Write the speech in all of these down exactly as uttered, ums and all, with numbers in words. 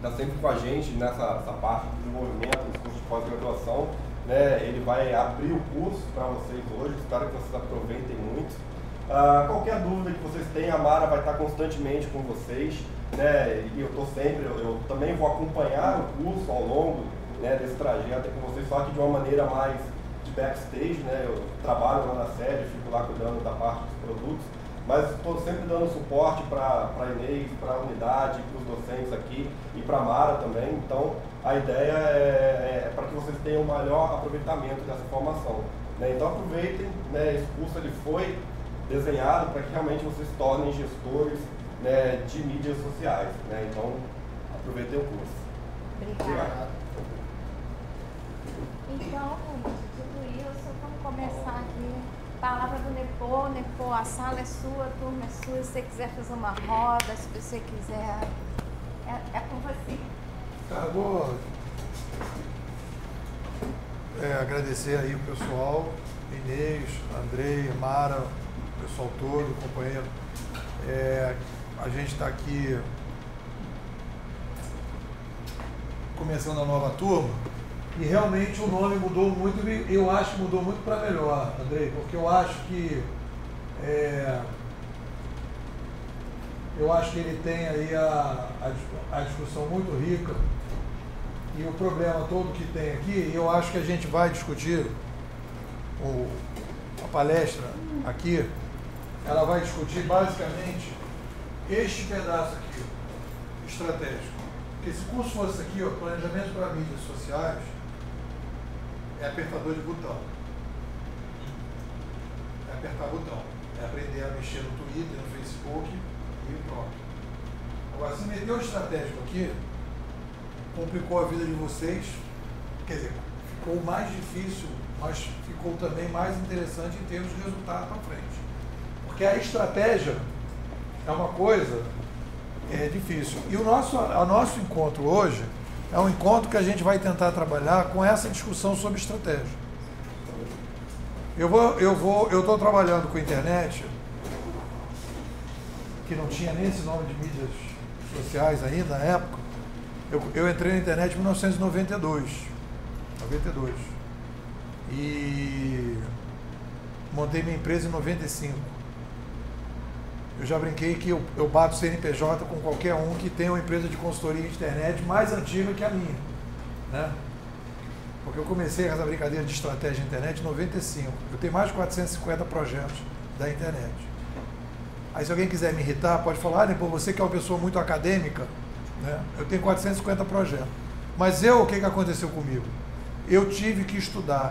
está sempre com a gente nessa essa parte de desenvolvimento, dos cursos de pós-graduação, né? Ele vai abrir o curso para vocês hoje, espero que vocês aproveitem muito. Uh, qualquer dúvida que vocês tenham, a Mara vai estar constantemente com vocês, né? E eu estou sempre, eu, eu também vou acompanhar o curso ao longo, né, desse trajeto com vocês, só que de uma maneira mais de backstage, né? Eu trabalho lá na sede, fico lá cuidando da parte dos produtos, mas estou sempre dando suporte para a Inês, para a unidade, para os docentes aqui e para a Mara também. Então, a ideia é, é para que vocês tenham o maior aproveitamento dessa formação, né? Então, aproveitem, né? Esse curso ele foi desenhado para que realmente vocês se tornem gestores, né, de mídias sociais, né? Então, aproveitem o curso. Obrigada. Então, tudo isso, vamos começar aqui. Palavra do Nepô, Nepô, a sala é sua, a turma é sua. Se você quiser fazer uma roda, se você quiser, é, é com você. Cara, vou é, agradecer aí o pessoal, Inês, Andrei, Mara, o pessoal todo, companheiro. É, a gente está aqui começando a nova turma e realmente o nome mudou muito, eu acho que mudou muito para melhor, Andrei, porque eu acho que é, eu acho que ele tem aí a, a, a discussão muito rica e o problema todo que tem aqui, eu acho que a gente vai discutir o, a palestra aqui, ela vai discutir basicamente este pedaço aqui, estratégico. Porque se o curso fosse aqui, ó, planejamento para mídias sociais, é apertador de botão. É apertar botão. É aprender a mexer no Twitter, no Facebook e pronto. Agora, se meter o estratégico aqui, complicou a vida de vocês, quer dizer, ficou mais difícil, mas ficou também mais interessante em termos de resultado para frente. Porque a estratégia é uma coisa é, difícil. E o nosso, o nosso encontro hoje é um encontro que a gente vai tentar trabalhar com essa discussão sobre estratégia. Eu vou, eu vou, eu estou trabalhando com a internet, que não tinha nem esse nome de mídias sociais ainda na época. Eu, eu entrei na internet em mil novecentos e noventa e dois. noventa e dois. E montei minha empresa em noventa e cinco. Eu já brinquei que eu, eu bato C N P J com qualquer um que tenha uma empresa de consultoria de internet mais antiga que a minha, né? Porque eu comecei essa brincadeira de estratégia de internet em noventa e cinco. Eu tenho mais de quatrocentos e cinquenta projetos da internet. Aí se alguém quiser me irritar, pode falar, né, pô, você que é uma pessoa muito acadêmica, né? Eu tenho quatrocentos e cinquenta projetos. Mas eu, o que, que aconteceu comigo? Eu tive que estudar.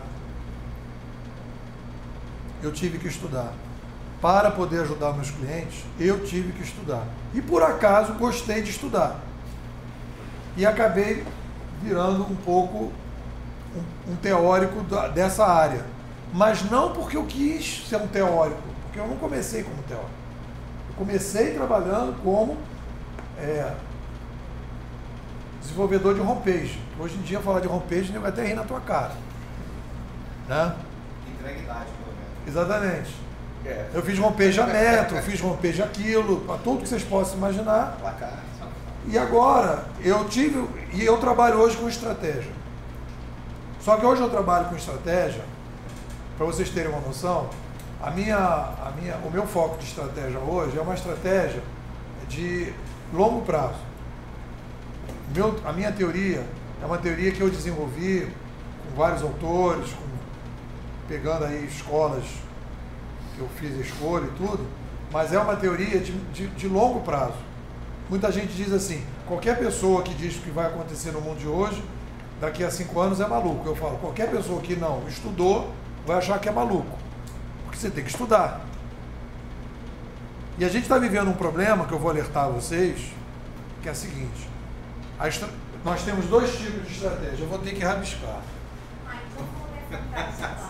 Eu tive que estudar. Para poder ajudar meus clientes, eu tive que estudar. E por acaso gostei de estudar. E acabei virando um pouco um, um teórico da, dessa área. Mas não porque eu quis ser um teórico, porque eu não comecei como teórico. Eu comecei trabalhando como é, desenvolvedor de homepage. Hoje em dia, falar de homepage, vai até rir na tua cara. Né? Entreguidade, pelo menos. Exatamente. Eu fiz homepage a metro, fiz homepage aquilo, para tudo que vocês possam imaginar. E agora, eu tive, e eu trabalho hoje com estratégia. Só que hoje eu trabalho com estratégia, para vocês terem uma noção, a minha, a minha, o meu foco de estratégia hoje é uma estratégia de longo prazo. Meu, a minha teoria é uma teoria que eu desenvolvi com vários autores, com, pegando aí escolas que eu fiz a escolha e tudo, mas é uma teoria de, de, de longo prazo. Muita gente diz assim, qualquer pessoa que diz o que vai acontecer no mundo de hoje, daqui a cinco anos é maluco. Eu falo, qualquer pessoa que não estudou vai achar que é maluco, porque você tem que estudar. E a gente está vivendo um problema que eu vou alertar a vocês, que é o seguinte, a estra... nós temos dois tipos de estratégia, eu vou ter que rabiscar. Ah, então vou levantar.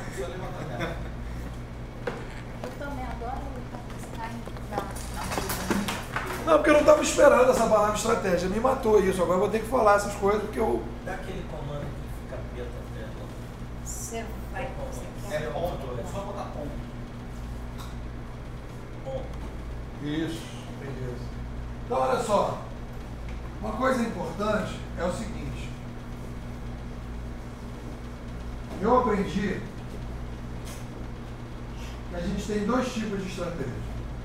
Não, porque eu não estava esperando essa palavra estratégia, me matou isso, agora eu vou ter que falar essas coisas porque eu... Dá aquele comando que fica preto até. Você vai É ponto, é só botar ponto. Isso, beleza. Então olha só, Uma coisa importante é o seguinte. Eu aprendi que a gente tem dois tipos de estratégia.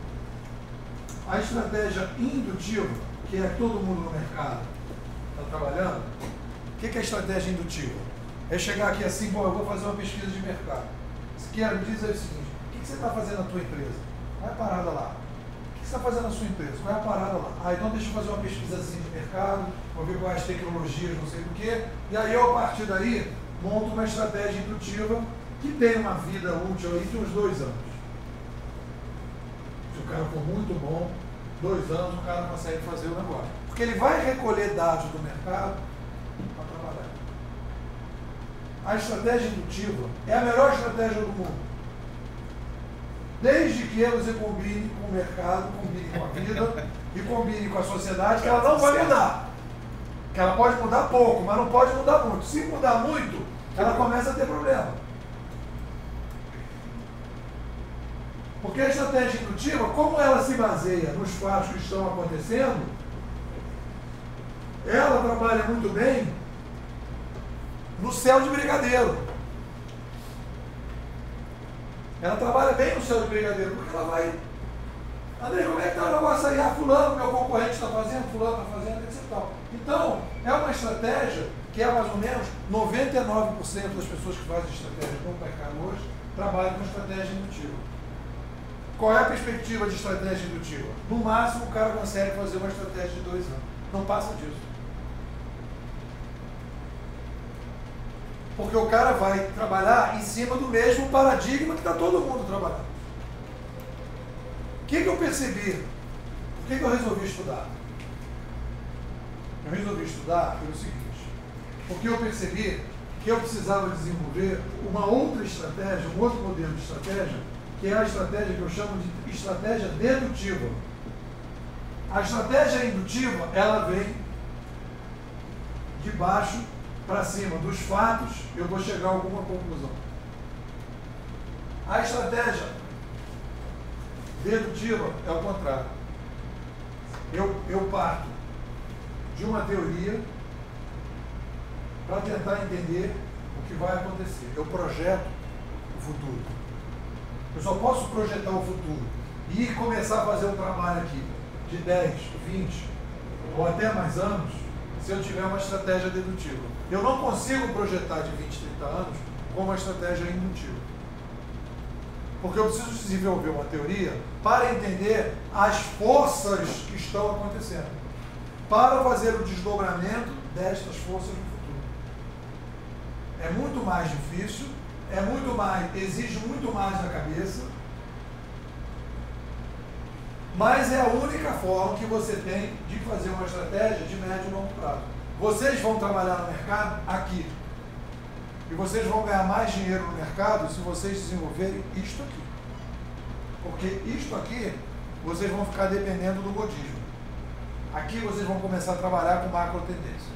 A estratégia indutiva, que é todo mundo no mercado está trabalhando. O que é a estratégia indutiva? É chegar aqui assim, bom, eu vou fazer uma pesquisa de mercado. Se quer me dizer o seguinte, o que você está fazendo na tua empresa? Qual é a parada lá? O que você está fazendo na sua empresa? Qual é a parada lá? Ah, então deixa eu fazer uma pesquisazinha de mercado, vou ver quais tecnologias, não sei do que, e aí eu, a partir daí, monto uma estratégia indutiva que tem uma vida útil aí de uns dois anos. Se o cara for muito bom, dois anos o cara consegue fazer o negócio. Porque ele vai recolher dados do mercado para trabalhar. A estratégia indutiva é a melhor estratégia do mundo. Desde que você combine com o mercado, combine com a vida e combine com a sociedade, que ela não vai mudar. Que ela pode mudar pouco, mas não pode mudar muito. Se mudar muito, ela começa a ter problema. Porque a estratégia indutiva, como ela se baseia nos fatos que estão acontecendo, ela trabalha muito bem no céu de brigadeiro. Ela trabalha bem no céu de brigadeiro, porque ela vai... André, como é que está o negócio aí? Ah, fulano, meu concorrente está fazendo, fulano está fazendo, etcétera e tal. Então, é uma estratégia que é mais ou menos noventa e nove por cento das pessoas que fazem estratégia no mercado hoje trabalham com estratégia indutiva. Qual é a perspectiva de estratégia indutiva? No máximo, o cara consegue fazer uma estratégia de dois anos. Não passa disso. Porque o cara vai trabalhar em cima do mesmo paradigma que está todo mundo trabalhando. O que, que eu percebi? Por que, que eu resolvi estudar? Eu resolvi estudar pelo seguinte, porque eu percebi que eu precisava desenvolver uma outra estratégia, um outro modelo de estratégia, que é a estratégia que eu chamo de estratégia dedutiva. A estratégia indutiva, ela vem de baixo para cima dos fatos, eu vou chegar a alguma conclusão. A estratégia dedutiva é o contrário. Eu, eu parto de uma teoria para tentar entender o que vai acontecer. Eu projeto o futuro. Eu só posso projetar o futuro e começar a fazer um trabalho aqui de dez, vinte ou até mais anos se eu tiver uma estratégia dedutiva. Eu não consigo projetar de vinte, trinta anos com uma estratégia indutiva. Porque eu preciso desenvolver uma teoria para entender as forças que estão acontecendo, para fazer o desdobramento destas forças no futuro. É muito mais difícil, é muito mais, exige muito mais da cabeça, mas é a única forma que você tem de fazer uma estratégia de médio e longo prazo. Vocês vão trabalhar no mercado aqui. E vocês vão ganhar mais dinheiro no mercado se vocês desenvolverem isto aqui. Porque isto aqui, vocês vão ficar dependendo do modismo. Aqui vocês vão começar a trabalhar com macro tendência.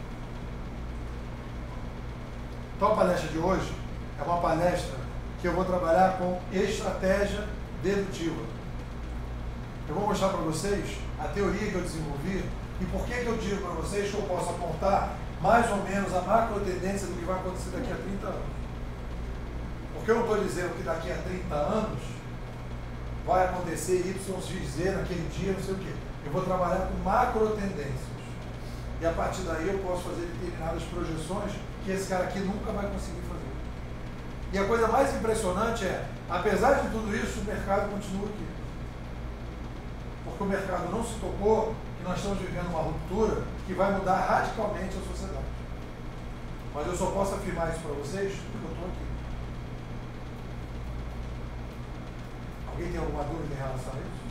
Então a palestra de hoje é uma palestra que eu vou trabalhar com estratégia dedutiva. Eu vou mostrar para vocês a teoria que eu desenvolvi e por que que eu digo para vocês que eu posso apontar mais ou menos a macro tendência do que vai acontecer daqui a trinta anos. Porque eu não estou dizendo que daqui a trinta anos vai acontecer Y X Z naquele dia, não sei o quê. Eu vou trabalhar com macro tendências. E a partir daí eu posso fazer determinadas projeções que esse cara aqui nunca vai conseguir fazer. E a coisa mais impressionante é, apesar de tudo isso, o mercado continua aqui. Porque o mercado não se tocou que nós estamos vivendo uma ruptura que vai mudar radicalmente a sociedade. Mas eu só posso afirmar isso para vocês porque eu estou aqui. Alguém tem alguma dúvida em relação a isso?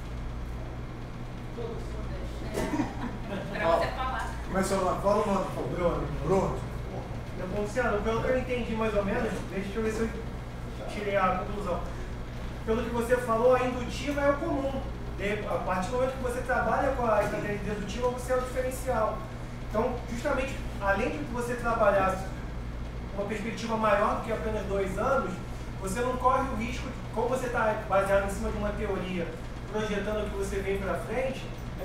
Para você falar. Como é seu nome? Fala o nome, por favor. Bruno. Bruno. Meu Luciano, pelo que eu entendi mais ou menos, deixa eu ver se eu tirei a conclusão. Pelo que você falou, a indutiva é o comum. A partir do momento que você trabalha com a estratégia dedutiva, você é o diferencial. Então, justamente, além de você trabalhar uma perspectiva maior do que apenas dois anos, você não corre o risco, como você está baseado em cima de uma teoria, projetando o que você vem para frente, é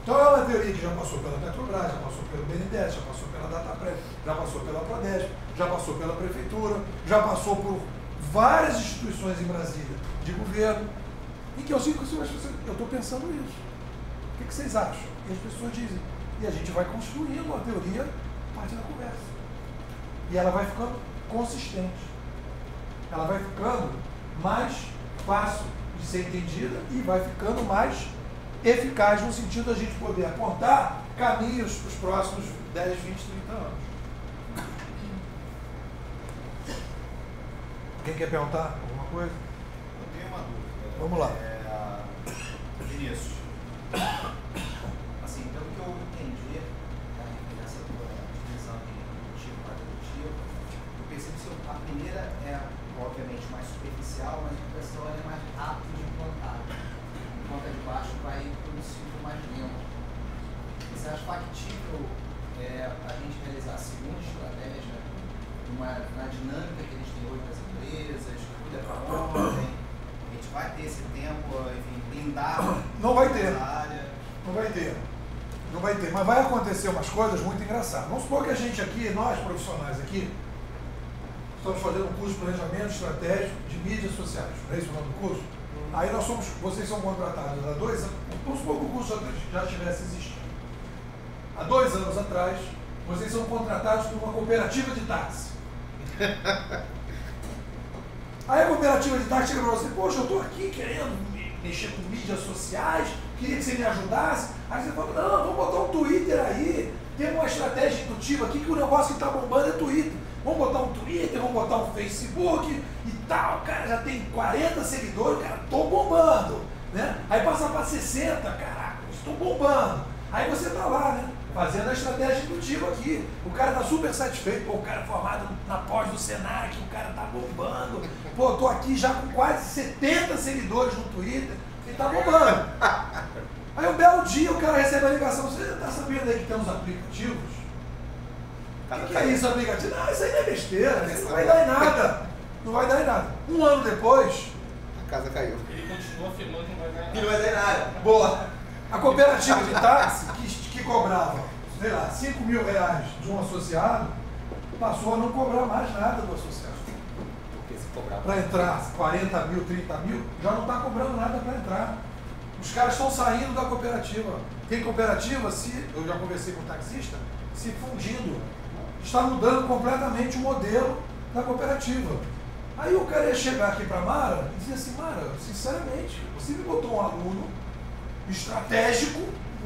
Então é uma teoria que já passou pela Petrobras, já passou pelo B N D E S, já passou pela Dataprev, já passou pela Prodesp, já passou pela Prefeitura, já passou por várias instituições em Brasília de governo, e que eu sinto que eu estou pensando isso. O que, que vocês acham? E as pessoas dizem. E a gente vai construindo uma teoria a partir da conversa. E ela vai ficando consistente. Ela vai ficando mais fácil de ser entendida e vai ficando mais eficaz no sentido da gente poder apontar caminhos para os próximos dez, vinte, trinta anos. Alguém quer perguntar alguma coisa? Eu tenho uma dúvida. Vamos lá. É, Vinícius, assim, pelo que eu entendi, nessa tua divisão de indutivo para dedutivo, eu percebo que a primeira é, obviamente, mais superficial, mas a impressão é mais rápida de implantar. Enquanto a de baixo vai por um ciclo mais lento. Você acha factível é, a gente realizar a segunda estratégia numa, na dinâmica que a gente tem hoje das empresas, cuida para ontem, a gente vai ter esse tempo, enfim, blindar Não vai ter. essa área? Não vai ter. Não vai ter. Mas vai acontecer umas coisas muito engraçadas. Vamos supor que a gente aqui, nós profissionais aqui, estamos fazendo um curso de planejamento estratégico de mídias sociais. Não é isso o nome do curso? Aí nós somos, vocês são contratados há dois anos. Vamos supor que o curso já tivesse existido. Há dois anos atrás, vocês são contratados por uma cooperativa de táxi. Aí a cooperativa de táxi chega para você, poxa, eu estou aqui querendo mexer com mídias sociais, queria que você me ajudasse. Aí você fala, não, vamos botar um Twitter aí, tem uma estratégia indutiva aqui que o negócio que está bombando é Twitter. Vamos botar um Twitter, vamos botar um Facebook e tal, o cara já tem quarenta seguidores, o cara, tô bombando, né? Aí passa para sessenta, caraca, estou bombando. Aí você tá lá, né? Fazendo a estratégia indutiva aqui. O cara tá super satisfeito, pô, o cara formado na pós do Senac, o cara tá bombando. Pô, tô aqui já com quase setenta seguidores no Twitter e tá bombando. Aí um belo dia o cara recebe a ligação, você tá sabendo aí que tem uns aplicativos? O que, que é isso, aplicativo? Não, isso aí não é besteira, isso não vai dar em nada. Não vai dar em nada. Um ano depois, A casa caiu. Ele continua afirmando que não vai ganhar E não vai dar em nada. boa. A cooperativa de táxi, que, que cobrava, sei lá, cinco mil reais de um associado, passou a não cobrar mais nada do associado. Porque se cobrava. Para entrar quarenta mil, trinta mil, já não está cobrando nada para entrar. Os caras estão saindo da cooperativa. Tem cooperativa, se, eu já conversei com o taxista, se fundindo. Está mudando completamente o modelo da cooperativa. Aí o cara ia chegar aqui para a Mara e dizer assim, Mara, sinceramente, você me botou um aluno estratégico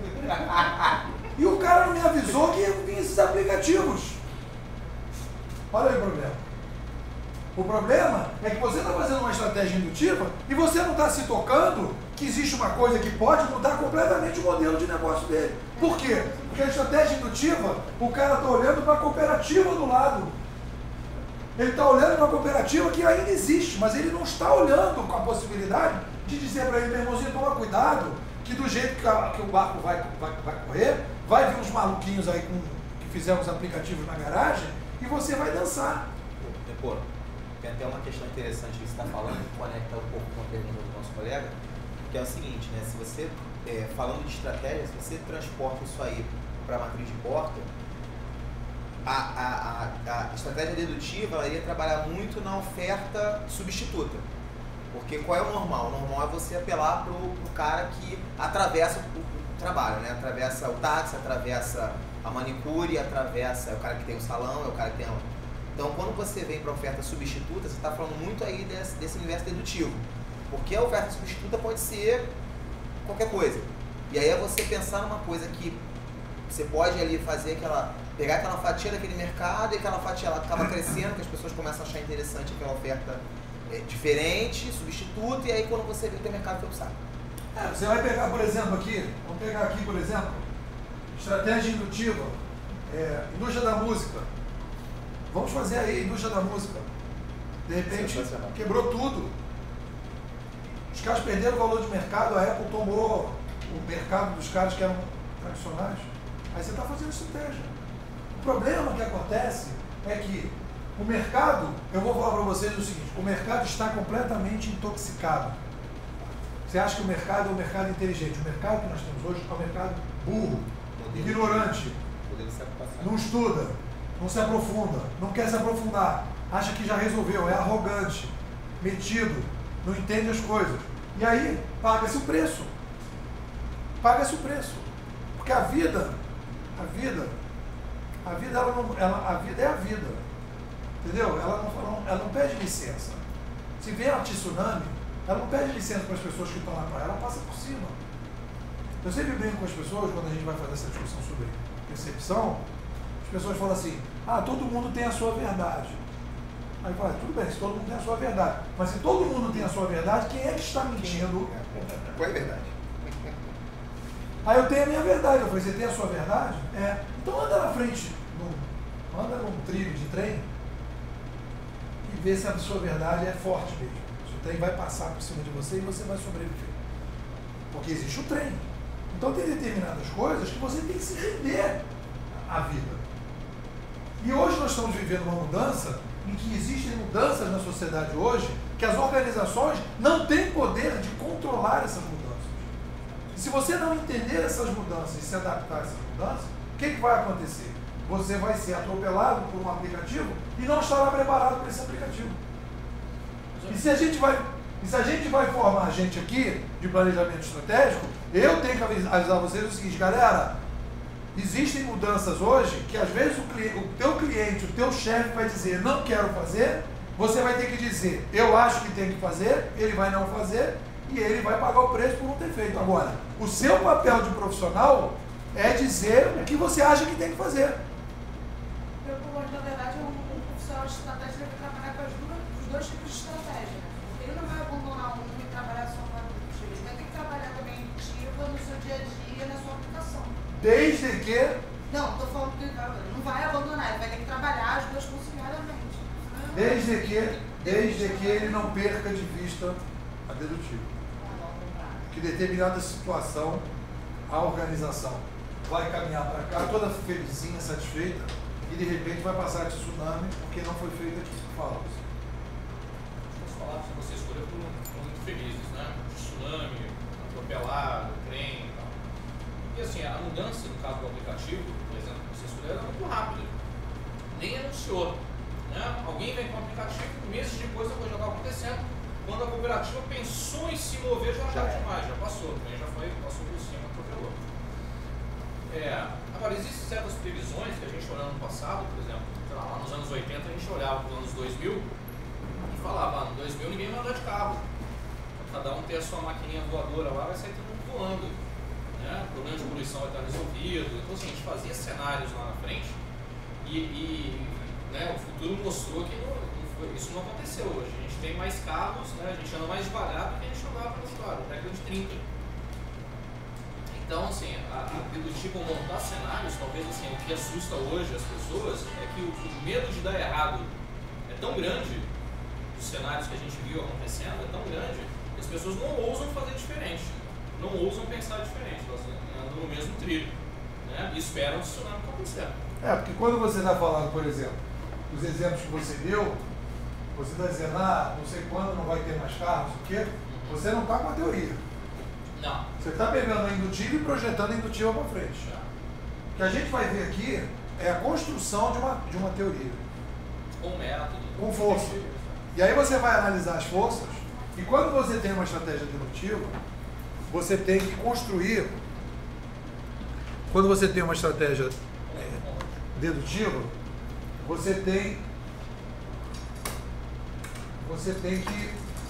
e o cara não me avisou que ia vir esses aplicativos. Olha aí o problema. O problema é que você está fazendo uma estratégia indutiva e você não está se tocando que existe uma coisa que pode mudar completamente o modelo de negócio dele. Por quê? Porque a estratégia indutiva, o cara está olhando para a cooperativa do lado. Ele está olhando para a cooperativa que ainda existe, mas ele não está olhando com a possibilidade de dizer para ele, meu irmãozinho, toma cuidado, que do jeito que, a, que o barco vai, vai, vai correr, vai vir uns maluquinhos aí com, que fizeram os aplicativos na garagem e você vai dançar. Pô, tem até uma questão interessante que você está falando, que conecta um pouco com a pergunta do nosso colega, que é o seguinte, né? Se você, é, falando de estratégia, se você transporta isso aí para a matriz de porta, a, a, a, a estratégia dedutiva ela iria trabalhar muito na oferta substituta. Porque qual é o normal? O normal é você apelar para o cara que atravessa o, o trabalho, né? Atravessa o táxi, atravessa a manicure, atravessa, é o cara que tem o salão, é o cara que tem a... Então, quando você vem para a oferta substituta, você está falando muito aí desse, desse universo dedutivo. Porque a oferta substituta pode ser qualquer coisa. E aí é você pensar numa coisa que você pode ali fazer aquela... pegar aquela fatia daquele mercado e aquela fatia ela acaba crescendo, que as pessoas começam a achar interessante aquela oferta é, diferente, substituta, e aí quando você vê o teu mercado foi pro saco. É, você vai pegar, por exemplo, aqui, vamos pegar aqui, por exemplo, estratégia indutiva, é, indústria da música. Vamos fazer aí, indústria da música. De repente, quebrou tudo. Os caras perderam o valor de mercado, a Apple tomou o mercado dos caras que eram tradicionais. Aí você está fazendo estratégia. O problema que acontece é que o mercado, eu vou falar para vocês o seguinte, o mercado está completamente intoxicado. Você acha que o mercado é um mercado inteligente. O mercado que nós temos hoje é um mercado burro, ignorante, não estuda, não se aprofunda, não quer se aprofundar, acha que já resolveu, é arrogante, metido, não entende as coisas. E aí, paga-se o preço. Paga-se o preço. Porque a vida, a vida, a vida, ela não, ela, a vida é a vida. Entendeu? Ela não, ela não pede licença. Se vier a tsunami, ela não pede licença para as pessoas que estão na praia, ela passa por cima. Eu sempre brinco com as pessoas, quando a gente vai fazer essa discussão sobre percepção, as pessoas falam assim, ah, todo mundo tem a sua verdade. Aí fala, tudo bem, se todo mundo tem a sua verdade. Mas se todo mundo tem a sua verdade, quem é que está mentindo? Qual é a verdade? Aí eu tenho a minha verdade. Eu falei, você tem a sua verdade? É. Então anda na frente, num, anda num trilho de trem e vê se a sua verdade é forte mesmo. Se o trem vai passar por cima de você e você vai sobreviver. Porque existe o trem. Então tem determinadas coisas que você tem que se render à vida. E hoje nós estamos vivendo uma mudança em que existem mudanças na sociedade hoje que as organizações não têm poder de controlar essas mudanças. E se você não entender essas mudanças e se adaptar a essas mudanças, o que, que vai acontecer? Você vai ser atropelado por um aplicativo e não estará preparado para esse aplicativo. E se a gente vai, e se a gente vai formar gente aqui de planejamento estratégico, eu tenho que avisar vocês o seguinte, galera, existem mudanças hoje que às vezes o, cliente, o teu cliente, o teu chefe vai dizer não quero fazer, você vai ter que dizer eu acho que tem que fazer, ele vai não fazer e ele vai pagar o preço por não ter feito. Agora, o seu papel de profissional é dizer o que você acha que tem que fazer. Eu, na verdade, um, um profissional de estratégia deve trabalhar com as duas, os dois tipos de estratégia. Ele não vai abandonar um e trabalhar só com a indutiva, ele vai ter que trabalhar também a indutiva no seu dia a dia, na sua aplicação. Desde que... Não, estou falando que ele não vai abandonar, ele vai ter que trabalhar as duas conciliadamente. Desde que, desde que ele não perca de vista a dedutiva. Que determinada situação, a organização vai caminhar para cá, toda felizinha, satisfeita, e de repente vai passar de tsunami porque não foi feito aquilo que fala. As palavras que você escolheu foram muito felizes, né? Tsunami, atropelado, trem e tal. E assim, a mudança no caso do aplicativo, por exemplo, que você escolheu, era muito rápida. Nem anunciou. Né? Alguém vem com o aplicativo, meses depois a coisa já estava acontecendo. Quando a cooperativa pensou em se mover, já já demais, já passou, também já foi, passou por cima, atropelou. É, agora, existem certas previsões que a gente olhando no passado, por exemplo, sei lá, lá nos anos oitenta a gente olhava para os anos dois mil e falava, ah, no dois mil ninguém vai andar de carro. Cada um ter a sua maquininha voadora lá, vai sair todo mundo voando. Né? O problema de poluição vai estar resolvido. Então, assim, a gente fazia cenários lá na frente e, e né, o futuro mostrou que não, não foi, isso não aconteceu hoje. A gente tem mais carros, né, a gente anda mais devagar do que a gente andava pela cidade, na década de trinta. Então, assim, a, a dedutiva montar cenários, talvez assim, o que assusta hoje as pessoas é que o, o medo de dar errado é tão grande, os cenários que a gente viu acontecendo é tão grande, que as pessoas não ousam fazer diferente, não ousam pensar diferente, elas andam no mesmo trilho, né, e esperam o tsunami acontecer. É, porque quando você está falando, por exemplo, os exemplos que você deu, você está dizendo, ah, não sei quando não vai ter mais carros, o quê? Você não está com a teoria. Não. Você está pegando a indutiva e projetando a indutiva para frente. O que a gente vai ver aqui é a construção de uma, de uma teoria. Com método. Com força. E aí você vai analisar as forças, e quando você tem uma estratégia dedutiva, você tem que construir, quando você tem uma estratégia é, dedutiva, você tem você tem que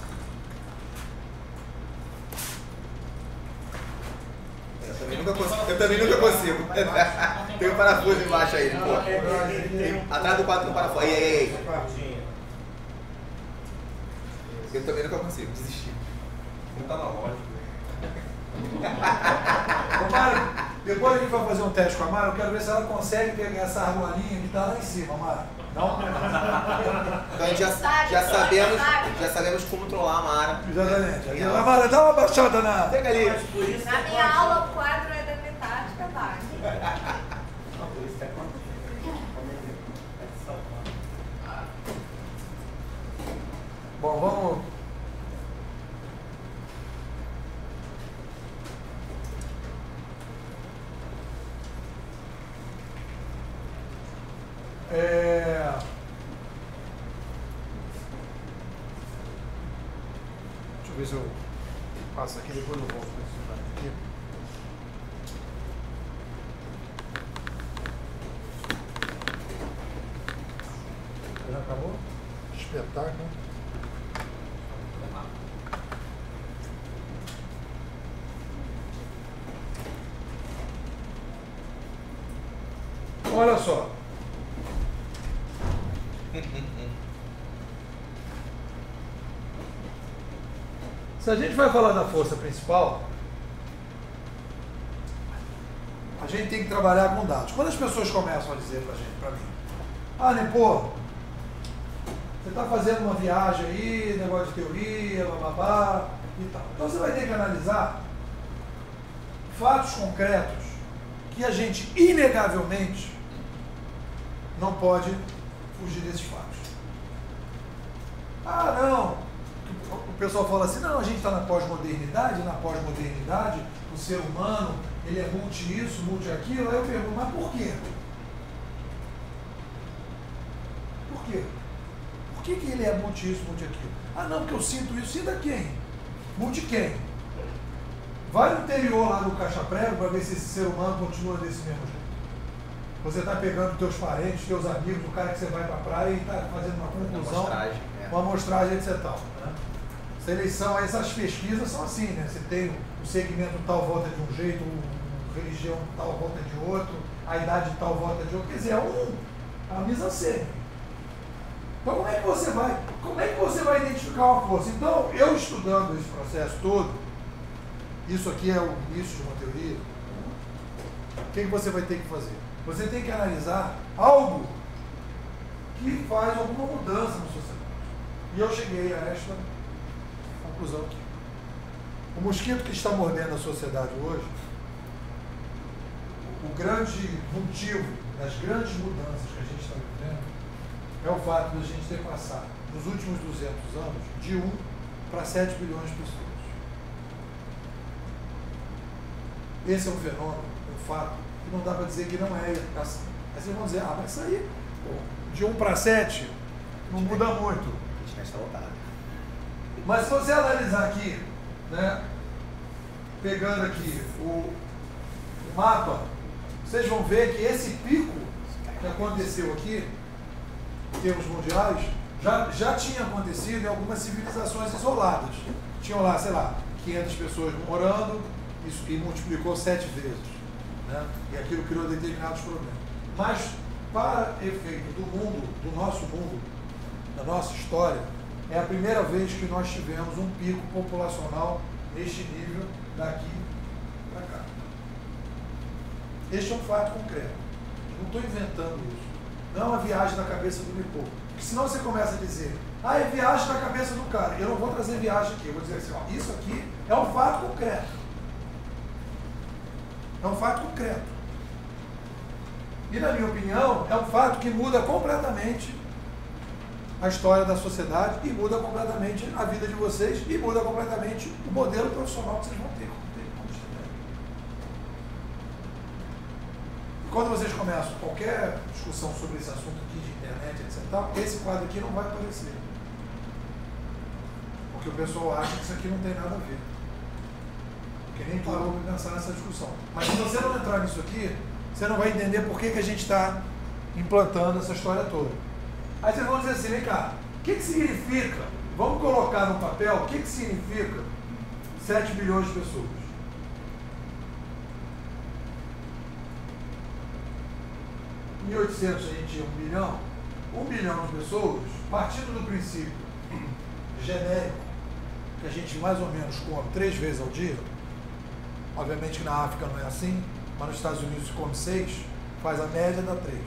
Eu também nunca consigo. Eu também nunca consigo. Tem um parafuso embaixo aí, pô. Atrás do quadro tem um parafuso. Aí, aí, aí. Eu também nunca consigo desistir. Não tá na loja. Ô, Mário, depois a gente vai fazer um teste com a Mara, eu quero ver se ela consegue pegar essa argolinha que está lá em cima, Mara. Não? Então a gente já, já, sabemos, já sabemos como trollar a Mara. Exatamente. A Mara, dá uma baixada na... Pega ali. Na minha aula, o quadro é da metática, tá? Bom, vamos... eu ver se eu passo aqui, depois eu volto para esse slide aqui. Já acabou? Espetáculo. Olha só. Se a gente vai falar da força principal, a gente tem que trabalhar com dados. Quando as pessoas começam a dizer pra gente, pra mim, ah, Nepô, você está fazendo uma viagem aí, negócio de teoria, bababá e tal. Então você vai ter que analisar fatos concretos que a gente, inegavelmente, não pode fugir desses fatos. Ah, não. O pessoal fala assim, não, a gente está na pós-modernidade, na pós-modernidade, o ser humano, ele é multi isso, multi aquilo. Aí eu pergunto, mas por quê? Por quê? Por que, que ele é multi isso, multi aquilo? Ah, não, porque eu sinto isso. Sinta quem? Multi quem? Vai no interior lá do Caixa-Prego para ver se esse ser humano continua desse mesmo jeito. Você está pegando teus parentes, teus amigos, o cara que você vai para a praia e está fazendo uma conclusão, uma amostragem, é. uma amostragem, etc. Né? Essa eleição, essas pesquisas são assim, né? Você tem o segmento tal vota de um jeito, a religião tal vota de outro, a idade tal vota de outro. Quer dizer, é um, a mise-en-scène. Então como é que você vai, como é que você vai identificar uma força? Então, eu estudando esse processo todo, isso aqui é o início de uma teoria, o que, que você vai ter que fazer? Você tem que analisar algo que faz alguma mudança na sociedade. E eu cheguei a esta conclusão aqui. O mosquito que está mordendo a sociedade hoje, o grande motivo das grandes mudanças que a gente está vivendo é o fato de a gente ter passado, nos últimos duzentos anos, de um para sete bilhões de pessoas. Esse é um fenômeno, um fato, que não dá para dizer que não é educação. Aí vocês vão dizer, ah, mas isso aí, pô, de um para sete, não muda muito. A gente está lotado. Mas se você analisar aqui, né, pegando aqui o, o mapa, vocês vão ver que esse pico que aconteceu aqui, em termos mundiais, já, já tinha acontecido em algumas civilizações isoladas. Tinham lá, sei lá, quinhentas pessoas morando, isso, e multiplicou sete vezes. Né? E aquilo criou determinados problemas. Mas, para efeito do mundo, do nosso mundo, da nossa história, é a primeira vez que nós tivemos um pico populacional neste nível daqui para cá. Este é um fato concreto. Eu não estou inventando isso. Não é uma viagem na cabeça do Nepô. Porque senão você começa a dizer, ah, é viagem na cabeça do cara. Eu não vou trazer viagem aqui. Eu vou dizer assim, ó, isso aqui é um fato concreto. É um fato concreto. E, na minha opinião, é um fato que muda completamente a história da sociedade e muda completamente a vida de vocês e muda completamente o modelo profissional que vocês vão ter como estudante. E quando vocês começam qualquer discussão sobre esse assunto aqui de internet, etcétera, esse quadro aqui não vai aparecer. Porque o pessoal acha que isso aqui não tem nada a ver. Porque nem parou para pensar nessa discussão. Mas se você não entrar nisso aqui, você não vai entender por que, que a gente está implantando essa história toda. Aí vocês vão dizer assim, vem cá, o que, que significa, vamos colocar no papel, o que, que significa sete bilhões de pessoas? Em mil e oitocentos a gente tinha um bilhão, um bilhão de pessoas, partindo do princípio genérico, que a gente mais ou menos come três vezes ao dia, obviamente que na África não é assim, mas nos Estados Unidos se come seis, faz a média da três.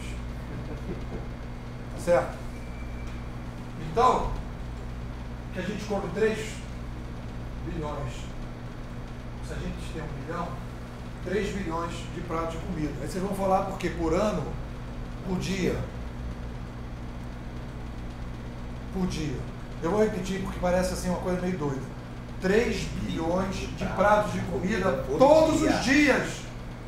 Tá certo? Então, que a gente come três bilhões, se a gente tem um bilhão, três bilhões de pratos de comida. Aí vocês vão falar porque por ano, por dia. Por dia. Eu vou repetir porque parece assim uma coisa meio doida. três bilhões de pratos de comida todos os dias.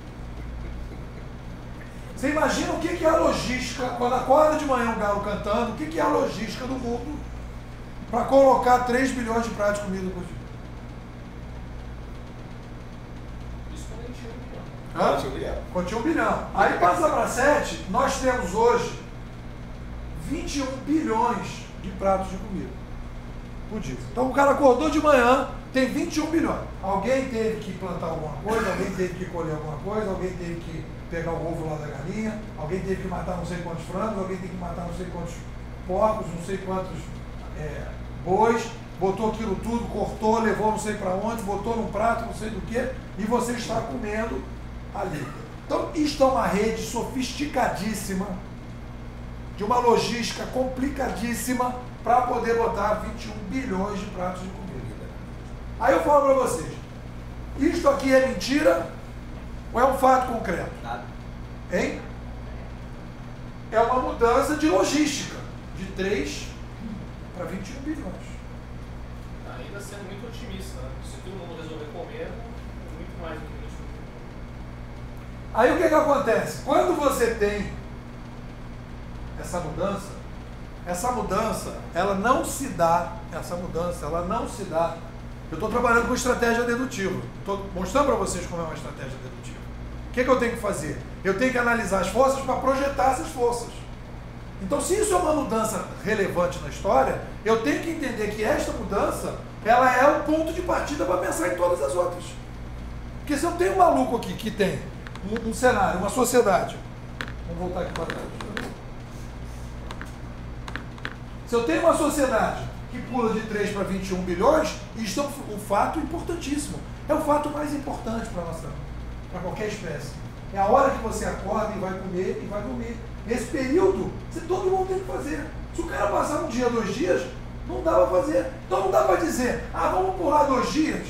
Você imagina o que é a logística, quando acorda de manhã um galo cantando, o que é a logística do mundo para colocar três bilhões de pratos de comida por dia? Hã? Continha um bilhão. Continha um bilhão. Aí passa para sete, nós temos hoje vinte e um bilhões de pratos de comida por dia. Então o cara acordou de manhã, tem vinte e um bilhões. Alguém teve que plantar alguma coisa, alguém teve que colher alguma coisa, alguém teve que pegar o ovo lá da galinha, alguém teve que matar não sei quantos frangos, alguém teve que matar não sei quantos porcos, não sei quantos é, bois, botou aquilo tudo, cortou, levou não sei para onde, botou num prato, não sei do que, e você está comendo ali. Então, isto é uma rede sofisticadíssima, de uma logística complicadíssima, para poder botar vinte e um bilhões de pratos de comida. Aí eu falo para vocês, isto aqui é mentira ou é um fato concreto? Nada. Hein? É uma mudança de logística, de três para vinte e um bilhões. Ainda sendo muito otimista, né? Se todo mundo resolver comer, é muito mais do que isso. Aí o que que acontece? Quando você tem essa mudança, essa mudança, ela não se dá, essa mudança, ela não se dá. Eu estou trabalhando com estratégia dedutiva. Estou mostrando para vocês como é uma estratégia dedutiva. O que que eu tenho que fazer? Eu tenho que analisar as forças para projetar essas forças. Então, se isso é uma mudança relevante na história, eu tenho que entender que esta mudança, ela é o ponto de partida para pensar em todas as outras. Porque se eu tenho um maluco aqui que tem um, um cenário, uma sociedade, vamos voltar aqui para trás. Se eu tenho uma sociedade que pula de três para vinte e um bilhões, isto é um, um fato importantíssimo. É o fato mais importante para nossa, para qualquer espécie. É a hora que você acorda e vai comer e vai dormir. Nesse período, você, todo mundo tem que fazer. Se o cara passar um dia, dois dias, não dá para fazer. Então não dá para dizer, ah, vamos pular dois dias.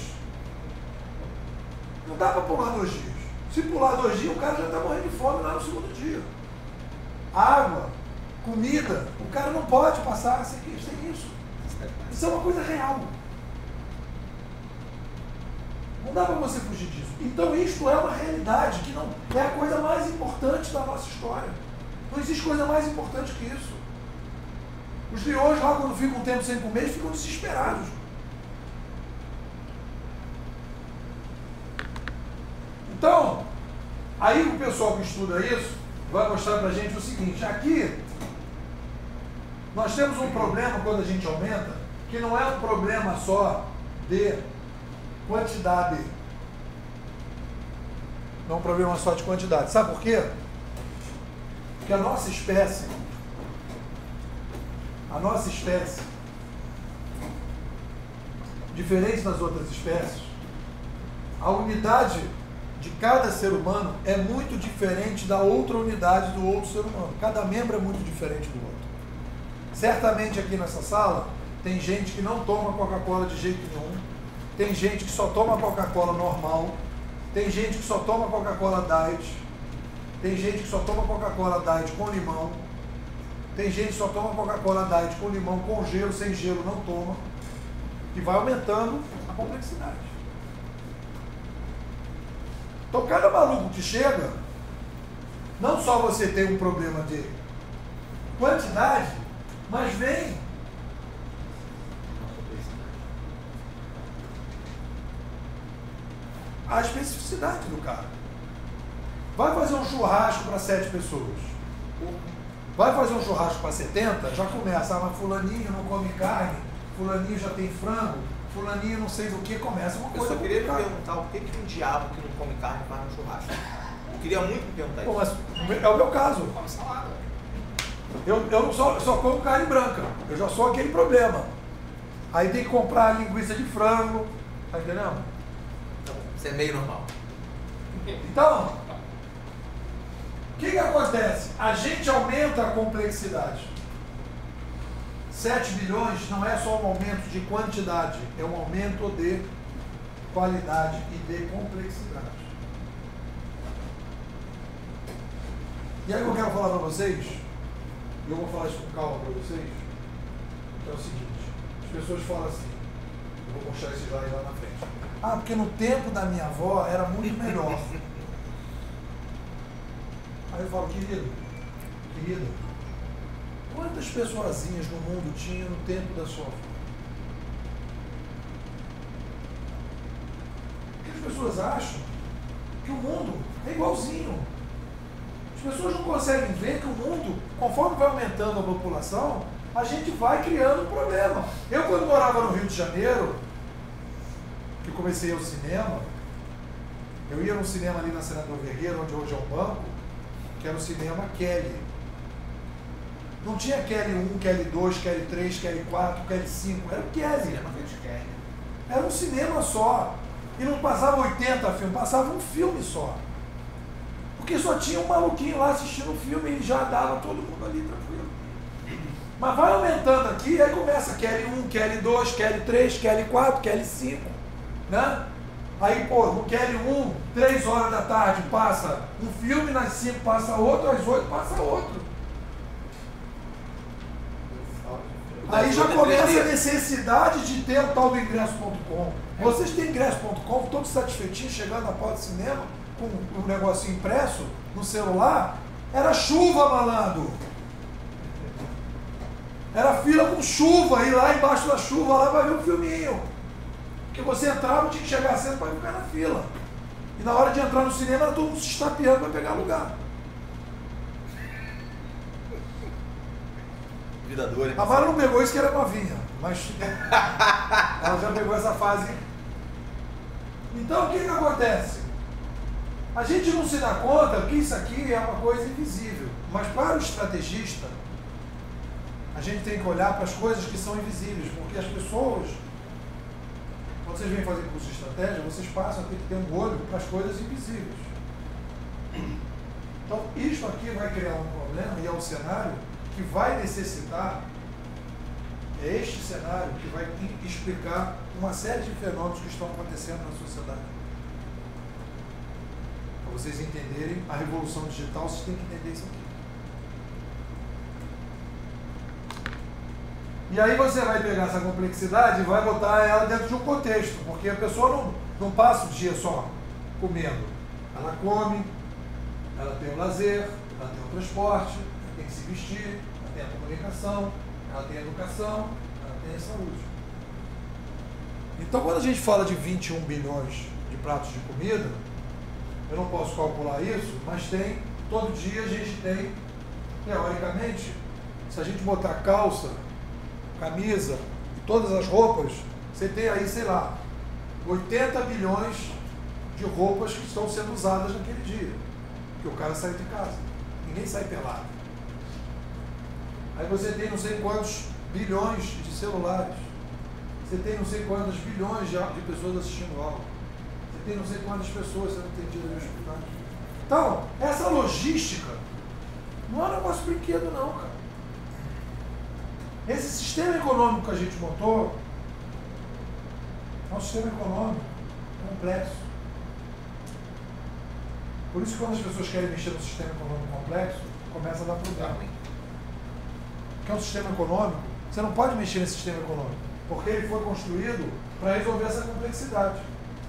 Não dá para pular dois dias. Se pular dois dias, o cara já está morrendo de fome lá no segundo dia. Água, comida, o cara não pode passar sem, sem isso. Isso é uma coisa real. Não dá para você fugir disso. Então isto é uma realidade que não é a coisa mais importante da nossa história. Não existe coisa mais importante que isso. Os leões lá, quando ficam um tempo sem comer, ficam desesperados. Então, aí o pessoal que estuda isso vai mostrar para a gente o seguinte, aqui nós temos um problema quando a gente aumenta, que não é um problema só de quantidade. Não é um problema só de quantidade. Sabe por quê? Porque a nossa espécie, a nossa espécie, diferente das outras espécies, a unidade de cada ser humano é muito diferente da outra unidade do outro ser humano. Cada membro é muito diferente do outro. Certamente aqui nessa sala tem gente que não toma Coca-Cola de jeito nenhum, tem gente que só toma Coca-Cola normal, tem gente que só toma Coca-Cola Diet, tem gente que só toma Coca-Cola Diet com limão, tem gente que só toma Coca-Cola Diet com limão, com gelo, sem gelo não toma, e vai aumentando a complexidade. Então cada maluco que chega, não só você tem um problema de quantidade, mas vem a especificidade do cara. Vai fazer um churrasco para sete pessoas. Vai fazer um churrasco para setenta, já começa, ah, mas fulaninho não come carne, fulaninho já tem frango, fulaninho não sei do que, começa uma coisa. Eu só queria me complicada. perguntar o que, que um diabo que não come carne faz no churrasco. Eu queria muito me perguntar Pô, isso. mas é o meu caso. Come salada. Eu, eu não só, só como carne branca, eu já sou aquele problema. Aí tem que comprar linguiça de frango, tá entendendo? Então, isso é meio normal. Então, o que que acontece? A gente aumenta a complexidade. sete bilhões não é só um aumento de quantidade, é um aumento de qualidade e de complexidade. E aí eu quero falar para vocês, e eu vou falar isso com calma para vocês, que é o seguinte, as pessoas falam assim, eu vou mostrar esse slide lá na frente. Ah, porque no tempo da minha avó era muito melhor. Aí eu falo, querido, querida, quantas pessoazinhas no mundo tinha no tempo da sua avó? Porque as pessoas acham que que o mundo é igualzinho. As pessoas não conseguem ver que o mundo, conforme vai aumentando a população, a gente vai criando um problema. Eu, quando morava no Rio de Janeiro, que eu comecei ao cinema, eu ia num cinema ali na Senador Vergueiro, onde hoje é um banco, que era o cinema Kelly. Não tinha Kelly um, Kelly dois, Kelly três, Kelly quatro, Kelly cinco, era o Kelly. Cinema feito de Kelly. Era um cinema só. E não passava oitenta filmes, passava um filme só. Porque só tinha um maluquinho lá assistindo o filme e já dava todo mundo ali tranquilo. Mas vai aumentando aqui, aí começa Kelly um, Kelly dois, Kelly três, Kelly quatro, Kelly cinco, né? Aí, pô, no Kelly um, três horas da tarde passa um filme, nas cinco passa outro, às oito passa outro. Aí já começa a necessidade de ter o tal do ingresso ponto com. Vocês têm ingresso ponto com, todos satisfeitinhos, chegando na porta do cinema, com um negocinho impresso no celular. Era chuva, malandro. Era fila com chuva, ir lá embaixo da chuva, lá vai ver um filminho. Porque você entrava, tinha que chegar cedo para ficar na fila. E na hora de entrar no cinema, era todo mundo se estapeando para pegar lugar. Vida dura. A Mara não pegou isso que era novinha, mas ela já pegou essa fase. Então, o que que acontece? A gente não se dá conta que isso aqui é uma coisa invisível. Mas para o estrategista, a gente tem que olhar para as coisas que são invisíveis, porque as pessoas, quando vocês vêm fazer curso de estratégia, vocês passam a ter que ter um olho para as coisas invisíveis. Então, isso aqui vai criar um problema e é um cenário que vai necessitar, é este cenário que vai explicar uma série de fenômenos que estão acontecendo na sociedade. Para vocês entenderem a revolução digital, vocês têm que entender isso aqui. E aí você vai pegar essa complexidade e vai botar ela dentro de um contexto, porque a pessoa não, não passa o dia só comendo. Ela come, ela tem o lazer, ela tem o transporte, ela tem que se vestir, ela tem a comunicação, ela tem a educação, ela tem a saúde. Então, quando a gente fala de vinte e um bilhões de pratos de comida, eu não posso calcular isso, mas tem, todo dia a gente tem, teoricamente, se a gente botar calça, camisa e todas as roupas, você tem aí, sei lá, oitenta bilhões de roupas que estão sendo usadas naquele dia. Porque o cara sai de casa. Ninguém sai pelado. Aí você tem não sei quantos bilhões de celulares. Você tem não sei quantos bilhões de, de pessoas assistindo aula. Você tem não sei quantas pessoas sendo atendidas no hospital. Então, essa logística não é um negócio brinquedo não, cara. Esse sistema econômico que a gente montou é um sistema econômico complexo. Por isso que quando as pessoas querem mexer no sistema econômico complexo, começa a dar problema. Porque é um sistema econômico, você não pode mexer nesse sistema econômico, porque ele foi construído para resolver essa complexidade.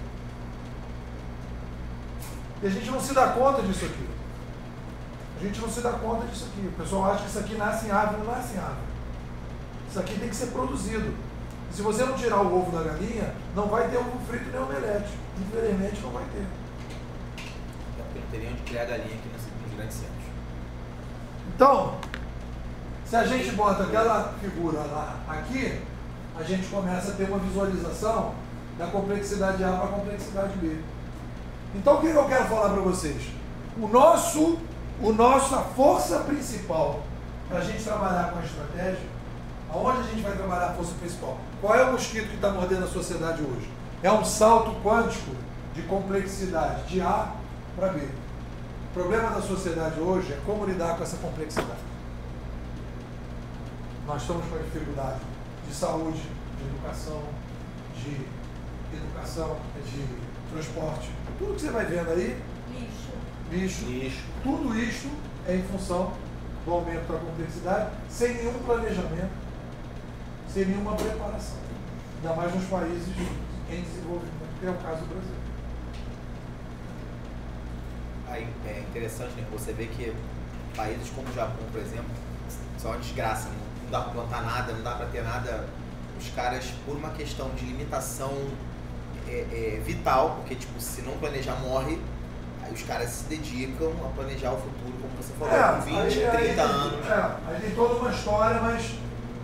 E a gente não se dá conta disso aqui. A gente não se dá conta disso aqui. O pessoal acha que isso aqui nasce em árvore, não nasce em árvore. Isso aqui tem que ser produzido. E se você não tirar o ovo da galinha, não vai ter ovo frito nem omelete. Infelizmente não vai ter. Não teriam de criar galinha aqui nos grandes centros. Então, se a gente bota aquela figura lá aqui, a gente começa a ter uma visualização da complexidade A para a complexidade B. Então, o que eu quero falar para vocês? O nosso, o nossa força principal para a gente trabalhar com a estratégia, aonde a gente vai trabalhar a força principal? Qual é o mosquito que está mordendo a sociedade hoje? É um salto quântico de complexidade de A para B. O problema da sociedade hoje é como lidar com essa complexidade. Nós estamos com a dificuldade de saúde, de educação, de educação, de transporte. Tudo que você vai vendo aí, Lixo. lixo, Lixo. tudo isso é em função do aumento da complexidade, sem nenhum planejamento, sem nenhuma preparação. Ainda mais nos países em desenvolvimento, que é o caso do Brasil. Aí é interessante, né, você vê que países como o Japão, por exemplo, são uma desgraça, não, não dá para plantar nada, não dá para ter nada. Os caras, por uma questão de limitação é, é, vital, porque tipo, se não planejar morre, os caras se dedicam a planejar o futuro, como você falou, É, com vinte, aí- trinta aí- anos. É, aí tem toda uma história, mas.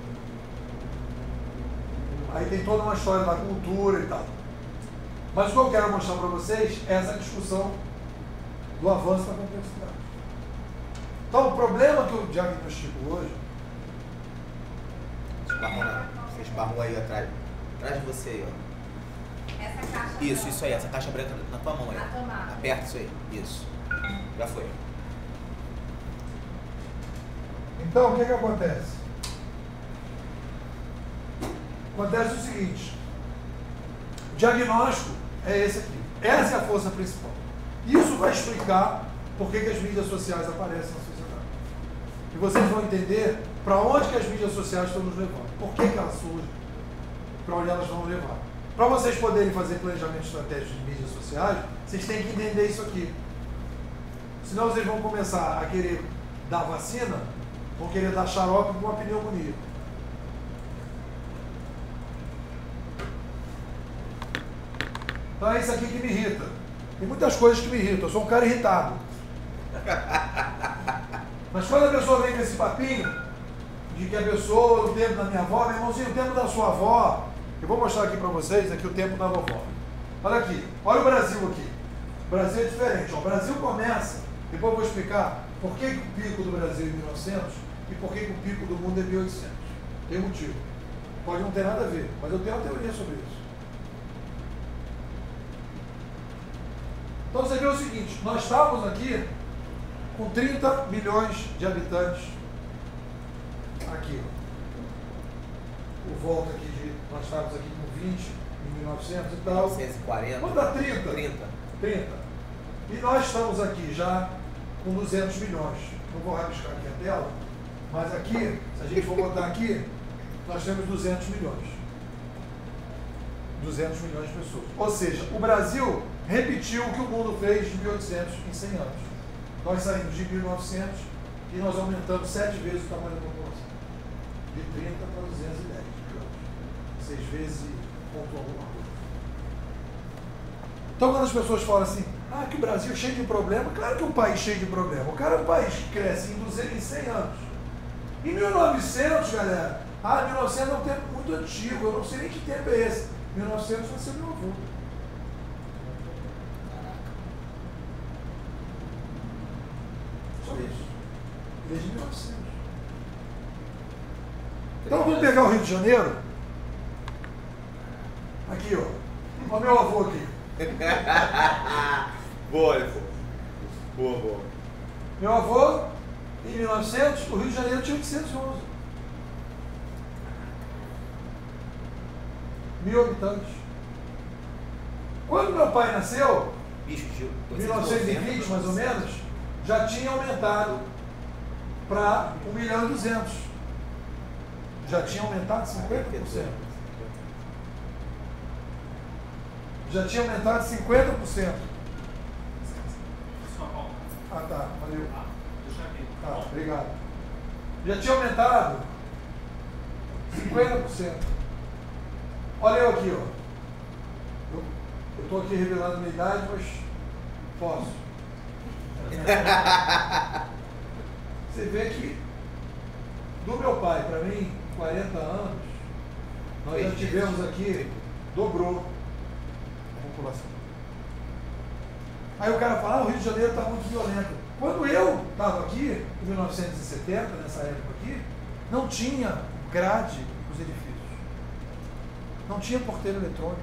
Aí tem toda uma história da cultura e tal. Mas o que eu quero mostrar para vocês é essa discussão do avanço da complexidade. Então, o problema que eu diagnostico hoje. Esbarrou, não. Você esbarrou aí atrás. Atrás de você aí, ó. Essa caixa Isso, branca. isso aí, essa caixa branca na tua mão aí. A tomada. Aperta isso aí. Isso. Já foi. Então, o que que acontece? Acontece o seguinte: o diagnóstico é esse aqui. Essa é a força principal. Isso vai explicar por que que as mídias sociais aparecem na sociedade. E vocês vão entender para onde que as mídias sociais estão nos levando. Por que que elas surgem? Para onde elas vão levar. Para vocês poderem fazer planejamento estratégico de mídias sociais, vocês têm que entender isso aqui. Senão vocês vão começar a querer dar vacina, vão querer dar xarope com uma pneumonia. Então é isso aqui que me irrita. Tem muitas coisas que me irritam. Eu sou um cara irritado. Mas quando a pessoa vem com esse papinho de que a pessoa, o tempo da minha avó, meu irmãozinho, o tempo da sua avó, eu vou mostrar aqui para vocês aqui o tempo da vovó. Olha aqui, olha o Brasil aqui. O Brasil é diferente. Ó. O Brasil começa, depois eu vou explicar por que, que o pico do Brasil é mil e novecentos e por que, que o pico do mundo é mil e oitocentos. Tem motivo. Pode não ter nada a ver, mas eu tenho uma teoria sobre isso. Então você vê o seguinte, nós estávamos aqui com trinta milhões de habitantes aqui. Por volta aqui de, nós estávamos aqui com vinte em mil e novecentos e tal. mil novecentos e quarenta. Vamos dar trinta. trinta. trinta. E nós estamos aqui já com duzentos milhões. Não vou rabiscar aqui a tela, mas aqui, se a gente for botar aqui, nós temos duzentos milhões. duzentos milhões de pessoas. Ou seja, o Brasil repetiu o que o mundo fez de mil e oitocentos em cem anos. Nós saímos de mil e novecentos e nós aumentamos sete vezes o tamanho da população. De trinta para duzentos e dez, digamos. Seis vezes e ponto alguma coisa. Então, quando as pessoas falam assim, ah, que o Brasil é cheio de problema, claro que é um país cheio de problema. O cara é um país que cresce em, duzentos, em cem anos. Em mil e novecentos, galera, ah, mil e novecentos é um tempo muito antigo, eu não sei nem que tempo é esse. mil e novecentos vai ser meu avô. Só isso. Desde mil e novecentos. Então vamos pegar o Rio de Janeiro. Aqui, ó. Olha o meu avô aqui. Boa, Elfo. Boa, boa. Meu avô, em mil e novecentos, o Rio de Janeiro tinha oitocentos e onze. Mil habitantes. Quando meu pai nasceu, Bicho de mil novecentos e vinte mais ou menos, já tinha aumentado para um milhão e duzentos. Já tinha aumentado cinquenta por cento. Já tinha aumentado cinquenta por cento. Ah, tá, valeu. Tá, obrigado. Já tinha aumentado cinquenta por cento. Olha eu aqui, ó. Eu estou aqui revelando minha idade, mas posso. Você vê que do meu pai para mim, quarenta anos, nós já tivemos aqui, dobrou a população. Aí o cara fala, ah, o Rio de Janeiro está muito violento. Quando eu estava aqui, em mil novecentos e setenta, nessa época aqui, não tinha grade nos edifícios. Não tinha porteiro eletrônico.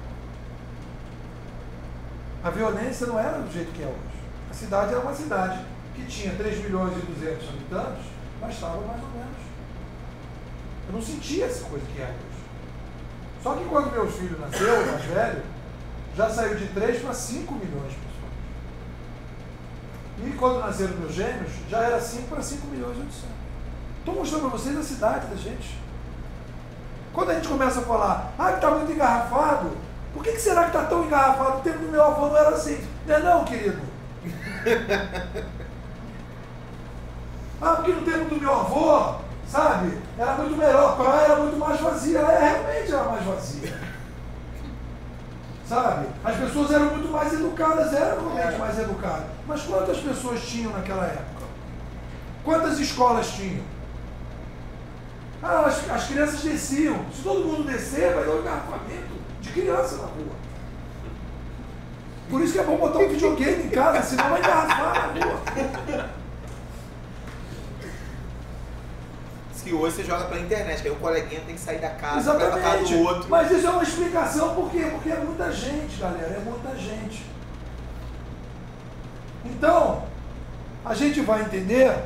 A violência não era do jeito que é hoje. A cidade era uma cidade que tinha três milhões e duzentos habitantes, mas estava mais ou menos. Eu não sentia essa coisa que é hoje. Só que quando meu filho nasceu, mais velho, já saiu de três para cinco milhões de pessoas. E quando nasceram meus gêmeos, já era cinco para cinco milhões e oitocentos. Estou mostrando para vocês a cidade da gente. Quando a gente começa a falar, ah, que está muito engarrafado, por que, que será que está tão engarrafado? O tempo do meu avô não era assim. Não é não, querido? Ah, porque no tempo do meu avô, sabe, era muito melhor, a praia era muito mais vazia. É, realmente era mais vazia. sabe? As pessoas eram muito mais educadas, eram realmente mais educadas. Mas quantas pessoas tinham naquela época? Quantas escolas tinham? Ah, as, as crianças desciam. Se todo mundo descer, vai dar um engarrafamento de criança na rua. Por isso que é bom botar um videogame em casa, senão vai engarrafar na rua. Se hoje você joga pela internet, que aí o coleguinha tem que sair da casa, vai pra casa Exatamente. do outro. Mas isso é uma explicação, por quê? Porque é muita gente, galera, é muita gente. Então, a gente vai entender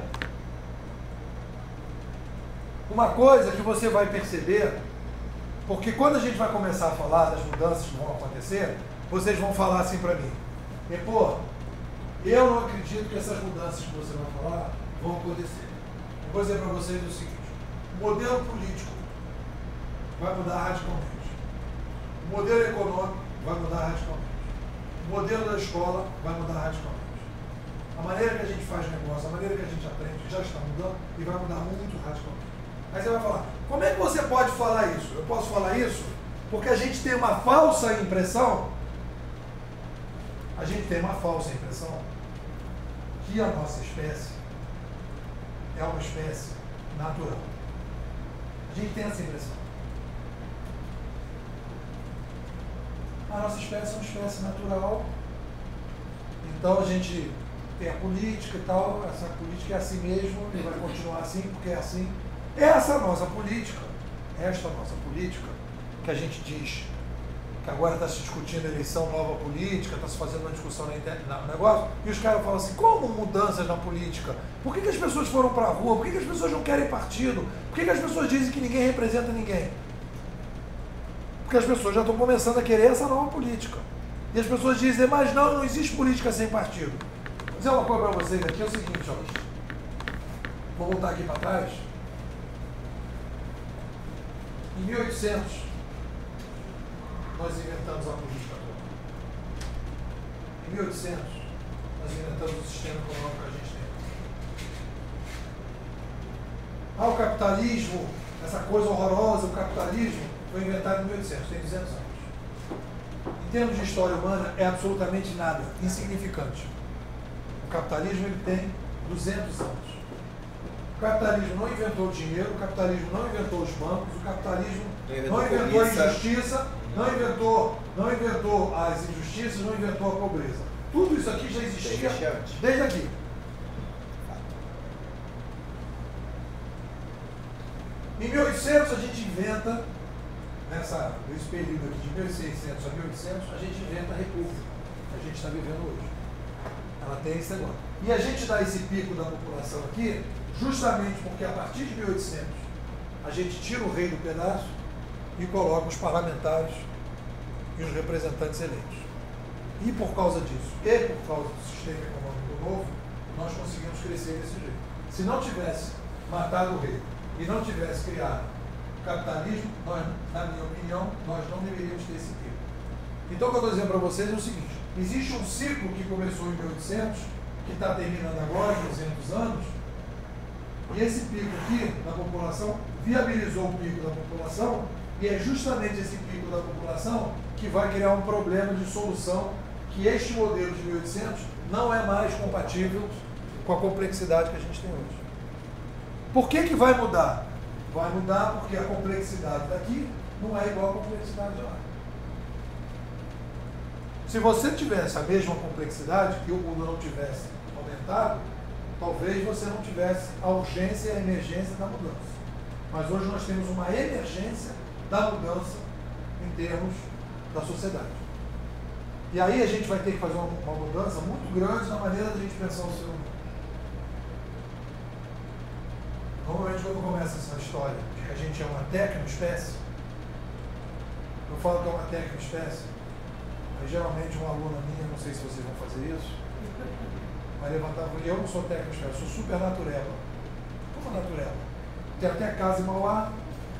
uma coisa que você vai perceber, porque quando a gente vai começar a falar das mudanças que vão acontecer, vocês vão falar assim para mim, e pô, eu não acredito que essas mudanças que você vai falar vão acontecer. Eu vou dizer para vocês o seguinte, o modelo político vai mudar radicalmente, o modelo econômico vai mudar radicalmente, o modelo da escola vai mudar radicalmente. A maneira que a gente faz negócio, a maneira que a gente aprende já está mudando e vai mudar muito radicalmente. Aí você vai falar, como é que você pode falar isso? Eu posso falar isso porque a gente tem uma falsa impressão, a gente tem uma falsa impressão que a nossa espécie é uma espécie natural. A gente tem essa impressão. A nossa espécie é uma espécie natural, então a gente tem a política e tal, essa política é assim mesmo e vai continuar assim porque é assim. Essa nossa política, esta nossa política, que a gente diz que agora está se discutindo eleição nova política, está se fazendo uma discussão na internet, no negócio, e os caras falam assim, como mudanças na política? Por que, que as pessoas foram para a rua? Por que, que as pessoas não querem partido? Por que, que as pessoas dizem que ninguém representa ninguém? Porque as pessoas já estão começando a querer essa nova política. E as pessoas dizem, mas não, não existe política sem partido. Vou dizer uma coisa para vocês aqui, é o seguinte, ó. Vou voltar aqui para trás. Em mil e oitocentos, nós inventamos a política toda. Em mil e oitocentos, nós inventamos o sistema econômico que a gente tem. Ah, o capitalismo, essa coisa horrorosa, o capitalismo, foi inventado em mil e oitocentos, tem duzentos anos. Em termos de história humana, é absolutamente nada, insignificante. O capitalismo ele tem duzentos anos. O capitalismo não inventou o dinheiro, o capitalismo não inventou os bancos, o capitalismo não inventou a injustiça, não inventou, não inventou as injustiças, não inventou a pobreza. Tudo isso aqui já existia desde aqui. Em mil e oitocentos a gente inventa, nessa, nesse período aqui de mil e seiscentos a mil e oitocentos, a gente inventa a república que a gente está vivendo hoje. Ela tem esse negócio. E a gente dá esse pico da população aqui, justamente porque a partir de mil e oitocentos a gente tira o rei do pedaço e coloca os parlamentares e os representantes eleitos. E por causa disso, e por causa do sistema econômico novo, nós conseguimos crescer desse jeito. Se não tivesse matado o rei e não tivesse criado o capitalismo, nós, na minha opinião, nós não deveríamos ter esse pico. Então o que eu estou dizendo para vocês é o seguinte, existe um ciclo que começou em mil e oitocentos, que está terminando agora, em duzentos anos, e esse pico aqui da população viabilizou o pico da população, e é justamente esse pico da população que vai criar um problema de solução que este modelo de mil e oitocentos não é mais compatível com a complexidade que a gente tem hoje. Por que que vai mudar? Vai mudar porque a complexidade daqui não é igual à complexidade de lá. Se você tivesse a mesma complexidade e o mundo não tivesse aumentado, talvez você não tivesse a urgência e a emergência da mudança. Mas hoje nós temos uma emergência da mudança em termos da sociedade. E aí a gente vai ter que fazer uma, uma mudança muito grande na maneira da gente pensar o ser humano. Normalmente quando começa essa história de que a gente é uma tecnoespécie, eu falo que é uma tecnoespécie, aí geralmente uma aluna minha, não sei se vocês vão fazer isso, vai levantar, eu não sou tecnoespécie, eu sou super natureba. Como natureba? Tem até casa em Mauá.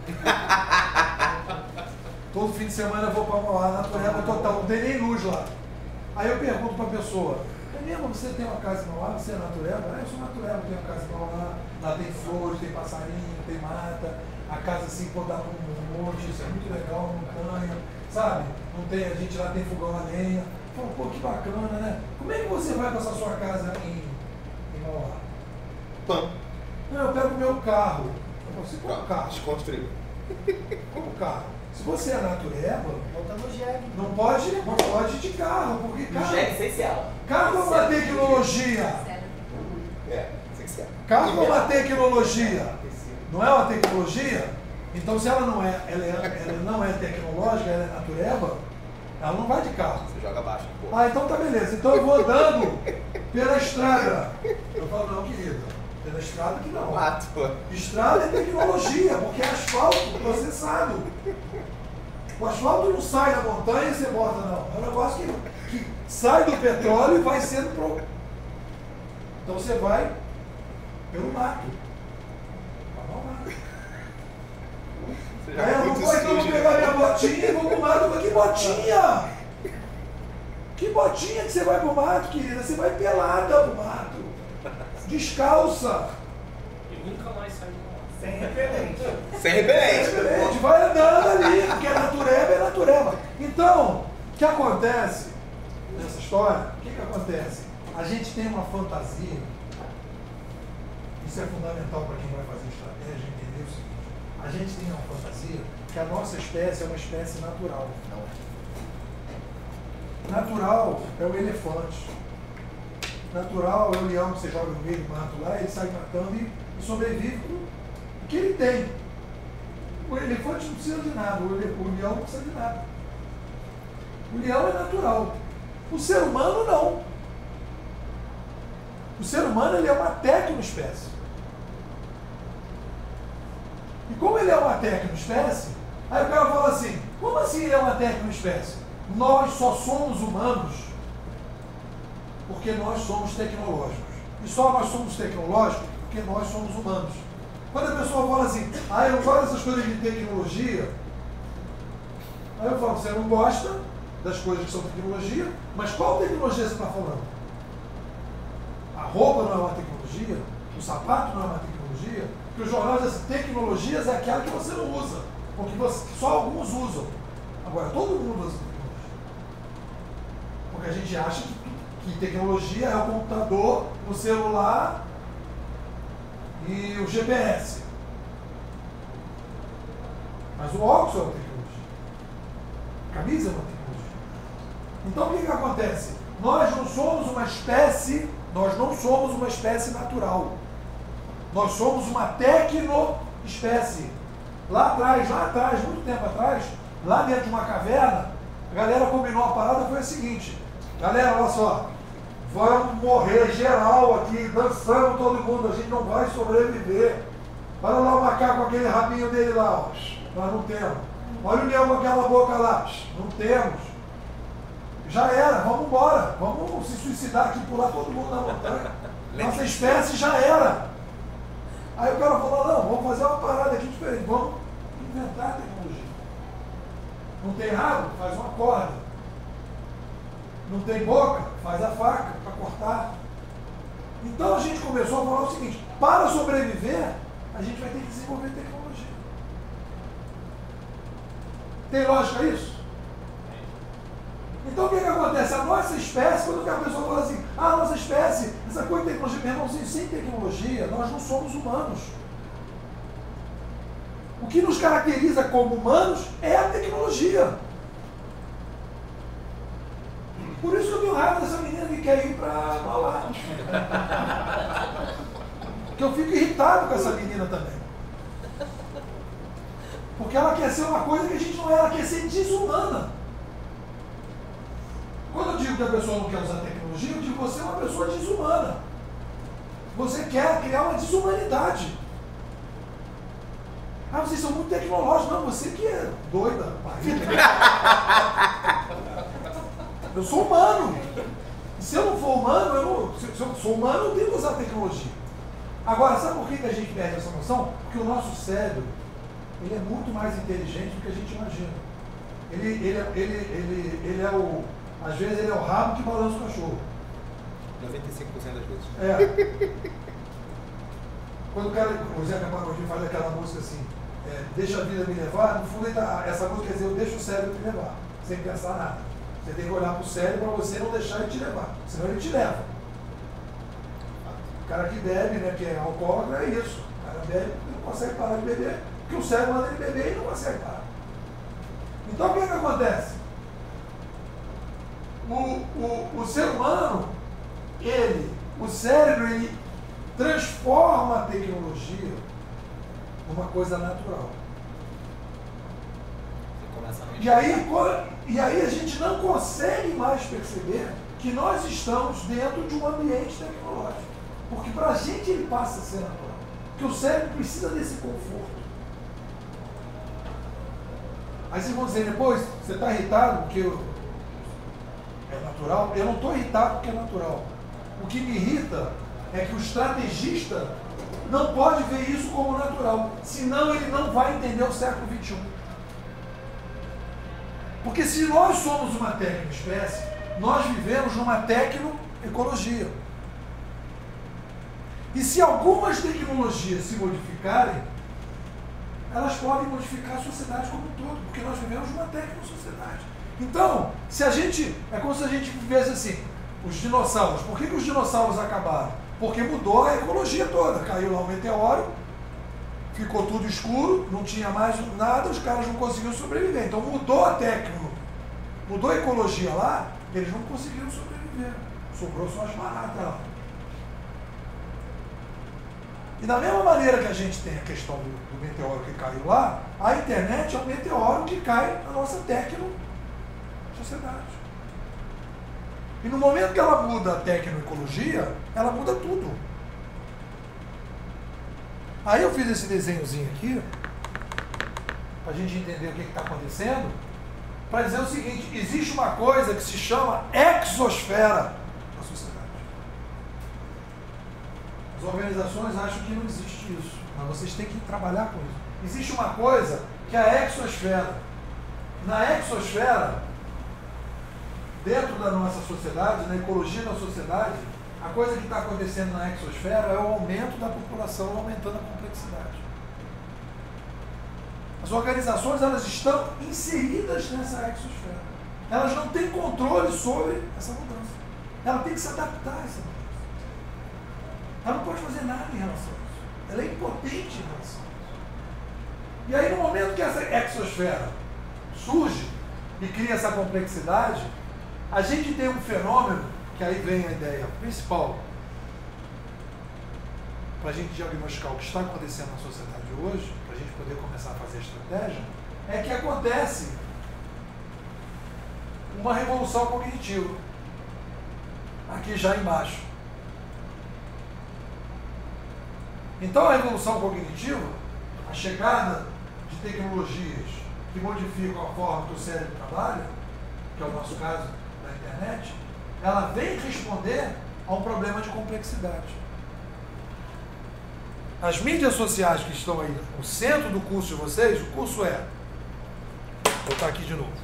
Todo fim de semana eu vou para Mauá, natureba total, não tem nem luz lá. Aí eu pergunto para a pessoa, é mesmo, você tem uma casa em Mauá, você é natureba? Ah, eu sou natureba, tenho uma casa em Mauá, lá tem flores, tem passarinho, tem mata, a casa assim, pô, dá um monte, isso é muito legal, montanha, sabe? não tem, a gente lá tem fogão a lenha. Fala, pô, que bacana, né? Como é que você vai para essa sua casa em, em Mauá? Pão. Não, eu pego o meu carro. Eu falo, você qual carro? Desconstruir. Qual carro? Se você é natureba, Volta no jegue. não pode, não pode ir de carro, porque carro, É essencial. carro é uma tecnologia. É, essencial. Carro é uma tecnologia. Não é uma tecnologia? Então, se ela não é, ela, é, ela não é tecnológica, ela é natureba, ela não vai de carro. Você joga baixo. Pô. Ah, então tá beleza. Então eu vou andando pela estrada. Eu falo, não, querido, pela estrada que não. Mato. Estrada é tecnologia, porque é asfalto processado. O asfalto não sai da montanha e você bota, não. É um negócio que, que sai do petróleo e vai sendo pro... Então você vai pelo mato. Você É, joga não muito vou então vou sujo. pegar minha botinha e vou pro mato. Mas que botinha? Que botinha que você vai pro mato, querida? Você vai pelada pro mato. Descalça. E nunca mais sai do mar. Sem repelente. Sem repelente. A gente vai andando ali, porque é natureba, é natureba. Então, o que acontece nessa história? O que, que acontece? A gente tem uma fantasia, isso é fundamental para quem vai fazer estratégia, entender o seguinte: a gente tem uma fantasia que a nossa espécie é uma espécie natural. Natural é o elefante. Natural é o leão que você joga no meio do mato lá, ele sai matando e, e sobrevive com o que ele tem. O elefante não precisa de nada, o, ele, o leão não precisa de nada. O leão é natural. O ser humano não. O ser humano ele é uma tecnoespécie. E como ele é uma tecnoespécie, aí o cara fala assim, como assim ele é uma tecnoespécie? Nós só somos humanos porque nós somos tecnológicos. E só nós somos tecnológicos porque nós somos humanos. Quando a pessoa fala assim, ah, eu não gosto dessas coisas de tecnologia, aí eu falo, você não gosta das coisas que são tecnologia, mas qual tecnologia você está falando? A roupa não é uma tecnologia? O sapato não é uma tecnologia? Porque o jornal diz assim, tecnologias é aquela que você não usa, porque você, só alguns usam. Agora, todo mundo usa tecnologia. Porque a gente acha que, que tecnologia é o computador, o celular e o G P S. Mas o óculos é uma tecnologia. A camisa é uma tecnologia. Então o que, que acontece? Nós não somos uma espécie, nós não somos uma espécie natural. Nós somos uma tecnoespécie. Lá atrás, lá atrás, muito tempo atrás, lá dentro de uma caverna, a galera combinou a parada, foi a seguinte: galera, olha só, vamos morrer geral aqui, dançando todo mundo, a gente não vai sobreviver. Olha lá o macaco com aquele rabinho dele lá, ó. Nós não temos. Olha o leão com aquela boca lá, não temos. Já era, vamos embora, vamos se suicidar aqui, pular todo mundo na montanha. Nossa espécie já era. Aí o cara falou, não, vamos fazer uma parada aqui diferente, vamos inventar tecnologia. Não tem rabo? Faz uma corda. Não tem boca? Faz a faca para cortar. Então a gente começou a falar o seguinte, para sobreviver, a gente vai ter que desenvolver tecnologia. Tem lógica isso? Então o que, que acontece? A nossa espécie, quando a pessoa fala assim, ah, a nossa espécie, essa coisa de tecnologia, meu irmãozinho, sem tecnologia, nós não somos humanos. O que nos caracteriza como humanos é a tecnologia. Por isso que eu tenho raiva dessa menina que quer ir para Mauá. Porque eu fico irritado com essa menina também. Porque ela quer ser uma coisa que a gente não é, ela quer ser desumana. Quando eu digo que a pessoa não quer usar tecnologia, eu digo que você é uma pessoa desumana. Você quer criar uma desumanidade. Ah, vocês são muito tecnológicos. Não, você que é doida, barriga. Eu sou humano. E se eu não for humano, eu não, se, se eu sou humano, eu tenho que usar tecnologia. Agora, sabe por que a gente perde essa noção? Porque o nosso cérebro, ele é muito mais inteligente do que a gente imagina. Ele, ele, ele, ele, ele é o... Às vezes ele é o rabo que balança o cachorro. noventa e cinco por cento das vezes. É. Quando o cara, o Zé Camargo faz aquela música assim, é, deixa a vida me levar, no fundo essa música quer dizer, eu deixo o cérebro me levar, sem pensar nada. Você tem que olhar para o cérebro para você não deixar ele te levar, senão ele te leva. O cara que bebe, né, que é alcoólatra, é isso. O cara bebe e não consegue parar de beber, porque o cérebro manda ele beber e não consegue parar. Então o que, é que acontece? O, o, o ser humano, ele, o cérebro, ele transforma a tecnologia numa coisa natural. E aí, e aí a gente não consegue mais perceber que nós estamos dentro de um ambiente tecnológico. Porque para a gente ele passa a ser natural. Porque o cérebro precisa desse conforto. Aí vocês vão dizer depois, você está irritado porque eu, é natural? Eu não estou irritado porque é natural. O que me irrita é que o estrategista não pode ver isso como natural. Senão ele não vai entender o século vinte e um. Porque se nós somos uma tecnoespécie, nós vivemos numa tecnoecologia. E se algumas tecnologias se modificarem, elas podem modificar a sociedade como um todo, porque nós vivemos numa tecnosociedade. Então, se a gente, é como se a gente vivesse assim, os dinossauros, por que, que os dinossauros acabaram? Porque mudou a ecologia toda, caiu lá um meteoro, ficou tudo escuro, não tinha mais nada, os caras não conseguiam sobreviver. Então mudou a técnica, mudou a ecologia lá, eles não conseguiram sobreviver. Sobrou só as baratas lá. E da mesma maneira que a gente tem a questão do, do meteoro que caiu lá, a internet é um meteoro que cai na nossa tecno-sociedade. E no momento que ela muda a tecnoecologia, ela muda tudo. Aí eu fiz esse desenhozinho aqui, para a gente entender o que está acontecendo, para dizer o seguinte, existe uma coisa que se chama exosfera na sociedade. As organizações acham que não existe isso, mas vocês têm que trabalhar com isso. Existe uma coisa que é a exosfera. Na exosfera, dentro da nossa sociedade, na ecologia da sociedade, a coisa que está acontecendo na exosfera é o aumento da população, aumentando a complexidade. As organizações, elas estão inseridas nessa exosfera. Elas não têm controle sobre essa mudança. Ela tem que se adaptar a essa mudança. Ela não pode fazer nada em relação a isso. Ela é impotente em relação a isso. E aí, no momento que essa exosfera surge e cria essa complexidade, a gente tem um fenômeno, que aí vem a ideia principal, para a gente diagnosticar o que está acontecendo na sociedade hoje, para a gente poder começar a fazer estratégia, é que acontece uma revolução cognitiva, aqui já embaixo. Então a revolução cognitiva, a chegada de tecnologias que modificam a forma que o cérebro trabalha, que é o nosso caso da internet, ela vem responder a um problema de complexidade. As mídias sociais que estão aí no centro do curso de vocês, o curso é, vou botar aqui de novo.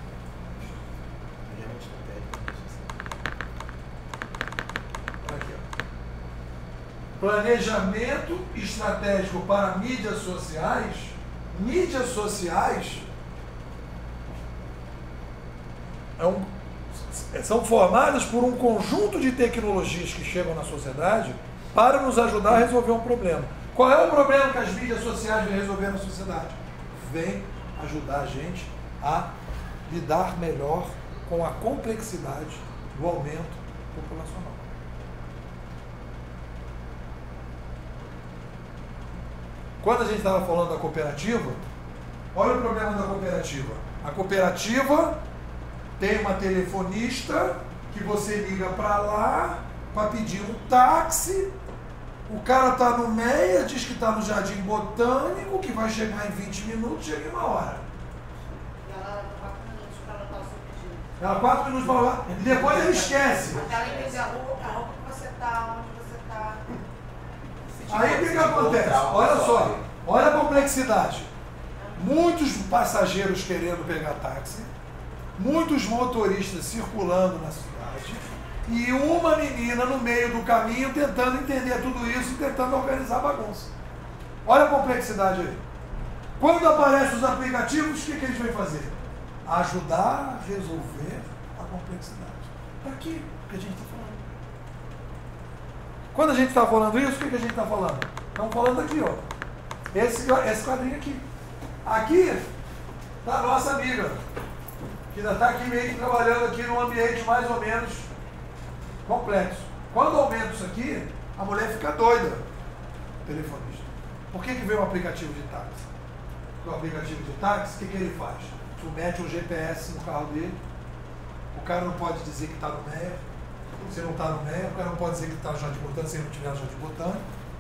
Aqui, ó. Planejamento estratégico para mídias sociais. Mídias sociais é um, são formadas por um conjunto de tecnologias que chegam na sociedade para nos ajudar a resolver um problema. Qual é o problema que as mídias sociais vêm resolver na sociedade? Vem ajudar a gente a lidar melhor com a complexidade do aumento populacional. Quando a gente estava falando da cooperativa, olha o problema da cooperativa. A cooperativa tem uma telefonista que você liga para lá para pedir um táxi. O cara está no Meia, diz que está no Jardim Botânico, que vai chegar em vinte minutos, chega em uma hora. Ela quatro minutos para anotar o seu pedido. Ela quatro minutos para lá, e depois ele esquece. Até ela entender a roupa, a roupa que você está, onde você está. Aí o que, que acontece? Olha só, olha a complexidade. Muitos passageiros querendo pegar táxi, muitos motoristas circulando na cidade, e uma menina no meio do caminho tentando entender tudo isso e tentando organizar a bagunça. Olha a complexidade aí. Quando aparecem os aplicativos, o que, que eles vêm fazer? Ajudar a resolver a complexidade. Para quê que a gente está falando? Quando a gente está falando isso, o que, que a gente está falando? Estamos falando aqui, ó. Esse, esse quadrinho aqui. Aqui está a nossa amiga, que ainda está aqui meio que trabalhando aqui num ambiente mais ou menos complexo. Quando aumenta isso aqui, a mulher fica doida, telefonista. Por que, que veio um aplicativo de táxi? O aplicativo de táxi, o que, que ele faz? Tu mete um G P S no carro dele, o cara não pode dizer que está no Meia, se não está no Meia, o cara não pode dizer que está no Jardim Botânico se ele não tiver no Jardim Botânico.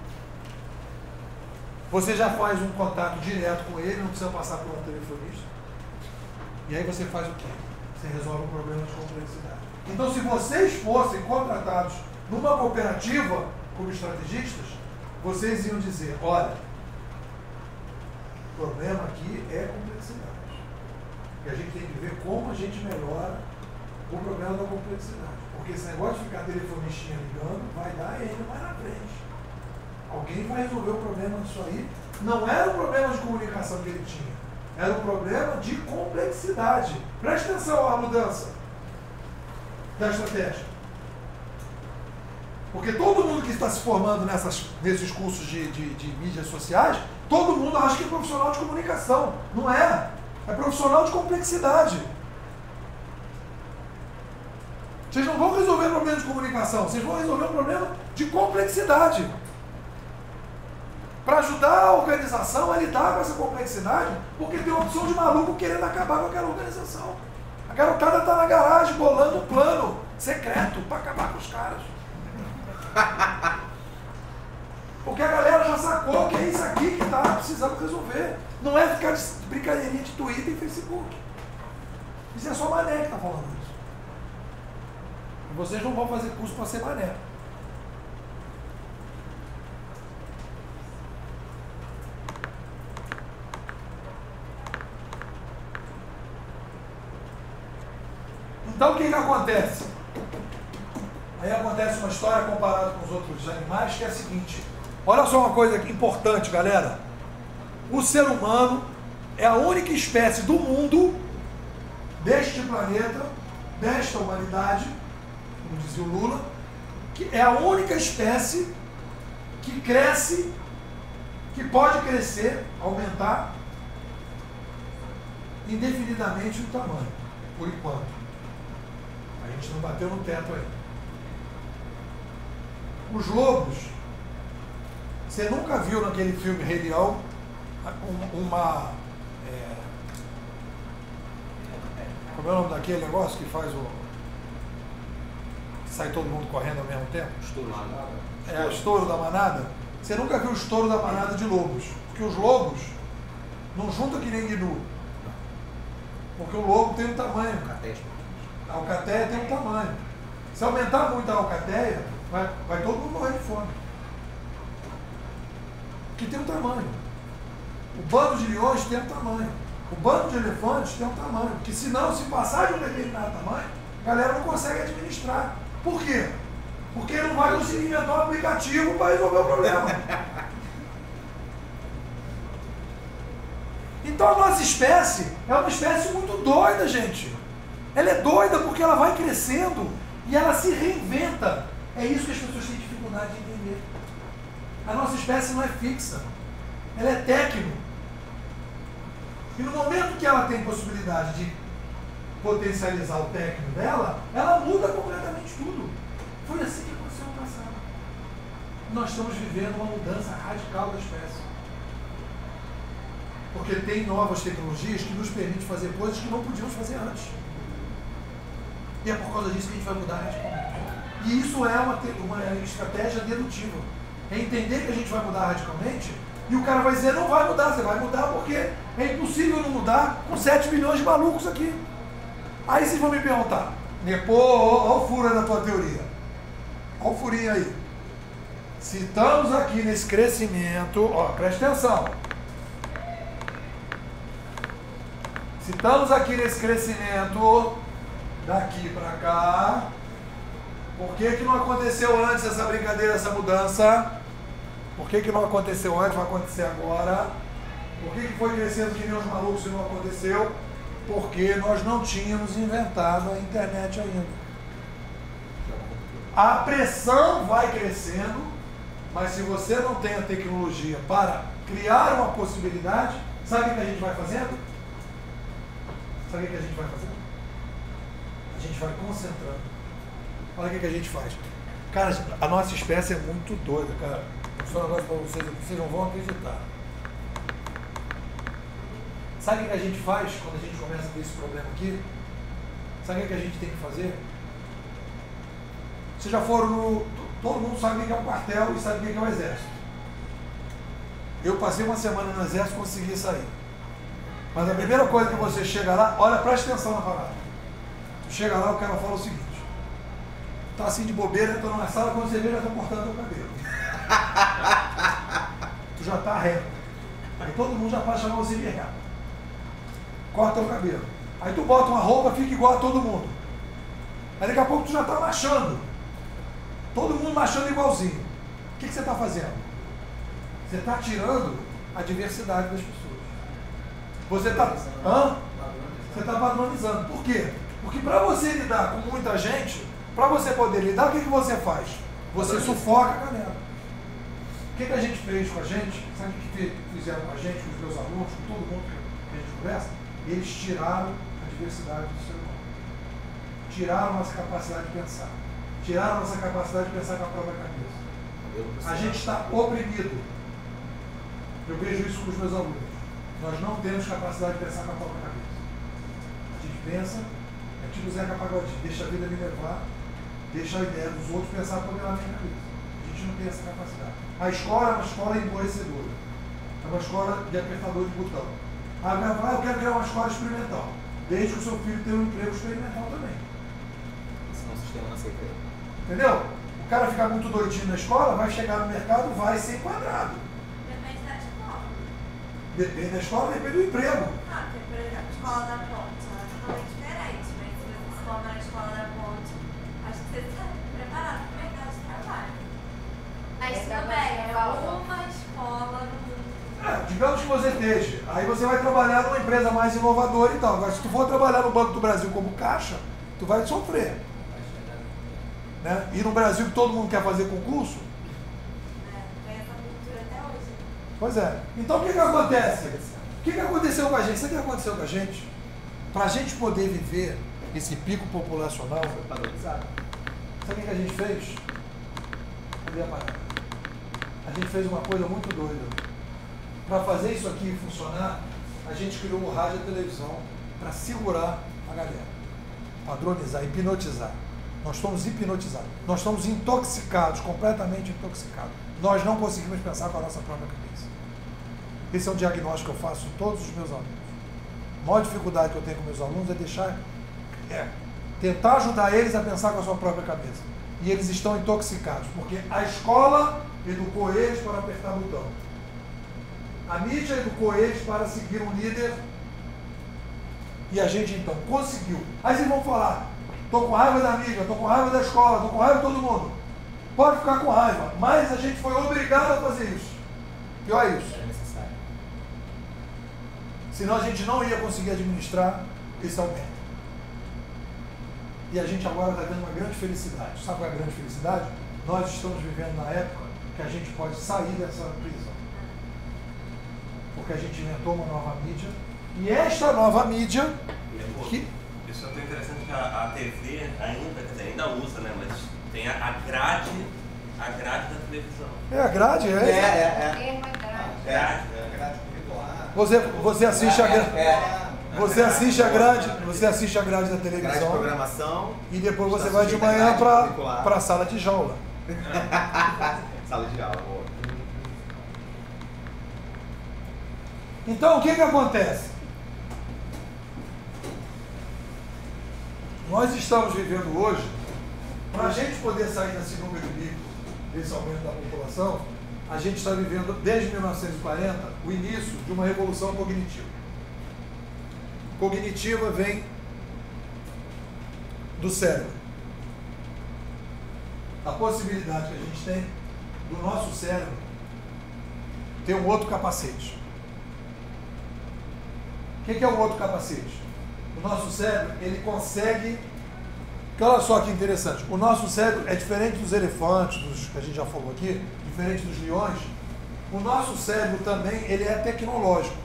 Você já faz um contato direto com ele, não precisa passar por um telefonista. E aí você faz o quê? Você resolve um problema de complexidade. Então, se vocês fossem contratados numa cooperativa como estrategistas, vocês iam dizer, olha, o problema aqui é complexidade. E a gente tem que ver como a gente melhora o problema da complexidade. Porque esse negócio de ficar telefonistinha ligando vai dar ele mais na frente. Alguém vai resolver o problema disso aí. Não era o problema de comunicação que ele tinha. Era um problema de complexidade. Preste atenção à mudança da estratégia. Porque todo mundo que está se formando nessas, nesses cursos de, de, de mídias sociais, todo mundo acha que é profissional de comunicação. Não é. É profissional de complexidade. Vocês não vão resolver problema de comunicação, vocês vão resolver um problema de complexidade. Para ajudar a organização a lidar com essa complexidade, porque tem uma opção de maluco querendo acabar com aquela organização. A garotada está na garagem bolando um plano secreto para acabar com os caras. Porque a galera já sacou que é isso aqui que está precisando resolver. Não é ficar de brincadeirinha de Twitter e Facebook. Isso é só mané que está falando isso. E vocês não vão fazer curso para ser mané. Então o que, que acontece? Aí acontece uma história comparada com os outros animais, que é a seguinte. Olha só uma coisa importante, galera. O ser humano é a única espécie do mundo, deste planeta, desta humanidade, como dizia o Lula, que é a única espécie que cresce, que pode crescer, aumentar indefinidamente o tamanho, por enquanto. A gente não bateu no teto ainda. Os lobos, você nunca viu naquele filme Rei Leão uma... É, como é o nome daquele negócio que faz o... que sai todo mundo correndo ao mesmo tempo? Estouro. É, o estouro da manada. Você nunca viu o estouro da manada de lobos. Porque os lobos não juntam que nem gnu. Porque o lobo tem um tamanho. A alcateia tem um tamanho. Se aumentar muito a alcateia, vai, vai todo mundo morrer de fome. Que tem um tamanho. O bando de leões tem um tamanho. O bando de elefantes tem um tamanho. Porque senão, se passar de um determinado tamanho, a galera não consegue administrar. Por quê? Porque ele não vai conseguir inventar um aplicativo para resolver o problema. Então a nossa espécie é uma espécie muito doida, gente. Ela é doida porque ela vai crescendo e ela se reinventa. É isso que as pessoas têm dificuldade de entender. A nossa espécie não é fixa. Ela é técnica. E no momento que ela tem possibilidade de potencializar o técnico dela, ela muda completamente tudo. Foi assim que aconteceu no passado. Nós estamos vivendo uma mudança radical da espécie. Porque tem novas tecnologias que nos permitem fazer coisas que não podíamos fazer antes. E é por causa disso que a gente vai mudar radicalmente. E isso é uma, uma estratégia dedutiva. É entender que a gente vai mudar radicalmente e o cara vai dizer, não vai mudar, você vai mudar porque é impossível não mudar com sete milhões de malucos aqui. Aí vocês vão me perguntar, Nepô, olha o furo na tua teoria. Olha o furinho aí. Se estamos aqui nesse crescimento, ó, presta atenção. Se estamos aqui nesse crescimento, daqui para cá, por que que não aconteceu antes essa brincadeira, essa mudança? Por que que não aconteceu antes, vai acontecer agora? Por que, que foi crescendo que nem os malucos e não aconteceu? Porque nós não tínhamos inventado a internet ainda. A pressão vai crescendo, mas se você não tem a tecnologia para criar uma possibilidade, sabe o que a gente vai fazendo? Sabe o que a gente vai fazendo? A gente vai concentrando. Olha o que a gente faz. Cara, a nossa espécie é muito doida, cara. Vou falar um negócio para vocês aqui, vocês não vão acreditar. Sabe o que a gente faz quando a gente começa a ter esse problema aqui? Sabe o que a gente tem que fazer? Vocês já foram no... Todo mundo sabe o que é um quartel e sabe o que é um exército. Eu passei uma semana no exército e consegui sair. Mas a primeira coisa que você chega lá, olha, presta atenção na parada. Chega lá, o cara fala o seguinte: tá assim de bobeira, entrou na sala, quando você vê, já estão cortando o cabelo. Tu já tá reto. Aí todo mundo já pode chamar você de errado. Corta o cabelo. Aí tu bota uma roupa, fica igual a todo mundo. Aí daqui a pouco tu já tá marchando. Todo mundo marchando igualzinho. O que, que você está fazendo? Você está tirando a diversidade das pessoas. Você está hã? Você está padronizando. Por quê? Porque para você lidar com muita gente, para você poder lidar, o que, que você faz? Você sufoca a galera. O que, que a gente fez com a gente? Sabe o que fizeram com a gente, com os meus alunos, com todo mundo que a gente conversa? Eles tiraram a diversidade do ser humano. Tiraram a nossa capacidade de pensar. Tiraram a nossa capacidade de pensar com a própria cabeça. A gente está oprimido. Eu vejo isso com os meus alunos. Nós não temos capacidade de pensar com a própria cabeça. A gente pensa, é tipo Zeca Pagodinho, deixa a vida me levar, deixa a ideia dos outros pensar pela minha cabeça. A gente não tem essa capacidade. A escola é uma escola emborrecedora. É uma escola de apertador de botão. Aí o cara fala, ah, eu quero criar uma escola experimental. Desde que o seu filho tenha um emprego experimental também. Senão o sistema não aceita. Entendeu? O cara ficar muito doidinho na escola, vai chegar no mercado, vai ser enquadrado. Depende da escola. Depende da escola, depende do emprego. Ah, porque, por exemplo, a escola da ponte, ela é totalmente diferente, mas se você se forma na escola da ponte, acho que você está preparado para o mercado de trabalho. Mas tudo bem, é uma escola no mundo. É, digamos que você esteja, aí você vai trabalhar numa empresa mais inovadora e tal. Agora, se tu for trabalhar no Banco do Brasil como caixa, tu vai sofrer. Né? E no Brasil que todo mundo quer fazer concurso? É, tem essa cultura até hoje. Pois é. Então o que que acontece? O que que aconteceu com a gente? Sabe o que aconteceu com a gente? Para a gente poder viver esse pico populacional, sabe o que que a gente fez? Cadê a parada? A gente fez uma coisa muito doida. Para fazer isso aqui funcionar, a gente criou o rádio e a televisão para segurar a galera, padronizar, hipnotizar. Nós estamos hipnotizados, nós estamos intoxicados, completamente intoxicados. Nós não conseguimos pensar com a nossa própria cabeça. Esse é um diagnóstico que eu faço em todos os meus alunos. A maior dificuldade que eu tenho com meus alunos é deixar, é tentar ajudar eles a pensar com a sua própria cabeça. E eles estão intoxicados, porque a escola educou eles para apertar botão. A mídia educou eles para seguir um líder. E a gente então conseguiu. Aí vocês vão falar, estou com raiva da mídia, estou com raiva da escola, estou com raiva de todo mundo. Pode ficar com raiva, mas a gente foi obrigado a fazer isso. Pior é isso. Era necessário. Senão a gente não ia conseguir administrar esse aumento. E a gente agora está tendo uma grande felicidade. Sabe qual é a grande felicidade? Nós estamos vivendo na época que a gente pode sair dessa prisão. Porque a gente inventou uma nova mídia. E esta nova mídia... que Isso é tão interessante que a, a T V ainda, quer dizer, ainda usa, né? Mas tem a, a grade, a grade da televisão. É a grade, é? É, é, O termo é grade. é. Grade. É, grade curricular. Você, você assiste a grade. É. Você assiste a grade, você assiste a grade da Grade de televisão programação. e depois você Está vai de sujeita à manhã grade para curricular. a sala de jaula. Sala de aula, boa. Então o que que acontece? Nós estamos vivendo hoje, para a gente poder sair desse número líquido, desse aumento da população, a gente está vivendo desde mil novecentos e quarenta o início de uma revolução cognitiva. Cognitiva vem do cérebro. A possibilidade que a gente tem do nosso cérebro ter um outro capacete. O que, que é o outro capacete? O nosso cérebro, ele consegue... Porque olha só que interessante, o nosso cérebro é diferente dos elefantes, dos, que a gente já falou aqui, diferente dos leões. O nosso cérebro também, ele é tecnológico.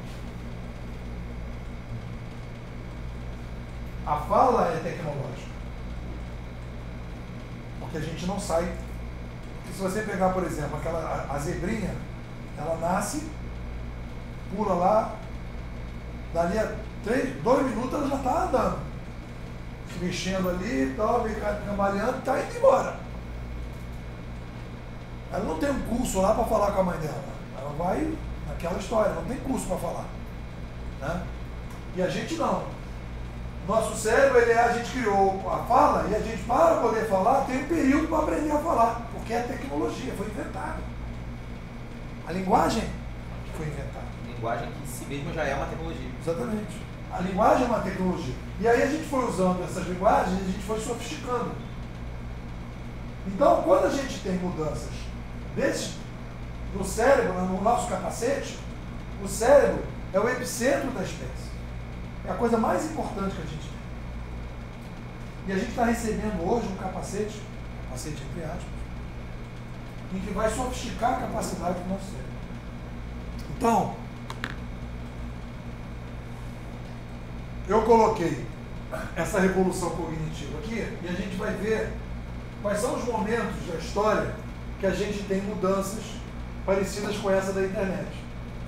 A fala é tecnológica. Porque a gente não sai. Porque se você pegar, por exemplo, aquela, a, a zebrinha, ela nasce, pula lá, dali a três, dois minutos ela já está andando. Se mexendo ali, tal, meio cambaleando, está indo embora. Ela não tem um curso lá para falar com a mãe dela. Ela vai naquela história, não tem curso para falar. Né? E a gente não. Nosso cérebro, ele é, a gente criou a fala e a gente, para poder falar, tem um período para aprender a falar, porque é tecnologia, foi inventado. A linguagem foi inventada. A linguagem que em si mesma já é uma tecnologia. Exatamente. A linguagem é uma tecnologia. E aí a gente foi usando essas linguagens e a gente foi sofisticando. Então, quando a gente tem mudanças desse, no cérebro, no nosso capacete, o cérebro é o epicentro da espécie. É a coisa mais importante que a gente tem. E a gente está recebendo hoje um capacete, capacete entre aspas, em que vai sofisticar a capacidade do nosso cérebro. Então, eu coloquei essa revolução cognitiva aqui e a gente vai ver quais são os momentos da história que a gente tem mudanças parecidas com essa da internet.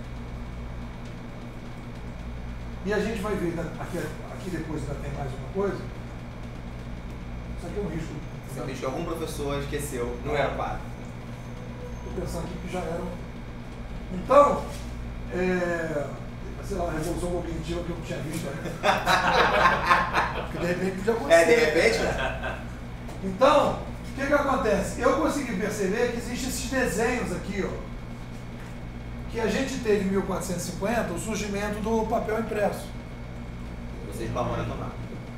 E a gente vai ver, aqui, aqui depois ainda tem mais uma coisa. Isso aqui é um risco. Você viu que algum professor esqueceu, não era quadro. Estou pensando aqui que já era. Então, é, sei lá, uma revolução cognitiva que eu não tinha visto ainda. Porque de repente podia acontecer. É, de repente, né? Então, o que que acontece? Eu consegui perceber que existem esses desenhos aqui, ó, que a gente teve em mil quatrocentos e cinquenta o surgimento do papel impresso. Vocês barram na tomada.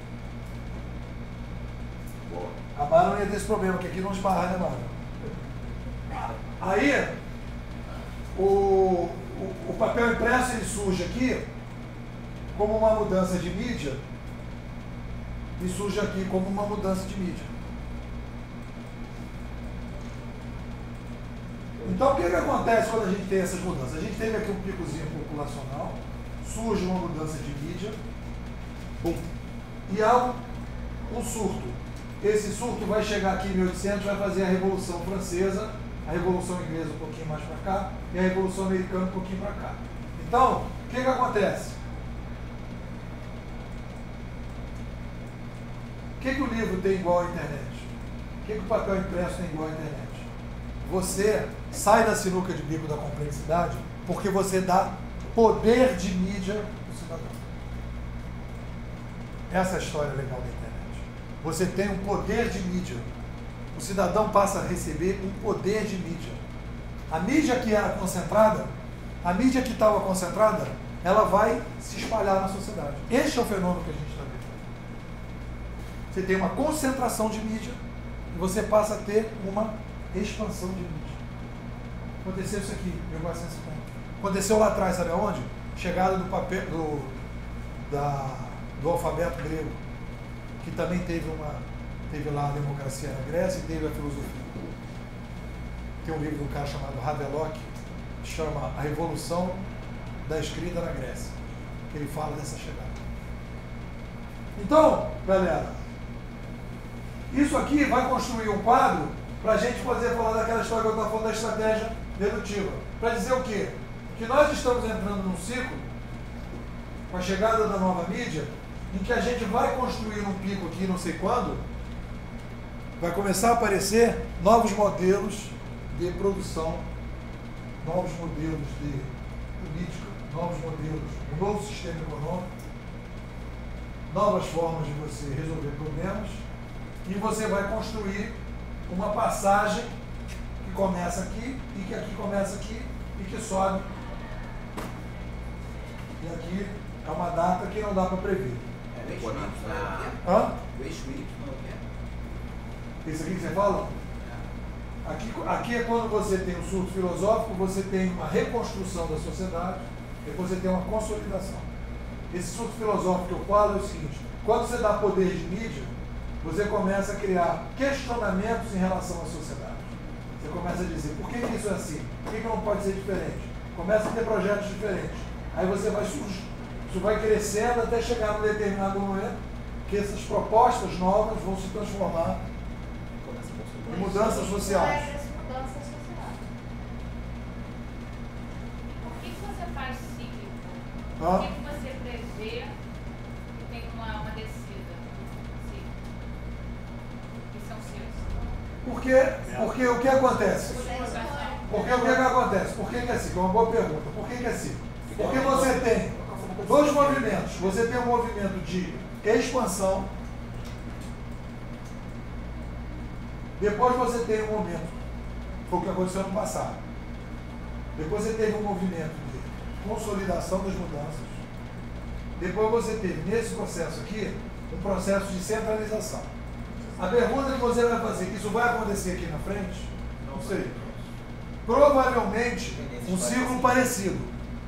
Boa. A Mara não ia ter esse problema, porque aqui não esbarra, né, Mara? Aí, o, o, o papel impresso ele surge aqui como uma mudança de mídia e surge aqui como uma mudança de mídia. Então, o que, que acontece quando a gente tem essas mudanças? A gente teve aqui um picozinho populacional, surge uma mudança de mídia, bum, e há um, um surto. Esse surto vai chegar aqui em mil e oitocentos, vai fazer a Revolução Francesa, a Revolução Inglesa um pouquinho mais para cá, e a Revolução Americana um pouquinho para cá. Então, o que, que acontece? O que, que o livro tem igual à internet? O que, que o papel impresso tem igual à internet? Você sai da sinuca de bico da complexidade porque você dá poder de mídia ao cidadão. Essa é a história legal da internet. Você tem um poder de mídia. O cidadão passa a receber um poder de mídia. A mídia que era concentrada, a mídia que estava concentrada, ela vai se espalhar na sociedade. Este é o fenômeno que a gente está vendo. Você tem uma concentração de mídia e você passa a ter uma expansão de mídia. Aconteceu isso aqui, mil quatrocentos e cinquenta. Aconteceu lá atrás, sabe aonde? Chegada do papel do, da, do alfabeto grego, que também teve uma teve lá a democracia na Grécia e teve a filosofia. Tem um livro de um cara chamado Havelock, que chama A Revolução da Escrita na Grécia, que ele fala dessa chegada. Então, galera, isso aqui vai construir um quadro para a gente poder falar daquela história que eu estava falando da estratégia dedutiva. Para dizer o quê? Que nós estamos entrando num ciclo, com a chegada da nova mídia, em que a gente vai construir um pico aqui, não sei quando, vai começar a aparecer novos modelos de produção, novos modelos de política, novos modelos, um novo sistema econômico, novas formas de você resolver problemas, e você vai construir uma passagem que começa aqui, e que aqui começa aqui, e que sobe. E aqui é uma data que não dá para prever. É o eixo Y, não é o quê? Hã? O eixo Y não é o quê? Isso aqui que você fala? Aqui, aqui é quando você tem um surto filosófico, você tem uma reconstrução da sociedade, depois você tem uma consolidação. esse surto filosófico que eu falo é o seguinte: quando você dá poder de mídia, você começa a criar questionamentos em relação à sociedade. Você começa a dizer, por que isso é assim? Por que não pode ser diferente? Começa a ter projetos diferentes. Aí você vai surgir, isso vai crescendo até chegar num determinado momento que essas propostas novas vão se transformar em mudanças sociais. Mudanças sociais. Por que que você faz cíclico? Hã? Por que que você prevê que tem uma, uma descida? Sim. Que são seus. Porque, porque o que acontece? Porque o que, que acontece? Por que, que é assim? É uma boa pergunta. Por que, que é assim? Porque você tem dois movimentos. Você tem um movimento de expansão. Depois você tem um momento, foi o que aconteceu no passado. Depois você teve um movimento de consolidação das mudanças. Depois você teve, nesse processo aqui, um processo de centralização. A pergunta que você vai fazer, que isso vai acontecer aqui na frente, não sei. Provavelmente um ciclo parecido.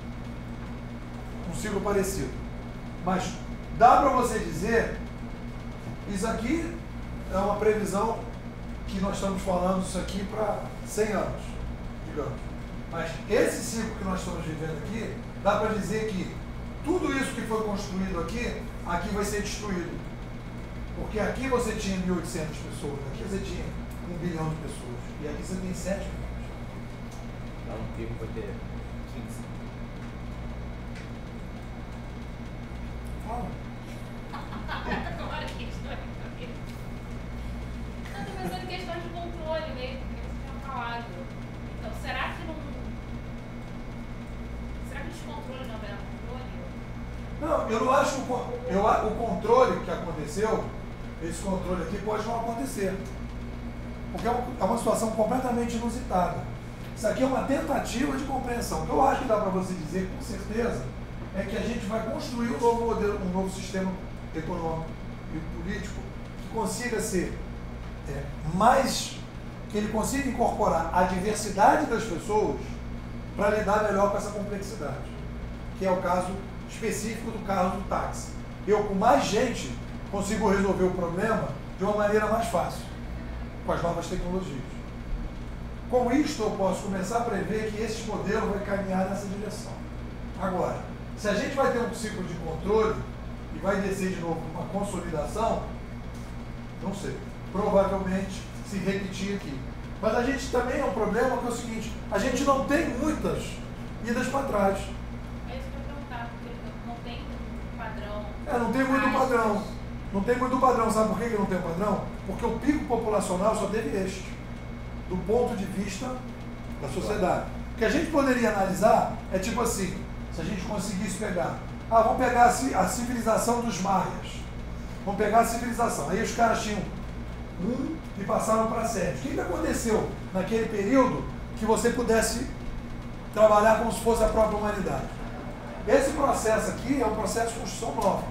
Um ciclo parecido. Mas dá para você dizer, isso aqui é uma previsão que nós estamos falando isso aqui para cem anos, digamos. Mas esse ciclo que nós estamos vivendo aqui, dá para dizer que tudo isso que foi construído aqui, aqui vai ser destruído. Porque aqui você tinha mil e oitocentas pessoas, aqui você tinha um bilhão de pessoas, e aqui você tem sete milhões. Lá no pico vai ter quinze. Fala. Agora que estou aqui. Eu estou pensando em questão de controle mesmo, que você tinha falado. Então, será que não. Será que descontrole não é controle? Não, eu não acho que o, eu, o controle que aconteceu, esse controle aqui pode não acontecer. Porque é uma, é uma situação completamente inusitada. Isso aqui é uma tentativa de compreensão. O que eu acho que dá para você dizer com certeza é que a gente vai construir um novo modelo, um novo sistema econômico e político que consiga ser é, mais, que ele consiga incorporar a diversidade das pessoas para lidar melhor com essa complexidade, que é o caso específico do caso do táxi. Eu, com mais gente, consigo resolver o problema de uma maneira mais fácil, com as novas tecnologias. Com isto, eu posso começar a prever que esse modelo vai caminhar nessa direção. Agora, se a gente vai ter um ciclo de controle e vai descer de novo para uma consolidação, não sei, provavelmente se repetir aqui. Mas a gente também é um problema que é o seguinte, a gente não tem muitas idas para trás. É isso que eu ia perguntar, porque não tem um padrão. É, não tem muito padrão. Não tem muito padrão. Sabe por que não tem padrão? Porque o pico populacional só teve este, do ponto de vista da sociedade. O que a gente poderia analisar é tipo assim, se a gente conseguisse pegar, ah, vamos pegar a civilização dos maias, vamos pegar a civilização, aí os caras tinham um e passaram para sete. O que, que aconteceu naquele período que você pudesse trabalhar como se fosse a própria humanidade? Esse processo aqui é um processo de construção nova.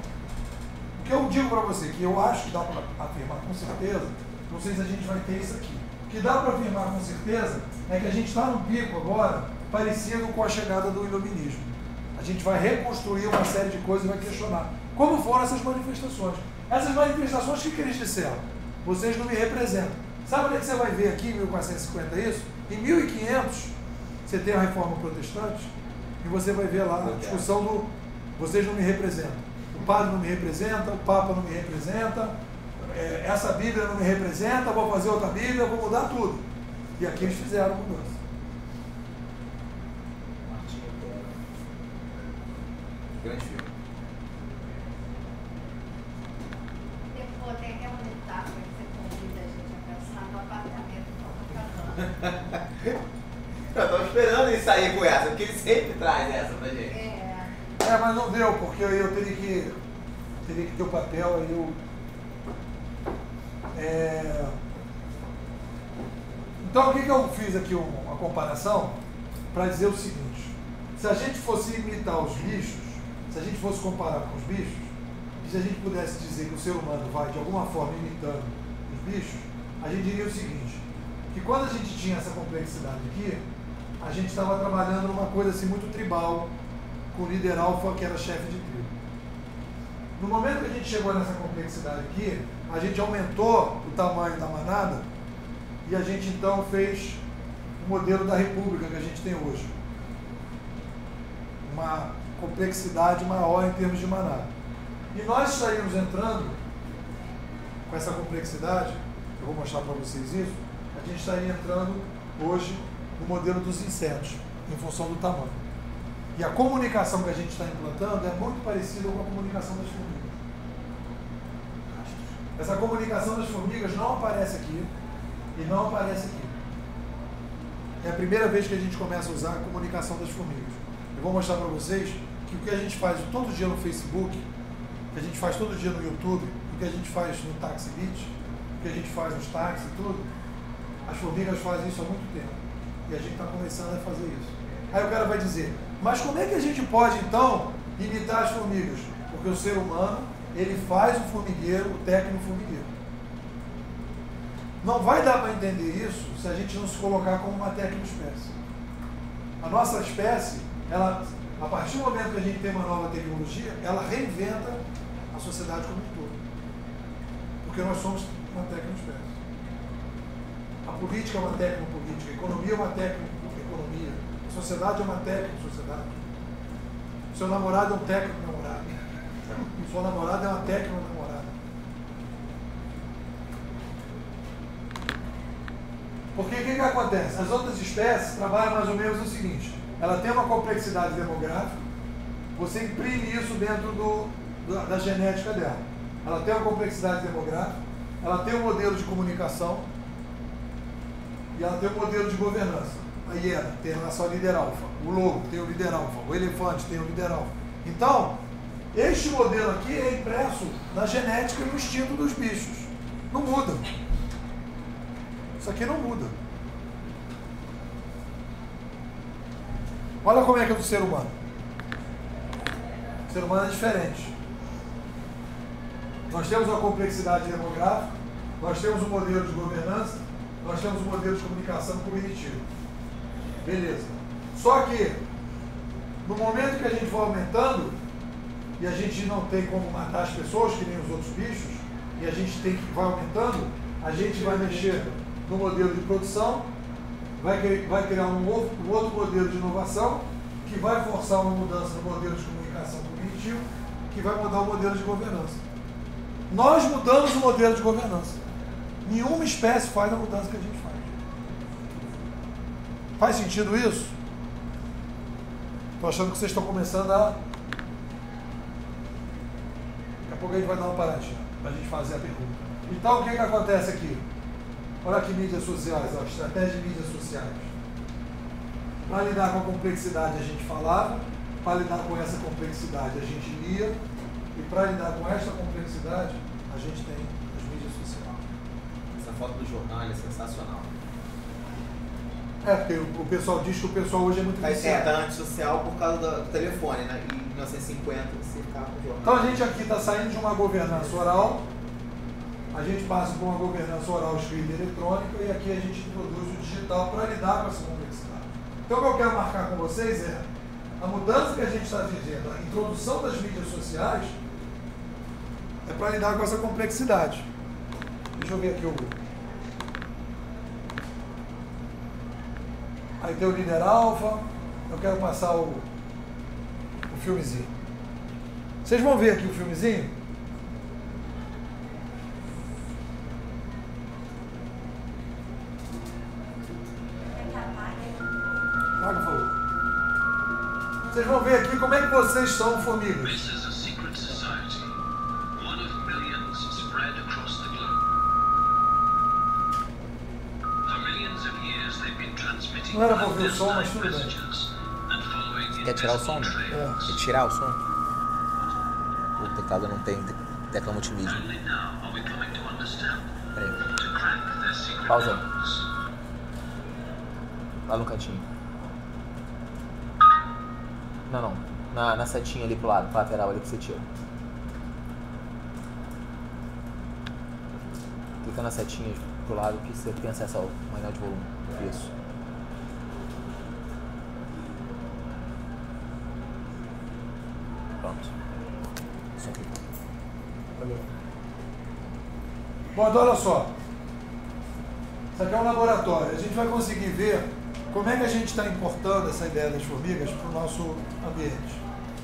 O que eu digo para você, que eu acho que dá para afirmar com certeza, não sei se a gente vai ter isso aqui, o que dá para afirmar com certeza é que a gente está num pico agora parecido com a chegada do iluminismo. A gente vai reconstruir uma série de coisas e vai questionar como foram essas manifestações. Essas manifestações, o que, que eles disseram? Vocês não me representam. Sabe onde é que você vai ver aqui, em mil quatrocentos e cinquenta, isso? Em mil e quinhentos, você tem a Reforma Protestante, e você vai ver lá a discussão do vocês não me representam. O padre não me representa, o Papa não me representa, é, essa Bíblia não me representa, vou fazer outra Bíblia, vou mudar tudo. E aqui eles fizeram a mudança. Grande filme. Depois tem aquela metáfora que você convida a gente a pensar no apartamento. Eu estava esperando ele sair com essa, porque ele sempre traz essa pra gente. É. É, mas não deu, porque eu teria que, teria que ter o papel, aí eu... É... Então, o que, que eu fiz aqui, uma comparação, para dizer o seguinte, se a gente fosse imitar os bichos, se a gente fosse comparar com os bichos, e se a gente pudesse dizer que o ser humano vai, de alguma forma, imitando os bichos, a gente diria o seguinte, que quando a gente tinha essa complexidade aqui, a gente estava trabalhando numa coisa assim muito tribal, com o líder alfa que era chefe de tribo. No momento que a gente chegou nessa complexidade aqui, a gente aumentou o tamanho da manada e a gente então fez o modelo da república que a gente tem hoje. Uma complexidade maior em termos de manada. E nós estaríamos entrando com essa complexidade, eu vou mostrar para vocês isso, a gente estaria entrando hoje no modelo dos insetos, em função do tamanho. E a comunicação que a gente está implantando é muito parecida com a comunicação das formigas. Essa comunicação das formigas não aparece aqui e não aparece aqui. É a primeira vez que a gente começa a usar a comunicação das formigas. Eu vou mostrar para vocês que o que a gente faz todo dia no Facebook, o que a gente faz todo dia no YouTube, o que a gente faz no Taxi Beach, o que a gente faz nos táxis e tudo, as formigas fazem isso há muito tempo. E a gente está começando a fazer isso. Aí o cara vai dizer, mas como é que a gente pode então imitar as formigas? Porque o ser humano, ele faz o formigueiro, o técnico formigueiro. Não vai dar para entender isso se a gente não se colocar como uma tecnoespécie. A nossa espécie, ela, a partir do momento que a gente tem uma nova tecnologia, ela reinventa a sociedade como um todo. Porque nós somos uma tecnoespécie. A política é uma tecnopolítica, a economia é uma tecnoeconomia, a sociedade é uma tecno-sociedade. O seu namorado é um tecno-namorado. A sua namorada é uma tecno-namorada. Porque o que, que acontece? As outras espécies trabalham mais ou menos o seguinte: ela tem uma complexidade demográfica, você imprime isso dentro do, da, da genética dela. Ela tem uma complexidade demográfica, ela tem um modelo de comunicação e ela tem um modelo de governança. A hiena tem a sua líder alfa, o lobo tem o líder alfa, o elefante tem o líder alfa. Então, este modelo aqui é impresso na genética e no instinto dos bichos. Não muda. Isso aqui não muda. Olha como é que é do ser humano. O ser humano é diferente. Nós temos uma complexidade demográfica, nós temos um modelo de governança, nós temos um modelo de comunicação cognitivo. Beleza. Só que, no momento que a gente for aumentando, e a gente não tem como matar as pessoas, que nem os outros bichos, e a gente tem que vai aumentando, a gente vai mexer no modelo de produção, vai, vai criar um outro, um outro modelo de inovação, que vai forçar uma mudança no modelo de comunicação cognitivo, que vai mudar o modelo de governança. Nós mudamos o modelo de governança. Nenhuma espécie faz a mudança que a gente faz. Faz sentido isso? Estou achando que vocês estão começando a... Daqui a pouco a gente vai dar uma paradinha para a gente fazer a pergunta. Então, o que, que acontece aqui? Olha aqui mídias sociais, ó, estratégia de mídias sociais. Para lidar com a complexidade a gente falava, para lidar com essa complexidade a gente lia, e para lidar com esta complexidade a gente tem as mídias sociais. Essa foto do jornal é sensacional. É, porque o pessoal diz que o pessoal hoje é muito viciado. É, tá antissocial por causa do, do telefone, né? Em mil novecentos e cinquenta você ficava com o jornal. Então a gente aqui está saindo de uma governança oral, a gente passa por uma governança oral escrita e eletrônica, e aqui a gente introduz o digital para lidar com essa complexidade. Então o que eu quero marcar com vocês é a mudança que a gente está vivendo, a introdução das mídias sociais, é para lidar com essa complexidade. Deixa eu ver aqui o grupo. Aí tem o líder alfa, eu quero passar o, o filmezinho. Vocês vão ver aqui o filmezinho? Paga, por favor. Vocês vão ver aqui como é que vocês são formigas. Não era para ouvir o som, mas tudo bem. Quer tirar o som? É. Quer tirar o som? O teclado não tem tecla multimídia. Peraí. Pausa. Lá no cantinho. Não, não. Na, na setinha ali pro lado, pro lateral ali que você tira. Clica na setinha pro lado que você tem acesso ao painel de volume. Isso. Pronto. Isso aqui. Bom, então olha só. Isso aqui é um laboratório. A gente vai conseguir ver como é que a gente está importando essa ideia das formigas para o nosso ambiente.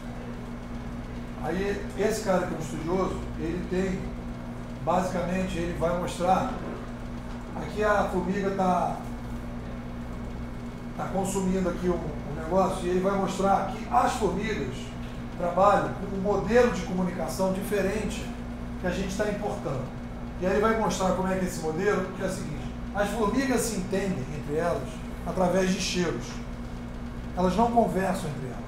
Aí, esse cara que é um estudioso, ele tem, basicamente, ele vai mostrar, aqui a formiga está tá consumindo aqui um, um negócio, e ele vai mostrar que as formigas trabalham com um modelo de comunicação diferente que a gente está importando. E aí ele vai mostrar como é que é esse modelo, que é o seguinte: as formigas se entendem entre elas através de cheiros. Elas não conversam entre elas.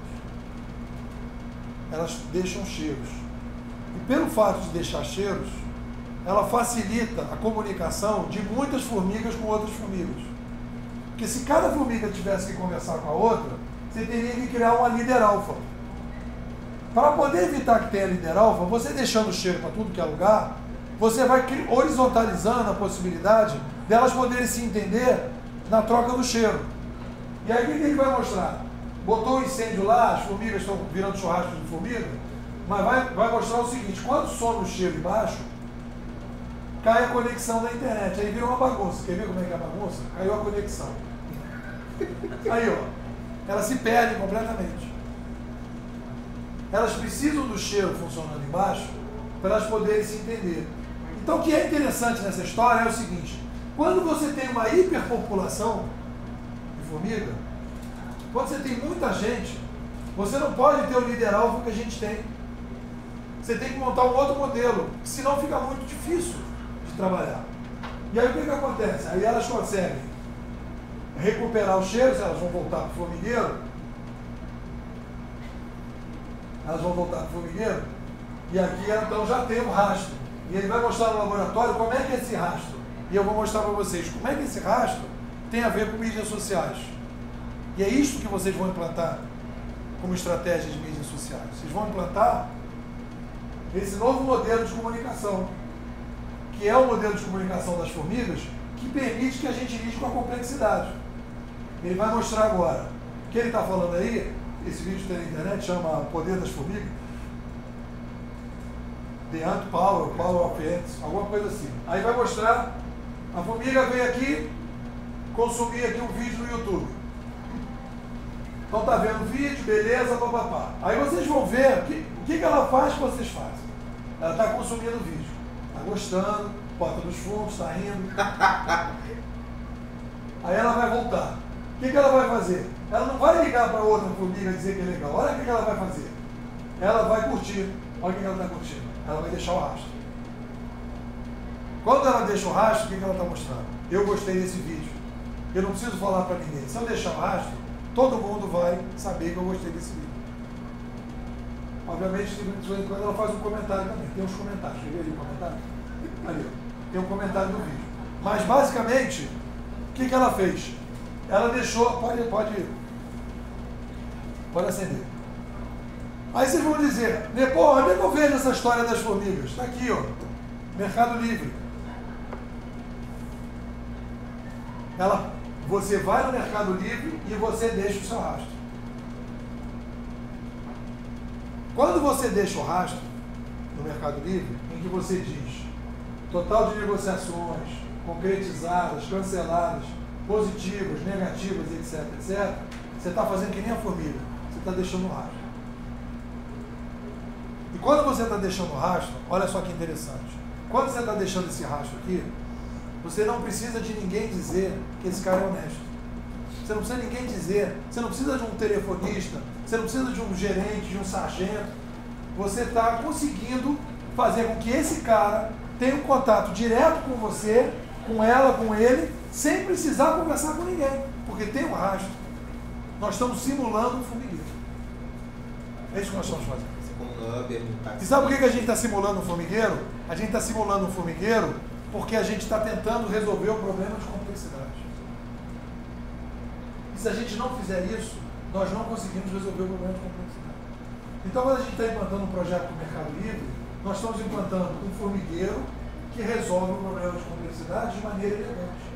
Elas deixam cheiros. E pelo fato de deixar cheiros, ela facilita a comunicação de muitas formigas com outras formigas. Porque se cada formiga tivesse que conversar com a outra, você teria que criar uma líder alfa. Para poder evitar que tenha líder alfa, você deixando cheiro para tudo que é lugar, você vai horizontalizando a possibilidade delas poderem se entender na troca do cheiro. E aí o que ele vai mostrar? Botou o incêndio lá, as formigas estão virando churrasco de formiga, mas vai, vai mostrar o seguinte: quando some o cheiro embaixo, cai a conexão da internet, aí vira uma bagunça. Quer ver como é que é a bagunça? Caiu a conexão. Aí, ó, elas se perdem completamente. Elas precisam do cheiro funcionando embaixo para elas poderem se entender. Então, o que é interessante nessa história é o seguinte: quando você tem uma hiperpopulação de formiga, quando você tem muita gente, você não pode ter o líder alfa que a gente tem. Você tem que montar um outro modelo, senão fica muito difícil de trabalhar. E aí o que, que acontece? Aí elas conseguem recuperar os cheiros, elas vão voltar para o formigueiro, elas vão voltar para o formigueiro, e aqui então já tem um rastro. E ele vai mostrar no laboratório como é que é esse rastro. E eu vou mostrar para vocês como é que esse rastro tem a ver com mídias sociais. E é isso que vocês vão implantar como estratégia de mídias sociais. Vocês vão implantar esse novo modelo de comunicação, que é o modelo de comunicação das formigas, que permite que a gente lide com a complexidade. Ele vai mostrar agora. O que ele está falando aí, esse vídeo tem na internet, chama O Poder das Formigas. The Ant Power, Power of Ants, alguma coisa assim. Aí vai mostrar, a formiga veio aqui, consumir aqui um vídeo no YouTube. Então tá vendo o vídeo, beleza, papapá. Aí vocês vão ver o que, o que ela faz que vocês fazem. Ela está consumindo o vídeo. Está gostando, porta dos fundos, está rindo. Aí ela vai voltar. O que, que ela vai fazer? Ela não vai ligar para outra formiga e dizer que é legal. Olha o que, que ela vai fazer. Ela vai curtir. Olha o que, que ela está curtindo. Ela vai deixar o rastro. Quando ela deixa o rastro, o que, que ela está mostrando? Eu gostei desse vídeo. Eu não preciso falar para ninguém. Se eu deixar o rastro, todo mundo vai saber que eu gostei desse vídeo. Obviamente, de vez em quando ela faz um comentário também. Tem uns comentários. Deixa eu ver ali o comentário. Ali, ó. Tem um comentário no vídeo. Mas, basicamente, o que, que ela fez? Ela deixou... Pode, pode, pode acender. Aí vocês vão dizer, pô, onde é que eu vejo essa história das formigas? Está aqui, ó. Mercado Livre. Ela, você vai no Mercado Livre e você deixa o seu rastro. Quando você deixa o rastro no Mercado Livre, em que você diz total de negociações concretizadas, canceladas, positivas, negativas, etc, etcétera, você está fazendo que nem a formiga, você está deixando o rastro. E quando você está deixando o rastro, olha só que interessante, quando você está deixando esse rastro aqui, você não precisa de ninguém dizer que esse cara é honesto. Você não precisa de ninguém dizer, você não precisa de um telefonista, você não precisa de um gerente, de um sargento. Você está conseguindo fazer com que esse cara tenha um contato direto com você, com ela, com ele, sem precisar conversar com ninguém, porque tem um rastro. Nós estamos simulando um formigueiro. É isso que nós estamos fazendo. E sabe por que a gente está simulando um formigueiro? A gente está simulando um formigueiro porque a gente está tentando resolver o problema de complexidade. E se a gente não fizer isso, nós não conseguimos resolver o problema de complexidade. Então, quando a gente está implantando um projeto do Mercado Livre, nós estamos implantando um formigueiro que resolve o problema de complexidade de maneira elegante.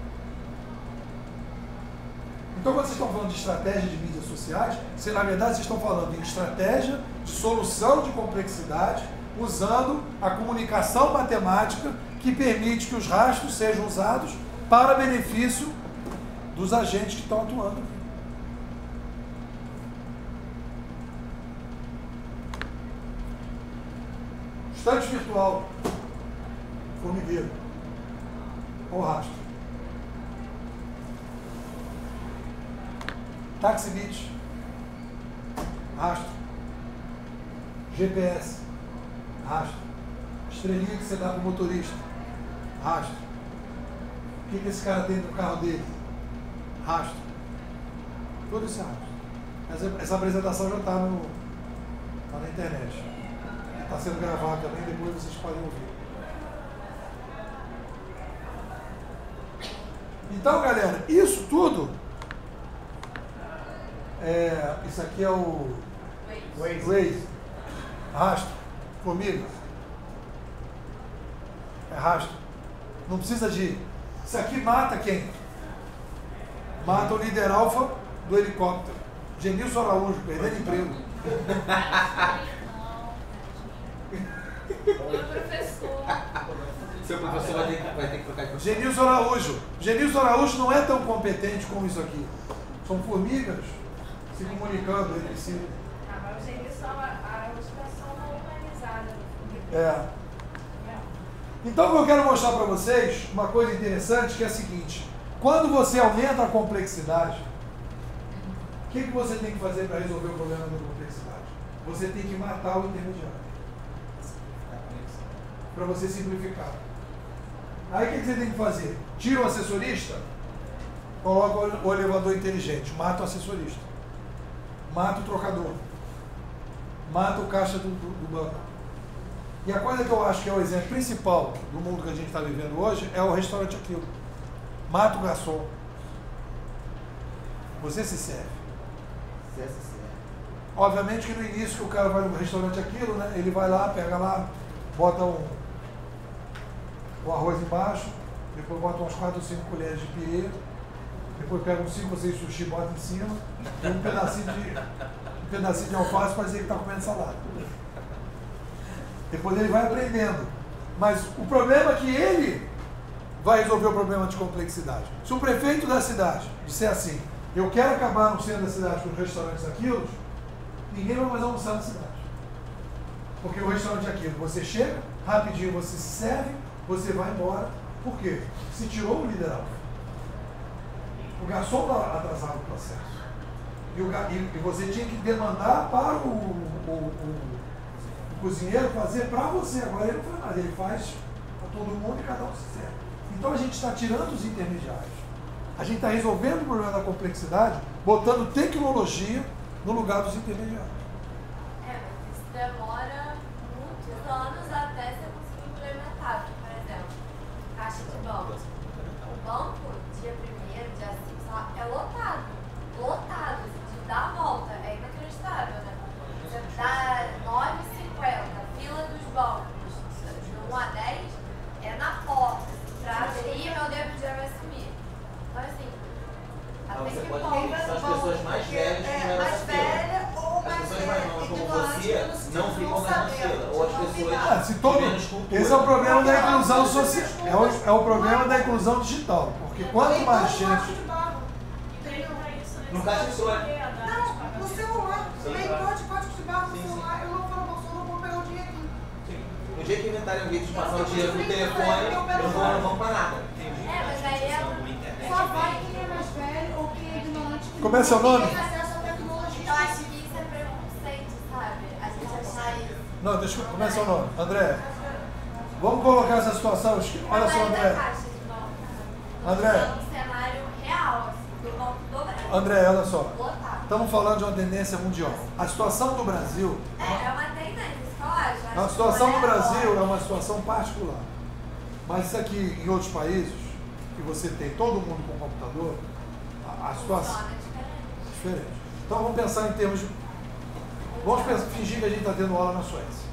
Então, quando vocês estão falando de estratégia de mídias sociais, se na verdade vocês estão falando em estratégia de solução de complexidade usando a comunicação matemática que permite que os rastros sejam usados para benefício dos agentes que estão atuando aqui. Estante virtual, formigueiro, ou rastro. Taxibit, rastro. G P S, rastro. Estrelinha que você dá para o motorista, rastro. O que, que esse cara tem no carro dele? Rastro. Tudo isso é rastro. Essa, essa apresentação já está no, tá na internet. Está sendo gravado também, depois vocês podem ouvir. Então, galera, isso tudo, é, isso aqui é o Waze, Waze. Rastro, formiga, é rastro, não precisa de, isso aqui mata quem? Mata o líder alfa do helicóptero, Genilson Araújo, perdendo emprego. Meu professor. Seu professor vai ter, que, vai ter que trocar de professor. Genilson Araújo. Genilson Araújo não é tão competente como isso aqui. São formigas se comunicando entre si. Ah, mas o Genilson Araújo está só uma organizada. É. Então, o que eu quero mostrar para vocês, uma coisa interessante, que é a seguinte. Quando você aumenta a complexidade, o que, que você tem que fazer para resolver o problema da complexidade? Você tem que matar o intermediário. Para você simplificar. Aí o que, que você tem que fazer? Tira o assessorista, coloca o elevador inteligente, mata o assessorista, mata o trocador, mata o caixa do, do, do banco. E a coisa que eu acho que é o exemplo principal do mundo que a gente está vivendo hoje é o restaurante Aquilo. Mata o garçom. Você se serve. Você se serve. Obviamente que no início que o cara vai no restaurante Aquilo, né, ele vai lá, pega lá, bota um, o arroz embaixo, depois bota umas quatro ou cinco colheres de pirê, depois pega uns cinco ou seis sushi, bota em cima, e um pedacinho de, um pedacinho de alface para dizer que está comendo salada. Depois ele vai aprendendo. Mas o problema é que ele vai resolver o problema de complexidade. Se o prefeito da cidade disser assim, eu quero acabar no centro da cidade com os restaurantes Aquilo, ninguém vai mais almoçar na cidade. Porque o restaurante Aquilo, você chega, rapidinho você se serve, você vai embora. Por quê? Se tirou o líder alfa. O garçom atrasava o processo. E, o, e, e você tinha que demandar para o, o, o, o cozinheiro fazer para você. Agora ele não faz nada, ele faz para todo mundo e cada um se serve. Então a gente está tirando os intermediários. A gente está resolvendo o problema da complexidade, botando tecnologia no lugar dos intermediários. É, mas isso demora muitos anos até você conseguir implementar. Por exemplo, caixa de banco. O banco, dia primeiro, dia cinco, é lotado. Lotado, de dar a volta. É inacreditável, né? Você dá nove e cinquenta, fila dos bancos, de um a dez, é na porta. Pra abrir, meu dedo já vai sumir. Então, assim, até que ponto são as pessoas mais velhas que é, não mais essa velha ou As mais pessoas mais novas como ignorante, você no sentido não de ficam não nessa saber, fila. Ou as de não pessoas ficar. Ah, se todo, de menos cultura. esse é o problema da inclusão social. É o, é o problema da inclusão digital. Porque quanto mais gente. No caso de sua. Não, no celular. Leitor de código de barra no celular. Eu não falo, eu não vou pegar o dinheiro aqui. No dia que inventarem um jeito de passar o dinheiro no telefone, eu não vou, não vou pra nada. É, mas aí é. Só vai quem é mais velho ou quem é ignorante. que Como é seu nome? não tem acesso à tecnologia. Eu acho que isso é preconceito, sabe? A gente achar isso. Não, deixa eu. Como é seu nome? André. Vamos colocar essa situação. Olha só, André. André. Um cenário real, assim, do banco do Brasil. André, olha só. Lotado. Estamos falando de uma tendência mundial. A situação do Brasil. É, é uma tendência, isso que eu acho. Acho A que situação não no é Brasil agora. é uma situação particular. Mas isso aqui em outros países, que você tem todo mundo com computador, a, a situação Funciona diferente. é diferente. Então vamos pensar em termos de. Vamos pensar, fingir que a gente está tendo aula na Suécia.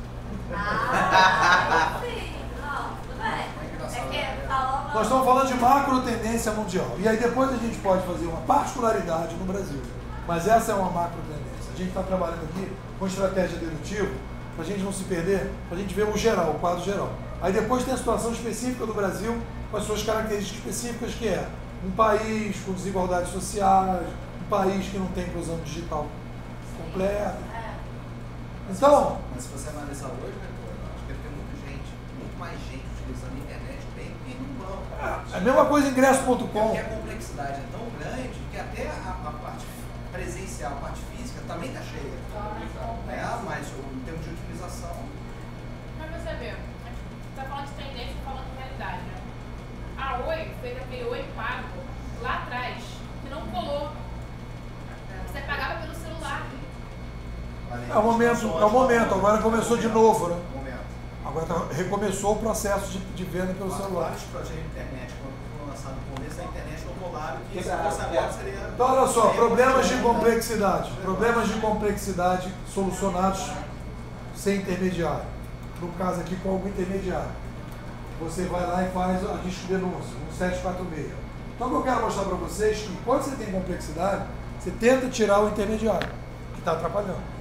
Ah, sim. Não, tudo bem. É que falou. Nós estamos falando de macro tendência mundial. E aí depois a gente pode fazer uma particularidade no Brasil. Mas essa é uma macro tendência. A gente está trabalhando aqui com estratégia dedutiva, para a gente não se perder, para a gente ver o geral, o quadro geral. Aí depois tem a situação específica do Brasil, com as suas características específicas, que é um país com desigualdades sociais, um país que não tem inclusão digital completa. Então... Mas se você analisar hoje, né, pô, acho que deve ter muita gente, muito mais gente utilizando a internet bem do que no banco. É a mesma coisa ingresso ponto com. Porque a complexidade é tão grande que até a, a parte presencial, a parte física, também está cheia. É, mas em termos de utilização... Mas você vê, você está falando de tendência e falando de realidade, né? A Oi fez aquele Oi Pago lá atrás, que não colou. Você pagava pelo celular. É o momento, é o momento, agora começou de novo, né? Momento. Agora tá, recomeçou o processo de, de venda pelo celular. Vários projetos de internet, quando foram lançados no começo da internet, não rolaram, que se fosse agora seria... Então, olha só, problemas de complexidade. Problemas de complexidade solucionados sem intermediário. No caso aqui, com algum intermediário. Você vai lá e faz a disco denúncia, um sete quatro seis. Então, o que eu quero mostrar para vocês é que quando você tem complexidade, você tenta tirar o intermediário, que está atrapalhando.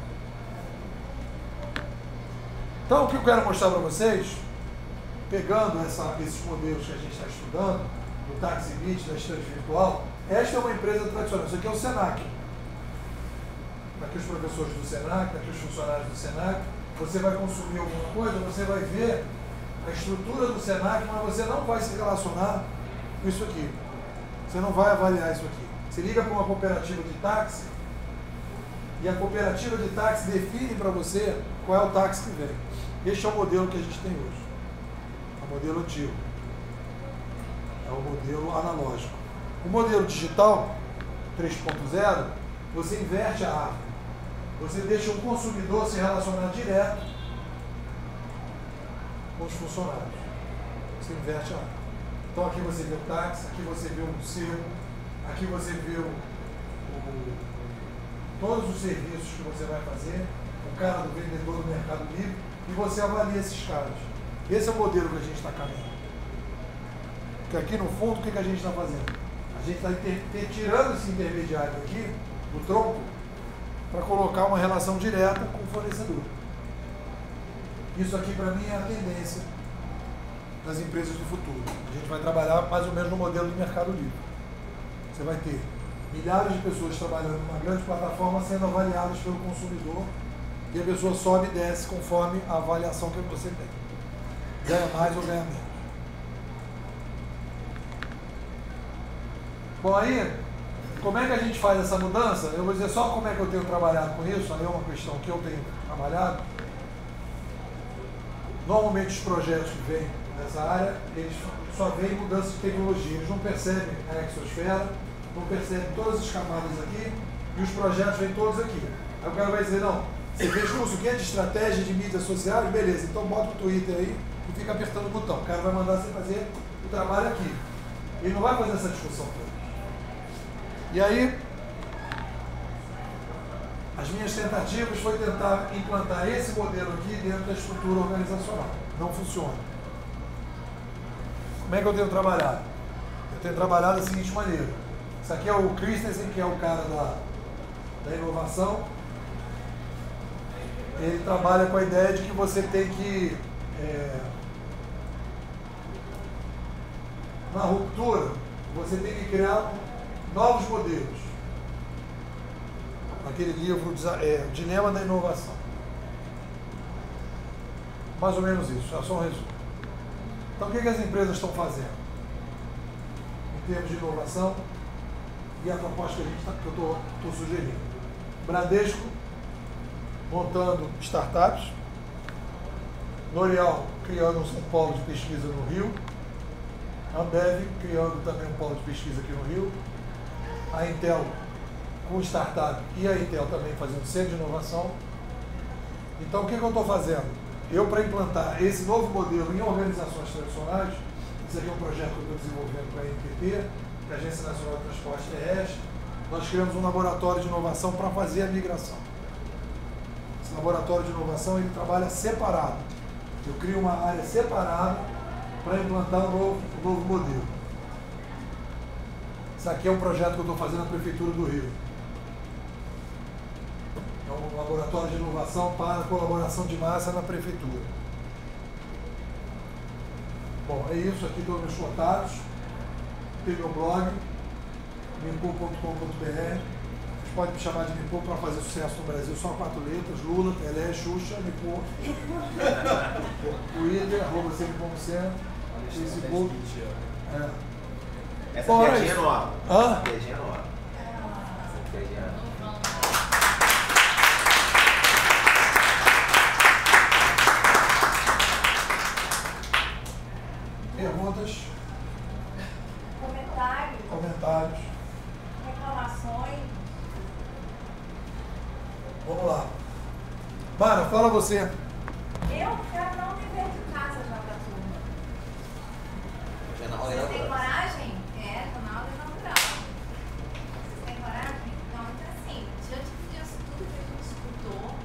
Então, o que eu quero mostrar para vocês, pegando essa, esses modelos que a gente está estudando, do TaxiBit, da estante virtual, esta é uma empresa tradicional. Isso aqui é o Senac. Está aqui os professores do Senac, está aqui os funcionários do Senac. Você vai consumir alguma coisa, você vai ver a estrutura do Senac, mas você não vai se relacionar com isso aqui. Você não vai avaliar isso aqui. Você liga para uma cooperativa de táxi e a cooperativa de táxi define para você qual é o táxi que vem. Este é o modelo que a gente tem hoje. É o modelo antigo. É o modelo analógico. O modelo digital, três ponto zero, você inverte a árvore. Você deixa o consumidor se relacionar direto com os funcionários. Você inverte a árvore. Então aqui você vê o táxi, aqui você vê o seu, aqui você vê o, o, todos os serviços que você vai fazer, o cara do vendedor do Mercado Livre, e você avalia esses caras. Esse é o modelo que a gente está caminhando. Porque aqui no fundo, o que, que a gente está fazendo? A gente está tirando esse intermediário aqui, do tronco, para colocar uma relação direta com o fornecedor. Isso aqui, para mim, é a tendência das empresas do futuro. A gente vai trabalhar mais ou menos no modelo do Mercado Livre. Você vai ter milhares de pessoas trabalhando numa grande plataforma sendo avaliadas pelo consumidor e a pessoa sobe e desce conforme a avaliação que você tem. Ganha mais ou ganha menos. Bom, aí, como é que a gente faz essa mudança? Eu vou dizer só como é que eu tenho trabalhado com isso, aí é uma questão que eu tenho trabalhado. Normalmente os projetos que vêm nessa área, eles só veem mudança de tecnologia, eles não percebem a exosfera, não percebem todas as camadas aqui, e os projetos vêm todos aqui. Aí o cara vai dizer, não, você fez curso que é de estratégia de mídias sociais? Beleza, então bota o Twitter aí e fica apertando o botão. O cara vai mandar você fazer o trabalho aqui. Ele não vai fazer essa discussão toda. E aí, as minhas tentativas foi tentar implantar esse modelo aqui dentro da estrutura organizacional. Não funciona. Como é que eu tenho trabalhado? Eu tenho trabalhado da seguinte maneira. Isso aqui é o Christensen, que é o cara da, da inovação. Ele trabalha com a ideia de que você tem que, é, na ruptura, você tem que criar novos modelos. Naquele livro, é, Dilema da Inovação. Mais ou menos isso, é só um resumo. Então, o que, que as empresas estão fazendo? Em termos de inovação, e a proposta que, a gente tá, que eu estou sugerindo. Bradesco, montando startups. L'Oréal, criando um polo de pesquisa no Rio. Ambev, criando também um polo de pesquisa aqui no Rio. A Intel, com startup, e a Intel também fazendo centro de inovação. Então, o que, que eu estou fazendo? Eu, para implantar esse novo modelo em organizações tradicionais, isso aqui é um projeto que eu estou desenvolvendo com a A N T T, que é a Agência Nacional de Transporte Terrestre, nós criamos um laboratório de inovação para fazer a migração. Esse laboratório de inovação, ele trabalha separado. Eu crio uma área separada para implantar um novo, um novo modelo. Isso aqui é um projeto que eu estou fazendo na Prefeitura do Rio. É um laboratório de inovação para colaboração de massa na Prefeitura. Bom, é isso. Aqui estão meus contatos. Tem meu blog, mipô ponto com ponto br. Vocês podem me chamar de Mipô para fazer sucesso no Brasil. Só quatro letras: Lula, Pelé, Xuxa, Mipô. Twitter, arroba sempre como sempre. Facebook. É. Essa Bora piadinha isso. nova. Hã? Essa piadinha nova. Essa piadinha nova. Perguntas, Comentários, comentários. reclamações. Vamos lá. Mara, fala você. Eu quero dar um dever de casa já pra turma. Já na roda Vocês têm inaugural. coragem? É, tô na aula inaugural. Vocês têm coragem? Então, então assim, diante disso tudo que a gente escutou,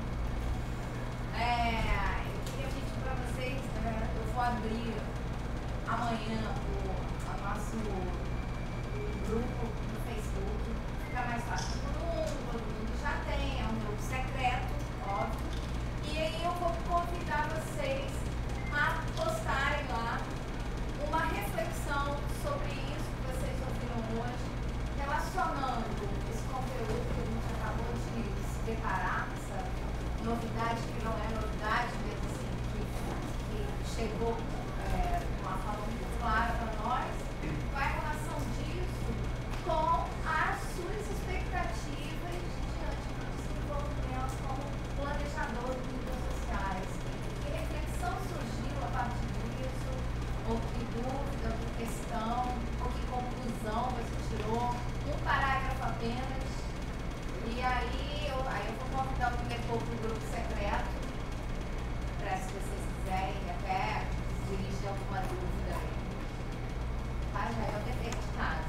é, eu queria pedir pra vocês, é, eu vou abrir amanhã o, o nosso grupo no Facebook, fica mais fácil para todo mundo, todo mundo já tem, é um grupo secreto, óbvio. E aí eu vou convidar vocês a postarem lá uma reflexão sobre isso que vocês ouviram hoje, relacionando esse conteúdo que a gente acabou de se deparar, essa novidade que não é novidade, mas assim, que, que chegou é, de uma forma muito clara para nós, qual é a relação disso com as suas expectativas diante do desenvolvimento como planejador de mídias sociais. Que reflexão surgiu a partir disso? Ou que dúvida, ou que questão, ou que conclusão você tirou? Um parágrafo apenas. E aí eu, aí eu vou convidar o Mipô para o grupo secreto, para se vocês quiserem até dirigir alguma dúvida aí. Tá? Já é o dever de casa.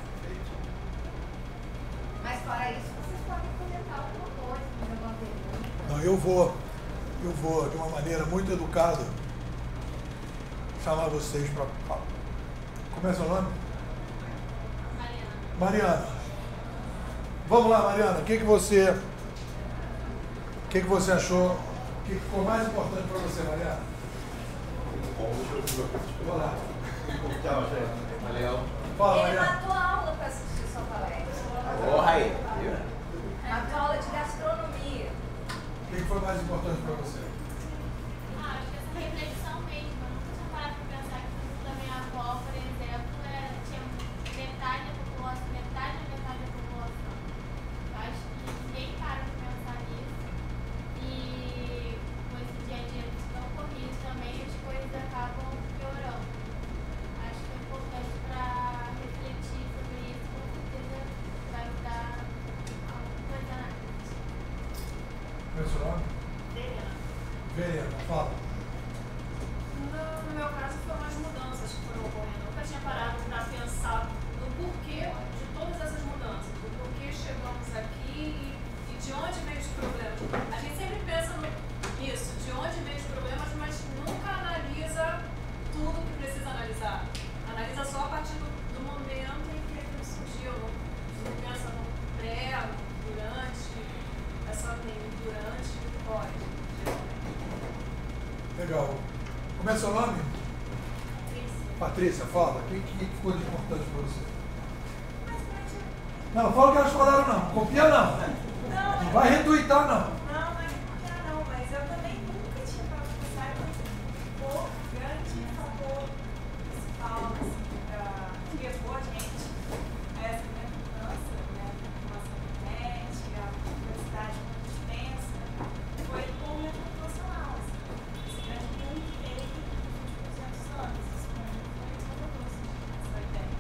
Mas fora isso, vocês podem comentar alguma coisa, fazer alguma pergunta. Não, eu vou, eu vou, de uma maneira muito educada, chamar vocês para. Como é seu nome? Mariana. Mariana. Vamos lá, Mariana. O que, que você. O que, que você achou? O que ficou mais importante para você, Mariana? Vamos lá. Tchau, gente. Valeu. Fala, Ele Mariana. matou a aula para assistir sua palestra. Porra aí, viu? Matou a aula de gastronomia. O que, que foi mais importante para você? Ah, acho que essa reflexão mesmo. Eu nunca tinha parado pra pensar que no da minha avó, por exemplo, era, tinha metade da população, metade da metade da população. Eu acho que ninguém para pra pensar nisso. E com esse dia a dia tão corrido também, as coisas acabam piorando. Acho que é importante pra refletir sobre isso, com certeza vai mudar alguma coisa na gente. Qual é o seu nome? Verena. Verena, fala. No, no meu caso, foram as mudanças que foram ocorrendo. Eu nunca tinha parado para pensar no porquê de todas essas mudanças, do porquê chegamos aqui e, e de onde veio os problemas. A gente sempre pensa no, nisso, de onde veio os problemas, mas nunca analisa tudo que precisa analisar. Analisa só a partir do, do momento em que aquilo surgiu. Não pensa no pré, no durante, é só tem durante e pós. Legal. Como é seu nome? Patrícia, fala. O que, que ficou de importante para você? Não, não fala o que elas falaram, não. Copia, não. Não, Não vai retuitar, não. Não, não é copiar não, mas eu também nunca tinha parado pra pensar que o grande fator principal assim, pra, que levou a gente a essa grande mudança, né, a informação da internet, a velocidade muito extensa, foi o momento populacional, assim, esse grande boom que teve nos últimos duzentos anos. Isso pra mim foi inovador, assim, essa ideia.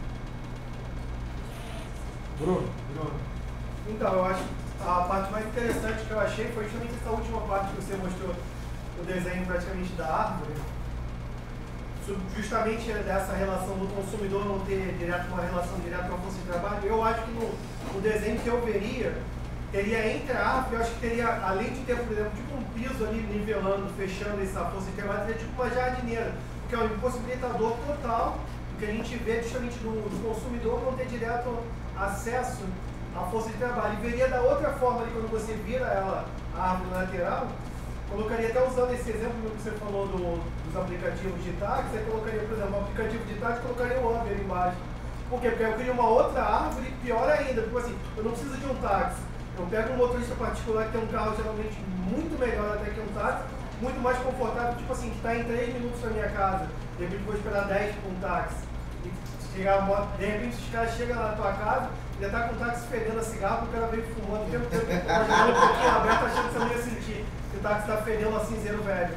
Bruno? Bruno. Então, eu acho que a parte mais interessante que eu achei foi justamente essa última parte que você mostrou, o desenho praticamente da árvore, justamente dessa relação do consumidor não ter direto, uma relação direta com a força de trabalho. Eu acho que no, no desenho que eu veria, teria entre a árvore, eu acho que teria, além de ter, por exemplo, tipo um piso ali nivelando, fechando essa força de trabalho, teria tipo uma jardineira, que é um impossibilitador total, o que a gente vê justamente do, do consumidor não ter direto acesso à força de trabalho. E veria da outra forma ali, quando você vira ela, a árvore lateral, colocaria, até usando esse exemplo que você falou do, dos aplicativos de táxi, eu colocaria, por exemplo, um aplicativo de táxi, colocaria o Uber ali embaixo. Por quê? Porque eu crio uma outra árvore, pior ainda, porque assim, eu não preciso de um táxi. Eu pego um motorista particular que tem um carro geralmente muito melhor até que um táxi, muito mais confortável, tipo assim, que está em três minutos da minha casa. De repente vou esperar dez para um táxi. E chegar a moto, de repente os caras chegam na tua casa, já tá com o táxi fedendo a cigarro, o cara veio fumando, o tempo todo, imaginando um pouquinho aberto, achando que você não ia sentir que o táxi tá fedendo a cinzeiro velho.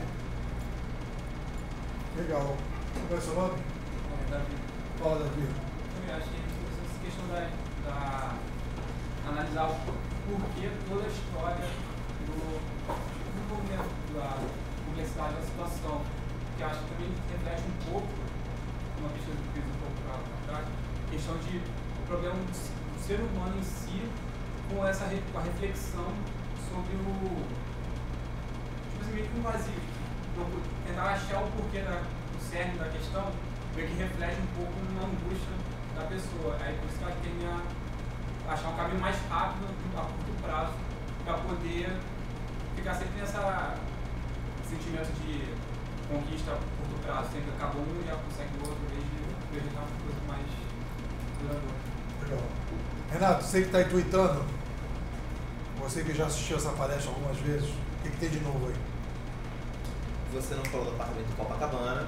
Legal. Qual é o seu nome? Davi. Fala, Davi. Eu acho que essa questão da, da analisar o porquê toda a história do desenvolvimento da complexidade da situação, que eu acho que também reflete um pouco, uma questão que eu fiz um pouco para trás, questão de o problema do, do ser humano em si, com essa com a reflexão sobre o tipo assim, meio que um vazio, então, tentar achar o porquê da, do cerne da questão, meio que reflete um pouco na angústia da pessoa. Aí por isso que ela tem a achar um caminho mais rápido a curto prazo para poder ficar sempre nessa sentimento de conquista a curto prazo, sempre acabou um e já consegue o outro, em vez de projetar uma coisa mais duradoura. Legal. Renato, você que está intuitando, você que já assistiu essa palestra algumas vezes, o que, que tem de novo aí? Você não falou do apartamento de Copacabana.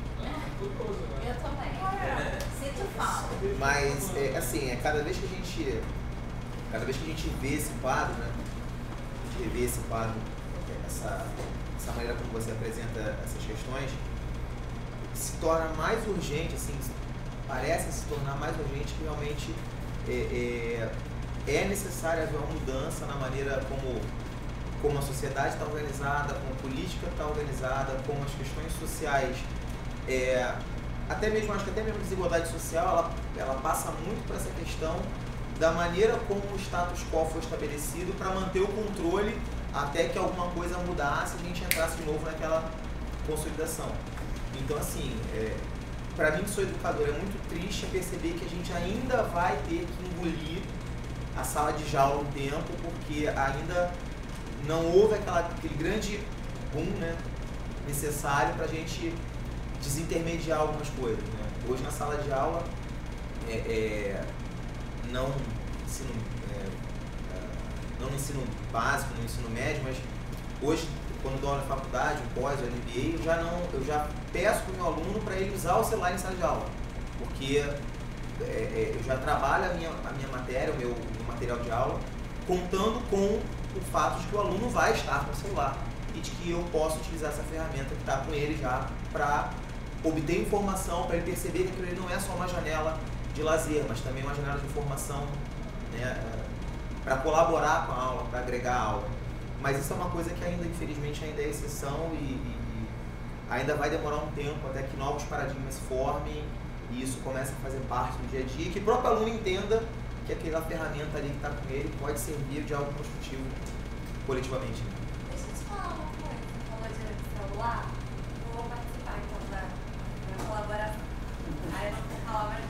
Eu também. É. Sinto falta. Mas, é, assim, é cada vez que a gente cada vez que a gente vê esse quadro, né? A gente revê esse quadro, essa, essa maneira como você apresenta essas questões, se torna mais urgente, assim, parece se tornar mais urgente que realmente é, é, é necessário haver uma mudança na maneira como, como a sociedade está organizada, como a política está organizada, como as questões sociais. É, até mesmo, acho que até mesmo a desigualdade social, ela, ela passa muito por essa questão da maneira como o status quo foi estabelecido para manter o controle até que alguma coisa mudasse e a gente entrasse de novo naquela consolidação. Então, assim, é, para mim que sou educador, é muito triste perceber que a gente ainda vai ter que engolir a sala de jaula um tempo, porque ainda não houve aquela, aquele grande boom, né, necessário para a gente desintermediar algumas coisas, né? Hoje na sala de aula, é, é, não, ensino, é, não no ensino básico, no ensino médio, mas hoje, quando dou aula na faculdade, no pós, no M B A, eu já, não, eu já peço para o meu aluno para ele usar o celular em sala de aula, porque é, é, eu já trabalho a minha, a minha matéria, o meu, o meu material de aula, contando com o fato de que o aluno vai estar com o celular e de que eu posso utilizar essa ferramenta que está com ele já para obter informação, para ele perceber que aquilo não é só uma janela de lazer, mas também uma janela de informação, né, para colaborar com a aula, para agregar a aula. Mas isso é uma coisa que ainda, infelizmente, ainda é exceção e, e, e ainda vai demorar um tempo até que novos paradigmas se formem e isso comece a fazer parte do dia a dia, e que o próprio aluno entenda que aquela ferramenta ali que está com ele pode servir de algo construtivo coletivamente. Deixa eu te falar uma coisa, você falou de celular, vou participar então da colaboração. Aí eu não vou falar, mas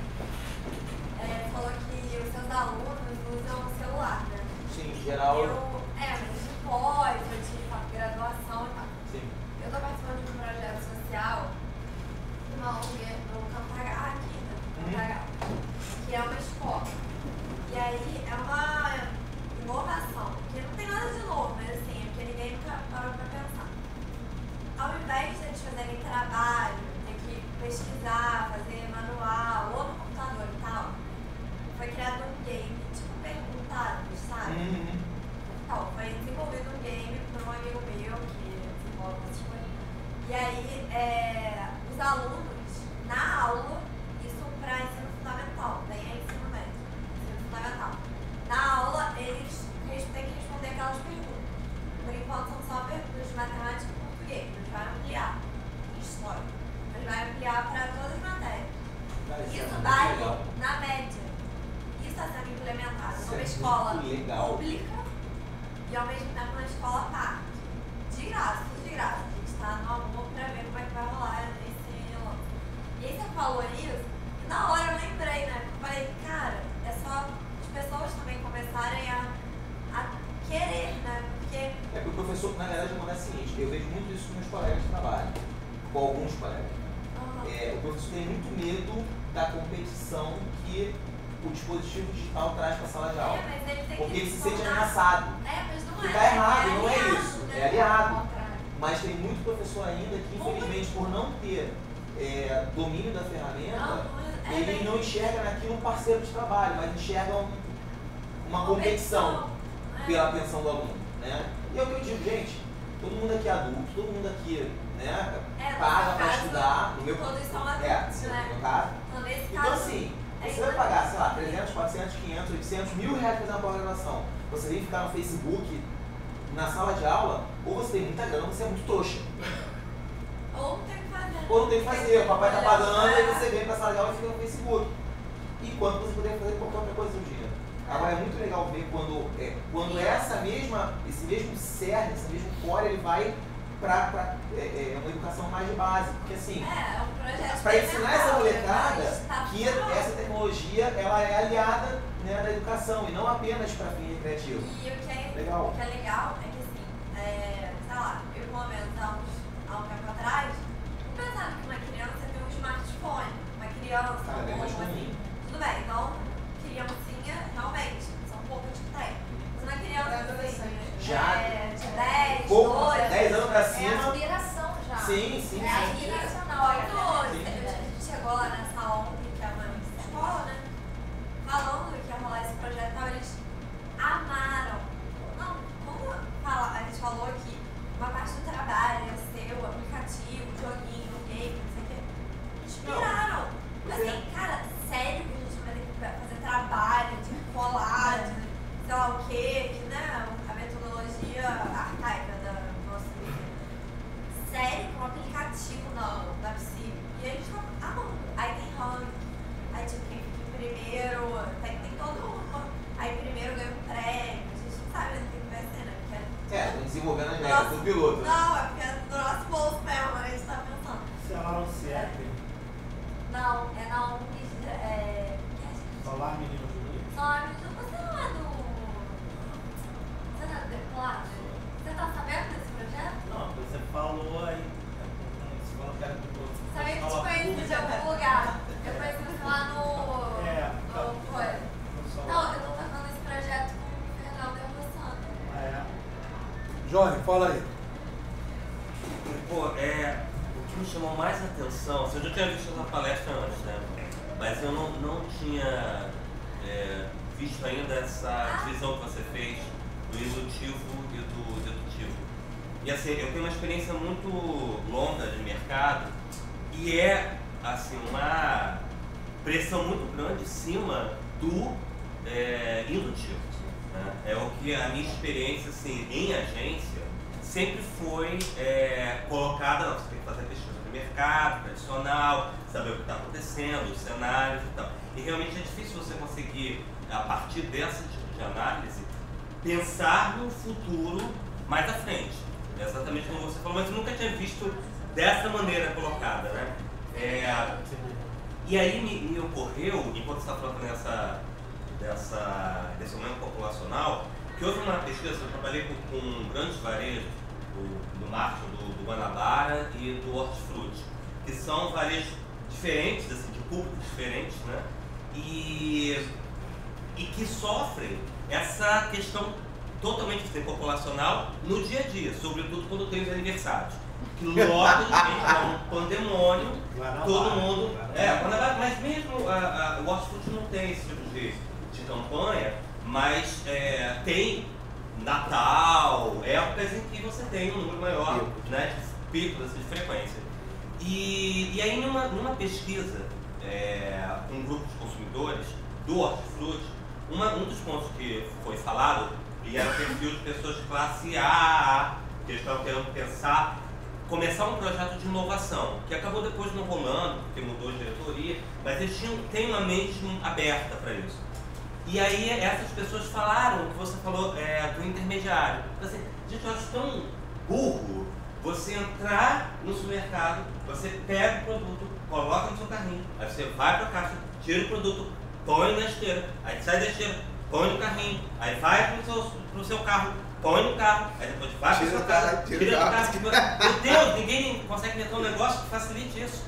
é, falou que os seus alunos usam o celular, né? Sim, em geral. Eu, é, mas de pós, eu de graduação e tal. Sim. Eu estou participando de um projeto social numa O N G no Cantagal, aqui, né? Cantagal, que é uma escola. E aí é uma inovação, que não tem nada de novo, mas assim, é porque ninguém nunca parou para pensar. Ao invés de eles fazerem trabalho, ter que pesquisar, fazer manual, ou no computador e tal, foi criado um game, tipo perguntados, sabe? Uhum. Então, foi desenvolvido um game por um amigo meu que desenvolve essas coisas. E aí, é, os alunos, na aula, isso para ensino fundamental, daí é ensino médio, ensino fundamental. Na aula, eles têm que responder aquelas perguntas. Por enquanto, são só perguntas de matemática e português, mas vai ampliar. História. Mas vai ampliar para todas as matérias. Isso vale na média. Isso está sendo implementado numa escola pública e ao mesmo tempo uma escola paga. De graça, de graça. A gente está no amor para ver como é que vai rolar esse lance. E aí você falou isso, e na hora eu lembrei, né? Eu falei, cara, é só as pessoas também começarem a, a querer, né? Porque. É que o professor, na verdade, é o seguinte, eu com alguns colegas. É, o professor tem muito medo da competição que o dispositivo digital traz para a sala de aula. É, mas ele tem porque que ele se sente tornar- ameaçado. É, mas não Que é. está errado, é não é aliado, isso. né? É aliado. Ao contrário. Mas tem muito professor ainda que, infelizmente, por não ter é, domínio da ferramenta, Não, é ele bem- não enxerga naquilo um parceiro de trabalho, mas enxerga um- uma competição É. pela atenção do aluno. Né? E é o que eu digo, gente, todo mundo aqui é adulto, todo mundo aqui né, É, no paga meu para caso, estudar. No meu, todos são é, adultos, sim, né? no meu caso. Então, nesse Então, caso, assim, é você vai pagar, sei lá, trezentos, quatrocentos, quinhentos, oitocentos, mil reais para fazer uma pós-graduação. Você vem ficar no Facebook, na sala de aula, ou você tem muita grana ou você é muito trouxa. Ou não tem o que fazer. Ou não tem o que fazer, o papai tá Olha, pagando, é. aí você vem pra sala de aula e fica no Facebook. Enquanto você poderia fazer qualquer outra coisa no dia. Agora é muito legal ver quando, é, quando essa mesma, esse mesmo cerne, esse mesmo core, ele vai pra, pra é, é, uma educação mais de base. Porque assim, É, é um projeto para ensinar essa experimental, molecada mas tá que funcionando. essa tecnologia ela é aliada né, da educação e não apenas para fim recreativo. E o que é Legal. o que é legal é que assim, é, sei lá, eu pelo menos há, uns, há um tempo atrás, não pensava que uma criança tem um smartphone, uma criança, Cara, é bem um mais povo assim. comum. Tudo bem, então, criancinha, realmente, são poucas que tem. Mas uma criança assim, Já. é, de dez, Pouco, doze, dez anos pra É cima. aspiração já. Sim, sim, É sim. aspiracional. oito anos. Sim. A gente chegou lá nessa ontem, que é uma escola, né? Falando que ia rolar esse projeto, então eles amaram. Não, como fala, a gente falou que uma parte do trabalho ia ser o aplicativo, o joguinho, o game, não sei o quê. Inspiraram. Assim, cara, sério que a gente vai ter que fazer trabalho de colar, de sei lá o quê, que né, a metodologia arcaica da nossa vida. Sério, com um aplicativo não, não é possível. E a gente tá amando. Aí tem ranking, aí tipo, quem fica em primeiro, tem, tem todo uma. Aí primeiro ganha um prêmio, a gente não sabe ainda o que vai ser, né? Porque É, tô desenvolvendo as Nossa, regras do piloto. né? não, é porque é do nosso bolso mesmo, a gente tá pensando. Celular no C F. Não, é na U N I, é. Solar Menino Júnior. Só, você não é do. Você não é do Deplado? Você tá sabendo desse projeto? Não, você falou aí. Você falou que era do outro. Sabia que te conheci de algum lugar. Eu conheci você lá no. É, no foi. no Solar. Não, eu tô fazendo esse projeto com o Fernando e o Rossano. Ah, é. Johnny, fala aí. Pô, é, o que me chamou mais atenção, assim, eu já tinha visto essa palestra antes, né? Mas eu não, não tinha é, visto ainda essa divisão que você fez do indutivo e do dedutivo. E assim, eu tenho uma experiência muito longa de mercado e é assim, uma pressão muito grande em cima do é, indutivo. Né? É o que a minha experiência assim, em agência sempre foi é, colocada, não, você tem que fazer pesquisa de mercado, tradicional, saber o que está acontecendo, os cenários e tal. E realmente é difícil você conseguir, a partir desse tipo de análise, pensar no futuro mais à frente. É exatamente como você falou, mas eu nunca tinha visto dessa maneira colocada, né? É, e aí me, me ocorreu, enquanto você está falando dessa, dessa, desse aumento populacional, que houve uma pesquisa, eu trabalhei com, com grandes varejos do, do marketing do, do Guanabara e do Hortifruti, que são varejos diferentes, assim, de públicos diferentes, né? E, e que sofrem essa questão totalmente assim, populacional no dia a dia, sobretudo quando tem os aniversários. Que lota de gente, é um pandemônio, Guanabara, todo mundo. Guanabara. É, Guanabara, mas mesmo a, a, o Hortifruti não tem esse tipo de, de campanha, mas é, tem Natal, épocas em que você tem um número maior né, de picos assim, de frequência. E, e aí numa, numa pesquisa é, com um grupo de consumidores do Hortifruti, uma, um dos pontos que foi falado e era o perfil de pessoas de classe A, que eles estavam querendo pensar, começar um projeto de inovação, que acabou depois não rolando, porque mudou de diretoria, mas eles tinham, têm uma mente aberta para isso. E aí essas pessoas falaram, o que você falou é, do intermediário. Assim, gente, eu acho tão burro você entrar no supermercado, você pega o produto, coloca no seu carrinho, aí você vai para a caixa, tira o produto, põe na esteira, aí sai da esteira, põe no carrinho, aí vai pro seu, pro seu carro, põe no carro, aí depois vai para Tira sua o carro, casa, tira tira o do carro. carro. Meu Deus, ninguém consegue inventar um negócio que facilite isso.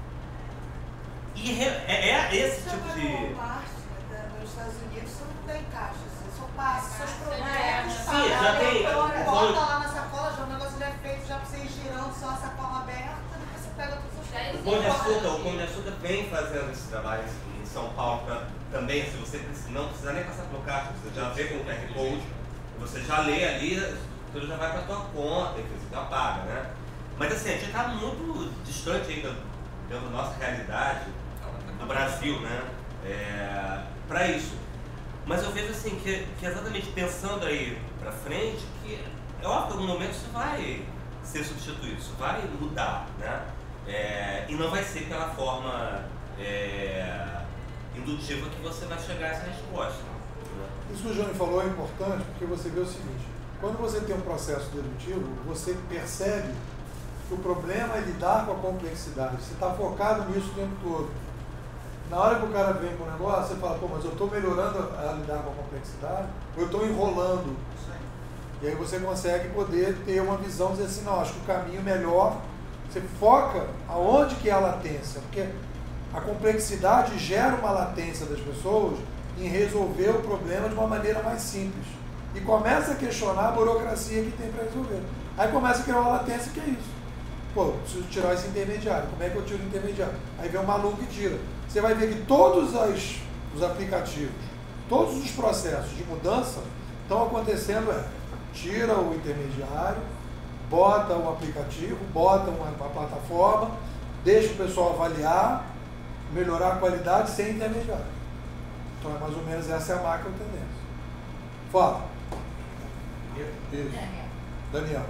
E re- é, é esse Você tipo vai de... no Walmart, né, nos Estados Unidos, você não tem caixa, você só passa seus produtos, Sim, paga, já tem. bota Foi- lá na sacola, já o negócio já é feito, já pra você ir girando só a sacola aberta, depois você pega todos os Já O produtos. Pão de Açúcar, o Pão de Açúcar vem fazendo esse trabalho em São Paulo pra, também, se você precisa, não precisa nem passar pelo caixa, você já vê com o Q R Code, você já lê ali, tudo já vai para a tua conta e você já paga, né? Mas assim, a gente está muito distante ainda da nossa realidade do Brasil, né? É, para isso. Mas eu vejo assim que, que exatamente pensando aí para frente, que é óbvio que em algum momento isso vai ser substituído, isso vai mudar, né? É, e não vai ser pela forma é, indutiva que você vai chegar a essa resposta. Né? Isso que o Johnny falou é importante porque você vê o seguinte, quando você tem um processo dedutivo, você percebe que o problema é lidar com a complexidade, você está focado nisso o tempo todo. Na hora que o cara vem com o negócio, você fala, pô, mas eu estou melhorando a lidar com a complexidade, ou eu estou enrolando. E aí você consegue poder ter uma visão, dizer assim, não, acho que o caminho melhor, você foca aonde que é a latência, porque a complexidade gera uma latência das pessoas em resolver o problema de uma maneira mais simples. E começa a questionar a burocracia que tem para resolver. Aí começa a criar uma latência que é isso. Pô, preciso tirar esse intermediário. Como é que eu tiro o intermediário? Aí vem o maluco e tira. Você vai ver que todos as, os aplicativos, todos os processos de mudança estão acontecendo, é, tira o intermediário, bota o aplicativo, bota uma, uma plataforma, deixa o pessoal avaliar, melhorar a qualidade sem intermediário. Então é mais ou menos essa é a macro tendência. Fala. Isso. Daniel.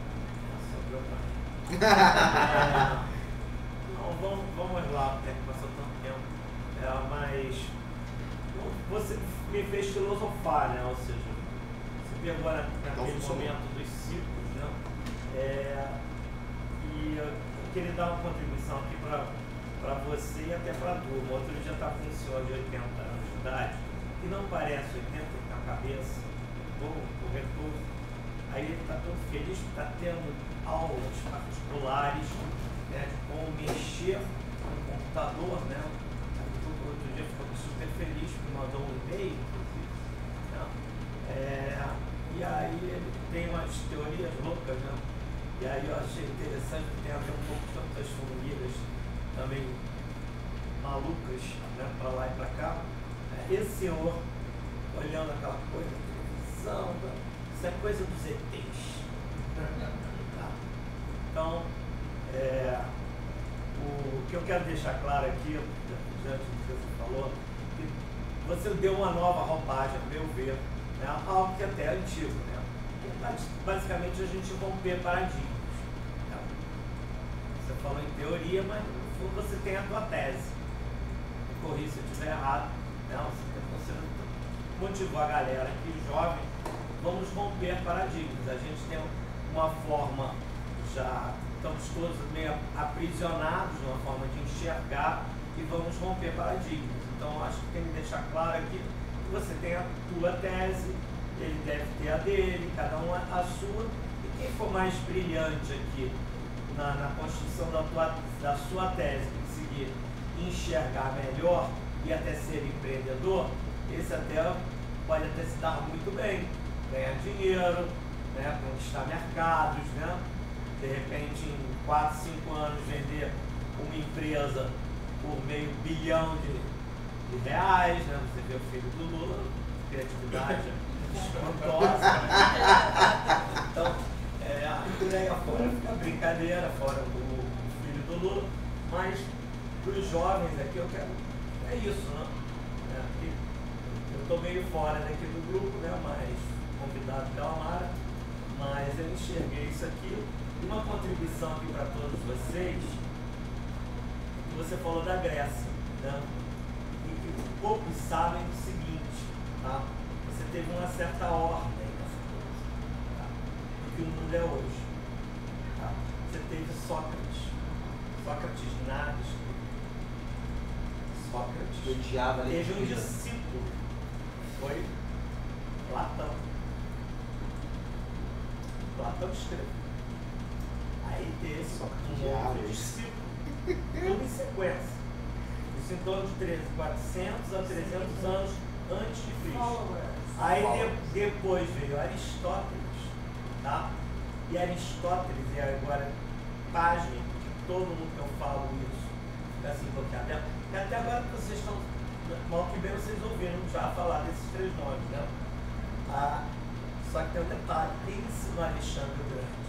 É, não, vamos, vamos lá, né, que passou tanto tempo. É, mas você me fez filosofar, né? Ou seja, você pegou na, naquele momento dos ciclos, né? É, e eu queria dar uma contribuição aqui para você e até para a turma. Outro dia está com um senhor de oitenta anos de idade, que não parece oitenta na cabeça, ou corretor. Aí ele está todo feliz porque está tendo aulas particulares, né, de como mexer no computador, né? Outro dia ficou super feliz porque mandou um e-mail, né? É, e aí ele tem umas teorias loucas, né? E aí eu achei interessante que tem a ver um pouco com outras famílias também malucas, né, para lá e para cá. Esse senhor, olhando aquela coisa, televisão, isso é coisa dos E Tês. Então, é, o que eu quero deixar claro aqui, diante do que você falou, que você deu uma nova roupagem, a meu ver, né, algo que até é antigo, né? Basicamente a gente romper paradigmas. Né? Você falou em teoria, mas no fundo você tem a tua tese. Me corri se eu estiver errado. Não, você motivou a galera aqui, jovem, vamos romper paradigmas. A gente tem uma forma, já estamos todos meio aprisionados numa forma de enxergar e vamos romper paradigmas. Então acho que tem que deixar claro aqui que você tem a tua tese, ele deve ter a dele, cada um a sua, e quem for mais brilhante aqui na, na construção da, tua, da sua tese, conseguir enxergar melhor e até ser empreendedor, esse até pode até se dar muito bem, ganhar dinheiro, né, conquistar mercados, né, de repente em quatro, cinco anos vender uma empresa por meio bilhão de, de reais, né, você vê o filho do Lula, criatividade espantosa. Então, é, por aí afora fica brincadeira, fora do filho do Lula, mas para os jovens aqui eu quero, é isso, né? É, porque eu estou meio fora daqui do grupo, né? Mas convidado pela Mara, mas eu enxerguei isso aqui. Uma contribuição aqui para todos vocês, que você falou da Grécia, né? E que poucos sabem do seguinte, tá? Você teve uma certa ordem nessa coisa, tá? Do que o mundo é hoje. Tá? Você teve Sócrates. Sócrates nada escrito. Sócrates odiava a teve um leitura. discípulo, foi Platão. Platão escreveu. Aí desse um outro discípulo, tudo em sequência. Isso em torno de treze, quatrocentos a trezentos anos antes de Cristo. Aí de, depois veio Aristóteles, tá? E Aristóteles é agora página que todo mundo que eu falo isso fica assim bloqueado. E até agora que vocês estão, mal que bem vocês ouviram já falar desses três nomes, né? Ah, só que tem um detalhe, quem ensinou Alexandre o Grande?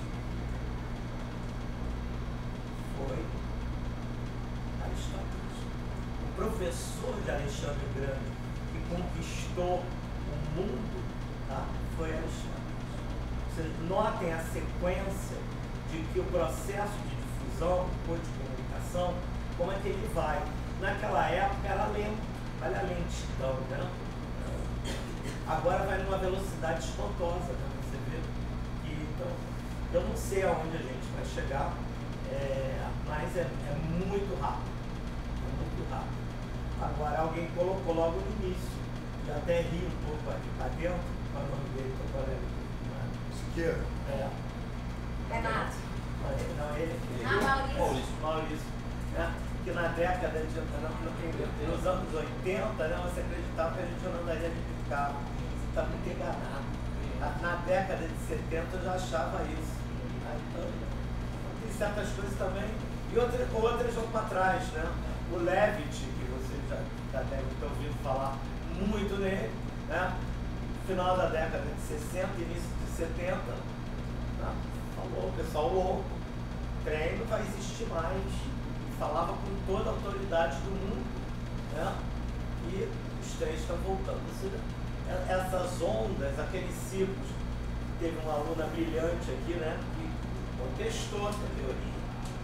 Foi Aristóteles. O professor de Alexandre o Grande que conquistou o mundo, tá? Foi Aristóteles. Vocês notem a sequência de que o processo de difusão ou de comunicação, como é que ele vai. Naquela época era lento, olha a lentidão, né? Agora vai numa velocidade espantosa, né? Você vê que, então, eu não sei aonde a gente vai chegar, é, mas é, é muito rápido, é muito rápido. Agora alguém colocou logo no início, e até ri um pouco aqui para dentro, qual é o nome dele, estou falando. Siqueira? É. Renato. Não, ele. Ah, Maurício. Maurício. Né? Que na década de. Nos anos oitenta, né, você acreditava que a gente não andaria de carro. Você está muito enganado. Na, na década de setenta eu já achava isso. Né? Então, tem certas coisas também. E outras, outras vão para trás, né? O Levitt, que você já, já deve ter ouvido falar muito nele, né? Final da década de sessenta, início de setenta, né? Falou, o pessoal louco, treino vai existir mais, e falava com toda a autoridade do mundo, né? E os três estão voltando. Essas ondas, aqueles ciclos, teve uma aluna brilhante aqui, né? Que contestou essa teoria.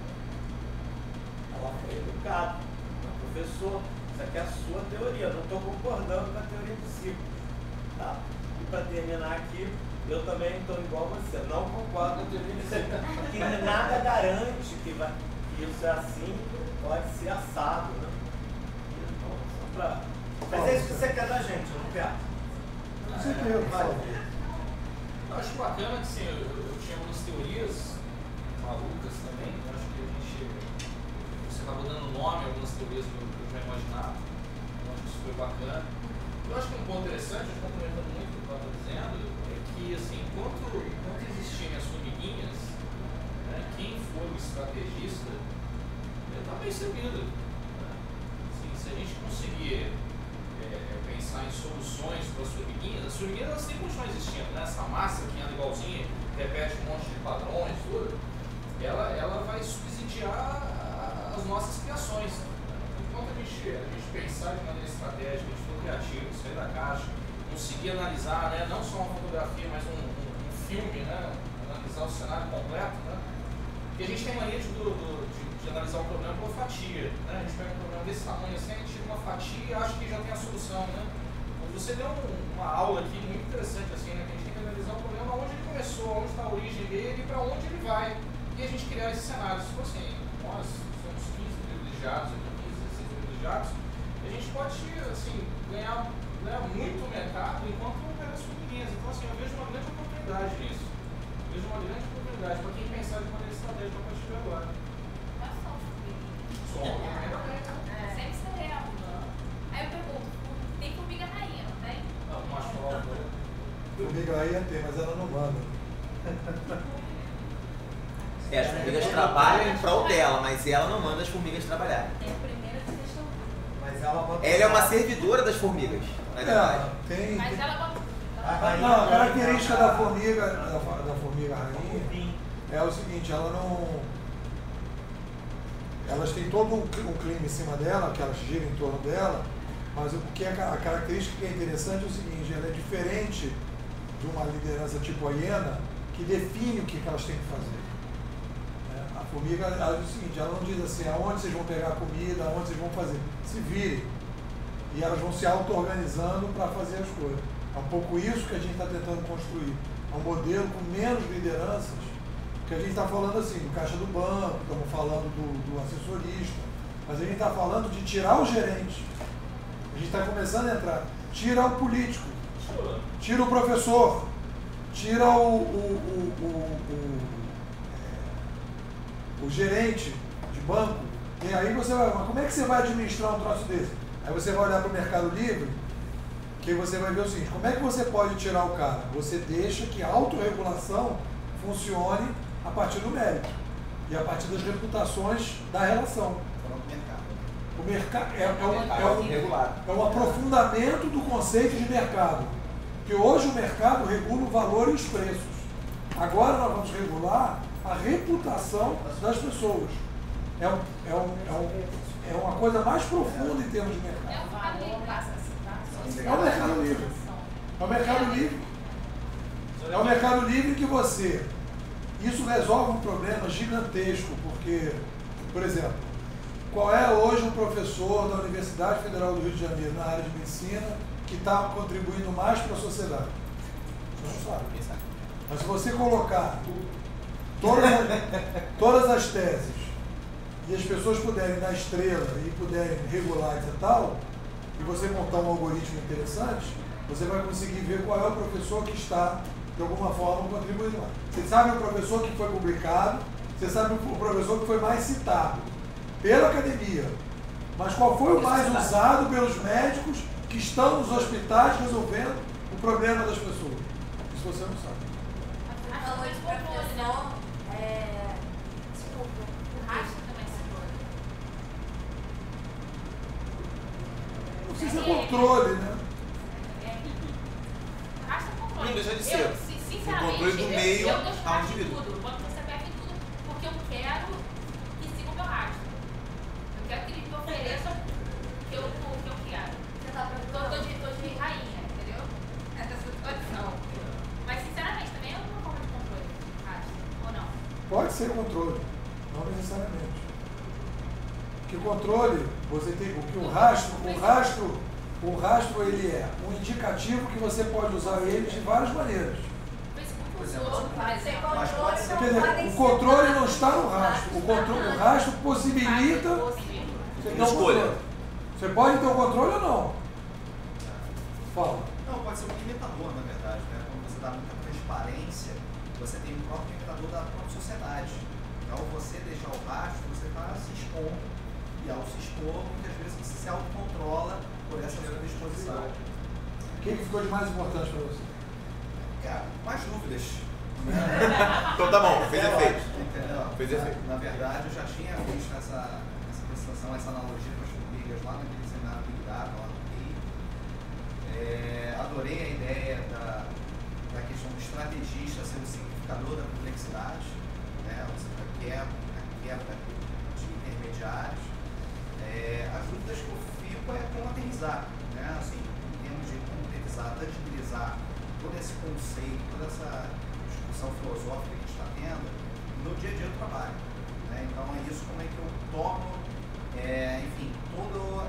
Ela foi educada, uma professora, isso aqui é a sua teoria, eu não estou concordando com a teoria do ciclo. Tá? E para terminar aqui, eu também estou igual a você, não concordo com a teoria do ciclo, porque nada garante que, vai, que isso é assim, pode ser assado, né? Então, só pra... Mas é isso que você quer da gente, não quer? Com certeza, Ah, eu acho bacana que sim, eu, eu tinha umas teorias malucas também, eu acho que a gente, você acabou dando nome a algumas teorias que eu, que eu já imaginava, eu acho que isso foi bacana. Eu acho que um ponto interessante, complementando muito o que eu estava dizendo, é que assim, enquanto, enquanto existirem as formiguinhas, né, quem for o estrategista, ele está bem servido. Né? Assim, se a gente conseguir é, pensar em soluções para as formiguinhas, as formiguinhas elas têm que continuar existindo, né? Essa massa que anda igualzinha, repete um monte de padrões, tudo, ela, ela vai subsidiar as nossas criações. Enquanto a gente, a gente pensar de maneira estratégica, a gente for criativo, sair da caixa, conseguir analisar, né, não só uma fotografia, mas um, um, um filme, né, analisar o cenário completo, né, porque a gente tem mania de, do, do, de, de analisar o problema por fatia, né, a gente pega um problema desse tamanho assim, a gente tira uma fatia e acha que já tem a solução, né. Você deu um, uma aula aqui muito interessante, assim, né, que a gente tem que analisar o problema, onde ele começou, onde está a origem dele e para onde ele vai, e a gente criar esses cenários. Se fosse assim, nós somos quinze privilegiados aqui, privilegiados, a gente pode assim, ganhar, ganhar muito mercado enquanto não pega as formiguinhas. Então assim, eu vejo uma grande oportunidade nisso. Eu vejo uma grande oportunidade para quem pensar de maneira estratégica a partir de agora. Nós somos formiguinhas. Somos, É, sempre seremos. Aí eu pergunto, tem formiga rainha, não tem? não, não acho que Formiga aí tem, mas ela não manda. É, as formigas trabalham em prol dela, mas ela não manda as formigas trabalhar. Tem a primeira que deixou. Mas ela bota. Ela é uma servidora das formigas, na verdade. É, tem, Mas tem- ela bota. A rainha Não, a não, característica não, da não. formiga, da, da formiga rainha, Cupim. é o seguinte, ela não. Elas têm todo um, cli- um clima em cima dela, que elas giram em torno dela, mas o que é ca- a característica que é interessante é o seguinte, ela é diferente de uma liderança tipo a hiena, que define o que, que elas têm que fazer. Né? A formiga, ela diz o seguinte, ela não diz assim, aonde vocês vão pegar a comida, aonde vocês vão fazer. Se virem. E elas vão se auto-organizando para fazer as coisas. É um pouco isso que a gente está tentando construir. É um modelo com menos lideranças, que a gente está falando assim, do caixa do banco, estamos falando do, do assessorista, mas a gente está falando de tirar o gerente. A gente está começando a entrar. Tira o político, tira o professor, tira o, o, o, o, o, é, o gerente de banco, e aí você vai, mas como é que você vai administrar um troço desse? Aí você vai olhar para o Mercado Livre, que você vai ver o seguinte, como é que você pode tirar o cara? Você deixa que a autorregulação funcione a partir do mérito e a partir das reputações da relação. O mercado é, é, um, é, um, é um aprofundamento do conceito de mercado. Porque hoje o mercado regula o valor e os preços. Agora nós vamos regular a reputação das pessoas. É, um, é, um, é, um, é uma coisa mais profunda em termos de mercado. É um mercado livre. É o mercado livre. É o mercado livre. É o mercado livre que você... Isso resolve um problema gigantesco, porque, por exemplo, qual é hoje o professor da Universidade Federal do Rio de Janeiro na área de medicina que está contribuindo mais para a sociedade? Você não sabe. Mas se você colocar todas as, todas as teses e as pessoas puderem dar estrela e puderem regular e tal, e você montar um algoritmo interessante, você vai conseguir ver qual é o professor que está, de alguma forma, contribuindo mais. Você sabe o professor que foi publicado, você sabe o professor que foi mais citado pela academia, mas qual foi o mais usado pelos médicos que estão nos hospitais resolvendo o problema das pessoas? Isso você não sabe. Falou de professor, é... desculpa, o Racha também se foi. Não sei se é controle, né? Racha é controle. Não deixa de ser. Eu, sinceramente, o controle do meio eu, eu deixo ao em indivíduo. tudo. Quando você pega em tudo, porque eu quero que siga o meu rastro. Eu quero que ele me ofereça o que eu, o que eu quero. Você tá Tô, tô, preocupado? de, tô de rainha, entendeu? Essa é a situação. Mas, sinceramente, também é uma forma de controle, rastro, ou não? Pode ser controle, não necessariamente. Porque o controle, você tem o que o rastro, o rastro, o rastro ele é um indicativo que você pode usar ele de várias maneiras. Por exemplo, Quer dizer, o controle não está no rastro. O, controle, o rastro possibilita você ter um controle. Você pode ter o controle ou não? Fala. Não, pode ser um limitador, na verdade, né? Quando você dá muita transparência, você tem um próprio limitador da própria sociedade. Então, você deixar o rastro, você está se expondo, e ao se expor, muitas vezes você se autocontrola por essa predisposição. O que ficou de mais importante para você? Cara, mais dúvidas. Então tá bom, fez efeito. Entendeu? Fez efeito. Na verdade, eu já tinha visto essa, essa prestação, essa analogia com as formigas lá naquele seminário Big Data, lá no Rio. É, adorei a ideia da, da questão do estrategista ser o simplificador da complexidade, né? Ou seja, a quebra, a quebra de intermediários. É, as dúvidas que eu fico é como aterrizar, né? Assim, em termos de concretizar, tangibilizar todo esse conceito, toda essa discussão filosófica que a gente está tendo no dia a dia do trabalho, né? Então é isso, como é que eu tomo, é, enfim, toda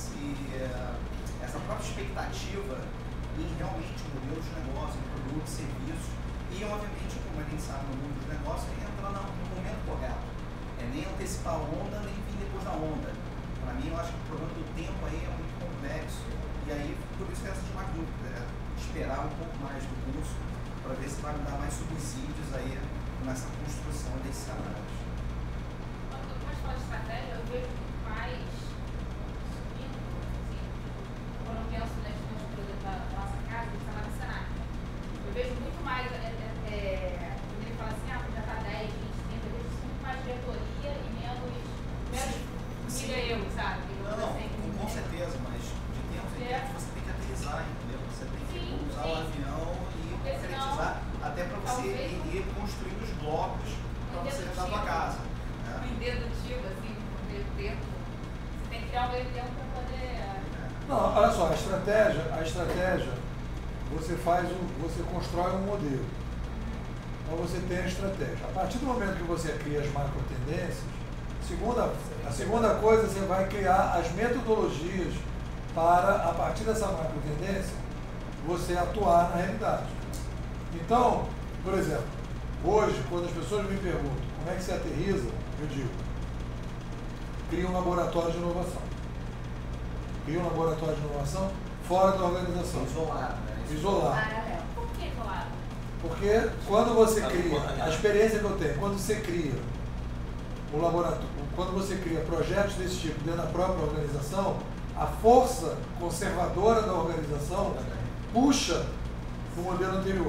essa própria expectativa em realmente o modelo de negócio, em produtos, serviços, e obviamente, como a gente sabe no mundo dos negócios, é entrar no momento correto. É nem antecipar a onda, nem vir depois da onda. Para mim, eu acho que o problema do tempo aí é muito complexo, e aí por isso que essa de uma dúvida, né? Esperar um pouco mais do curso para ver se vai me dar mais subsídios aí nessa construção desses cenários. Quando eu começo a falar de estratégia, eu vejo mais subindo, assim, quando eu penso nas estruturas da nossa casa, que está lá no cenário. Eu vejo muito mais, é, é, quando ele fala assim, ah, já está dez, vinte, trinta, eu vejo muito mais diretoria e menos, menos milha eu, sabe? Não, não, com, com certeza, mas de tempos em tempos você tem que aterrissar, entendeu? Você tem que Sim, usar sim. o avião e Porque concretizar, senão, até para você talvez, ir, ir construindo os blocos para você levar para casa. Né? Um dedutivo, assim, um meio tempo. Você tem que criar um meio tempo para poder. Não, olha só, a estratégia, a estratégia, você faz um, você constrói um modelo. Então você tem a estratégia. A partir do momento que você cria as macro tendências, segunda, a segunda coisa, você vai criar as metodologias para, a partir dessa macro tendência, você atuar na realidade. Então, por exemplo, hoje, quando as pessoas me perguntam como é que se aterriza, eu digo, cria um laboratório de inovação. Cria um laboratório de inovação fora da organização. Isolado, né? Isolado. Por que isolado? Porque quando você cria, a experiência que eu tenho, quando você cria o laboratório, quando você cria projetos desse tipo dentro da própria organização, a força conservadora da organização puxa o modelo anterior.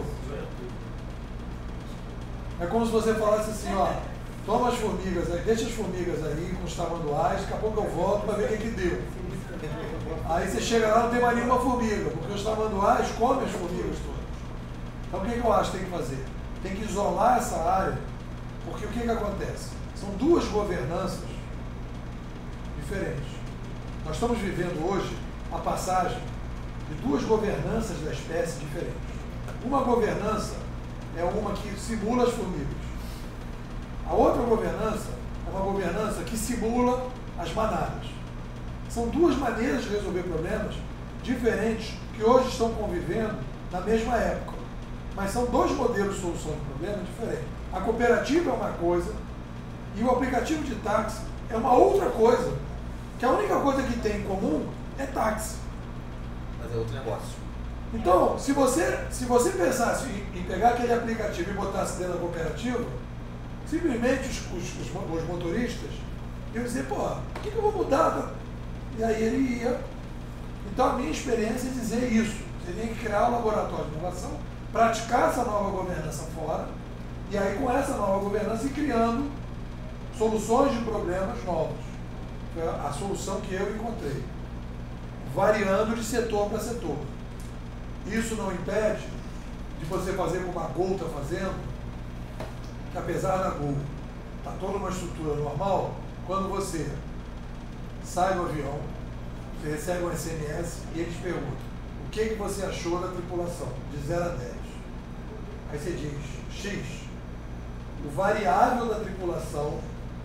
É como se você falasse assim, ó, toma as formigas aí, deixa as formigas aí com os tamanduás, daqui a pouco eu volto para ver o que que deu. Aí você chega lá, não tem mais nenhuma formiga, porque os tamanduás comem as formigas todas. Então o que, que eu acho que tem que fazer? Tem que isolar essa área, porque o que, que acontece? São duas governanças diferentes. Nós estamos vivendo hoje a passagem de duas governanças da espécie diferentes. Uma governança é uma que simula as formigas. A outra governança é uma governança que simula as manadas. São duas maneiras de resolver problemas diferentes que hoje estão convivendo na mesma época. Mas são dois modelos de solução de problemas diferentes. A cooperativa é uma coisa e o aplicativo de táxi é uma outra coisa. Que a única coisa que tem em comum é táxi. Mas é outro negócio. Então, se você, se você pensasse em, em pegar aquele aplicativo e botasse dentro da cooperativa, simplesmente os, os, os, os motoristas iam dizer, pô, o que, que eu vou mudar? E aí ele ia. Então a minha experiência é dizer isso. Você tem que criar um laboratório de inovação, praticar essa nova governança fora, e aí com essa nova governança ir criando soluções de problemas novos. Foi a solução que eu encontrei. Variando de setor para setor. Isso não impede de você fazer como a Gol está fazendo, que apesar da Gol estar toda uma estrutura normal, quando você sai do avião, você recebe um S M S e eles perguntam o que, que você achou da tripulação, de zero a dez. Aí você diz X. O variável da tripulação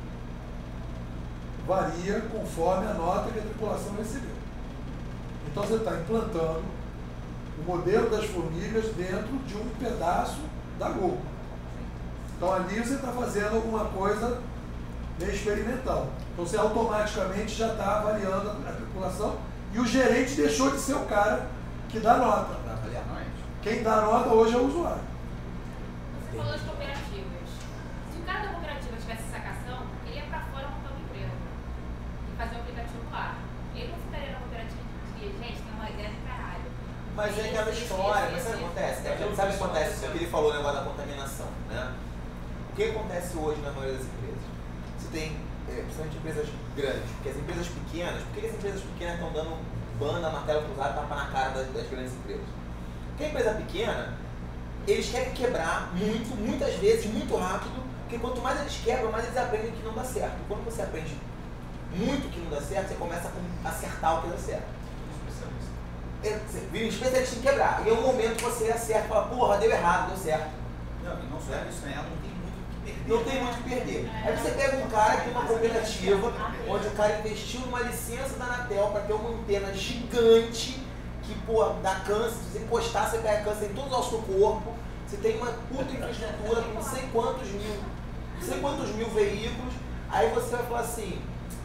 varia conforme a nota que a tripulação recebeu. Então você está implantando o modelo das formigas dentro de um pedaço da Gol. Então ali você está fazendo alguma coisa meio experimental. Então você automaticamente já está avaliando a, a tripulação e o gerente deixou de ser o cara que dá nota. Quem dá nota hoje é o usuário. Você falou de cooperativas. Se o cara da cooperativa tivesse sacação, ele ia para fora montar uma empresa e fazer um aplicativo lá. Ele não ficaria na cooperativa e diria, gente, tem uma ideia do caralho. Mas é aquela história, mas sabe o que acontece? É, sabe o que acontece? O que ele falou, o negócio da contaminação, né? O que acontece hoje na maioria das empresas? Você tem, é, principalmente empresas grandes, porque as empresas pequenas, por que as empresas pequenas estão dando banda, martelo cruzado, tapa na cara das, das grandes empresas? Porque a empresa pequena, eles querem quebrar muito, muitas vezes, muito rápido, porque quanto mais eles quebram, mais eles aprendem que não dá certo. E quando você aprende muito que não dá certo, você começa a acertar o que dá certo. Você vira um especialista em quebrar. E em um momento você acerta e fala, porra, deu errado, deu certo. Não, e não só isso, né? Ela não tem muito o que perder. Não tem muito o que perder. Aí você pega um cara que tem uma cooperativa, onde o cara investiu numa licença da Anatel para ter uma antena gigante, que, pô, dá câncer, se você encostar, você pega câncer em todos os ossos do corpo. Você tem uma puta infraestrutura com não sei quantos mil, não sei quantos mil veículos. Aí você vai falar assim,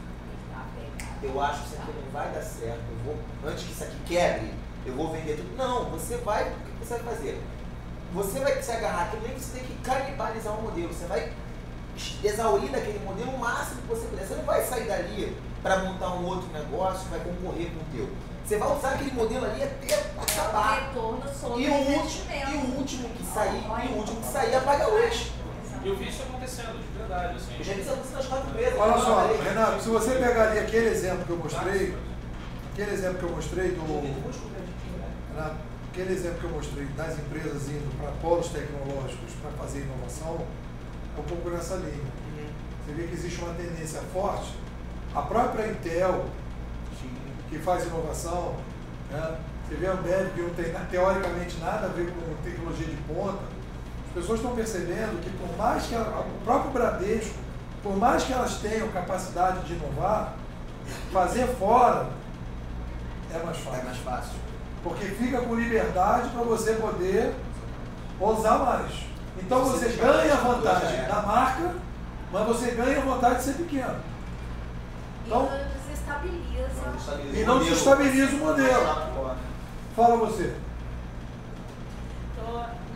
eu acho que isso aqui não vai dar certo, eu vou, antes que isso aqui quebre, eu vou vender tudo. Não, você vai, o que você vai fazer? Você vai se agarrar aquilo, nem que você tem que canibalizar o modelo, você vai exaurir daquele modelo o máximo que você puder. Você não vai sair dali para montar um outro negócio que vai concorrer com o teu. Você vai usar aquele modelo ali até acabar. Retorno sobre e, o último, e o último que sair, e o último que sair apaga hoje. Eu vi isso acontecendo, de verdade, assim. Eu já vi isso acontecendo nas quatro vezes. Olha só, Renato, se você pegar ali aquele exemplo que eu mostrei, aquele exemplo que eu mostrei do. Renato, aquele exemplo que eu mostrei das empresas indo para polos tecnológicos para fazer inovação, é um pouco nessa linha. Você vê que existe uma tendência forte. A própria Intel, que faz inovação, né? Você vê a Ambev, que não tem teoricamente nada a ver com tecnologia de ponta. As pessoas estão percebendo que por mais que ela, o próprio Bradesco, por mais que elas tenham capacidade de inovar, fazer fora é mais fácil. É mais fácil. Porque fica com liberdade para você poder ousar mais. Então você ganha a vantagem da marca, mas você ganha a vontade de ser pequeno. Então, e não desestabiliza. E não desestabiliza o modelo. Fala você. Tô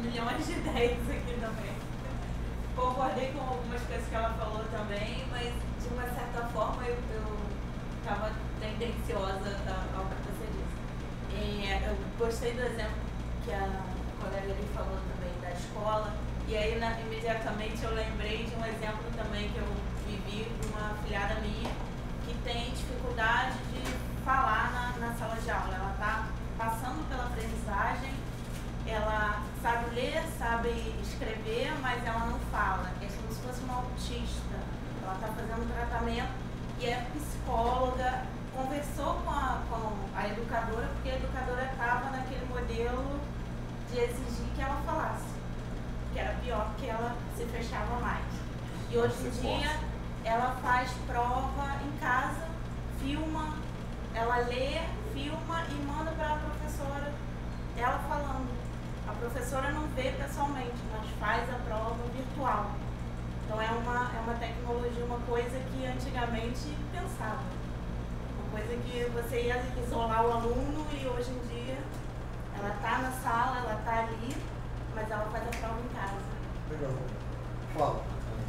milhões de ideias aqui também. Concordei com algumas coisas que ela falou também, mas de uma certa forma eu estava tendenciosa ao que você disse. É, eu gostei do exemplo que a colega ali falou também da escola, e aí na, imediatamente eu lembrei de um exemplo também que eu vivi de uma afilhada minha que tem dificuldade de falar na, na sala de aula. Ela está passando pela aprendizagem, ela sabe ler, sabe escrever, mas ela não fala. É como se fosse uma autista. Ela está fazendo um tratamento e é psicóloga, conversou com a, com a educadora, porque a educadora estava naquele modelo de exigir que ela falasse, que era pior, porque ela se fechava mais. E hoje em dia ela faz prova em casa, filma, ela lê, filma e manda para a professora, ela falando. A professora não vê pessoalmente, mas faz a prova virtual. Então é uma, é uma tecnologia, uma coisa que antigamente pensava. Uma coisa que você ia isolar o aluno e hoje em dia ela está na sala, ela está ali, mas ela faz a prova em casa. Legal. Fala.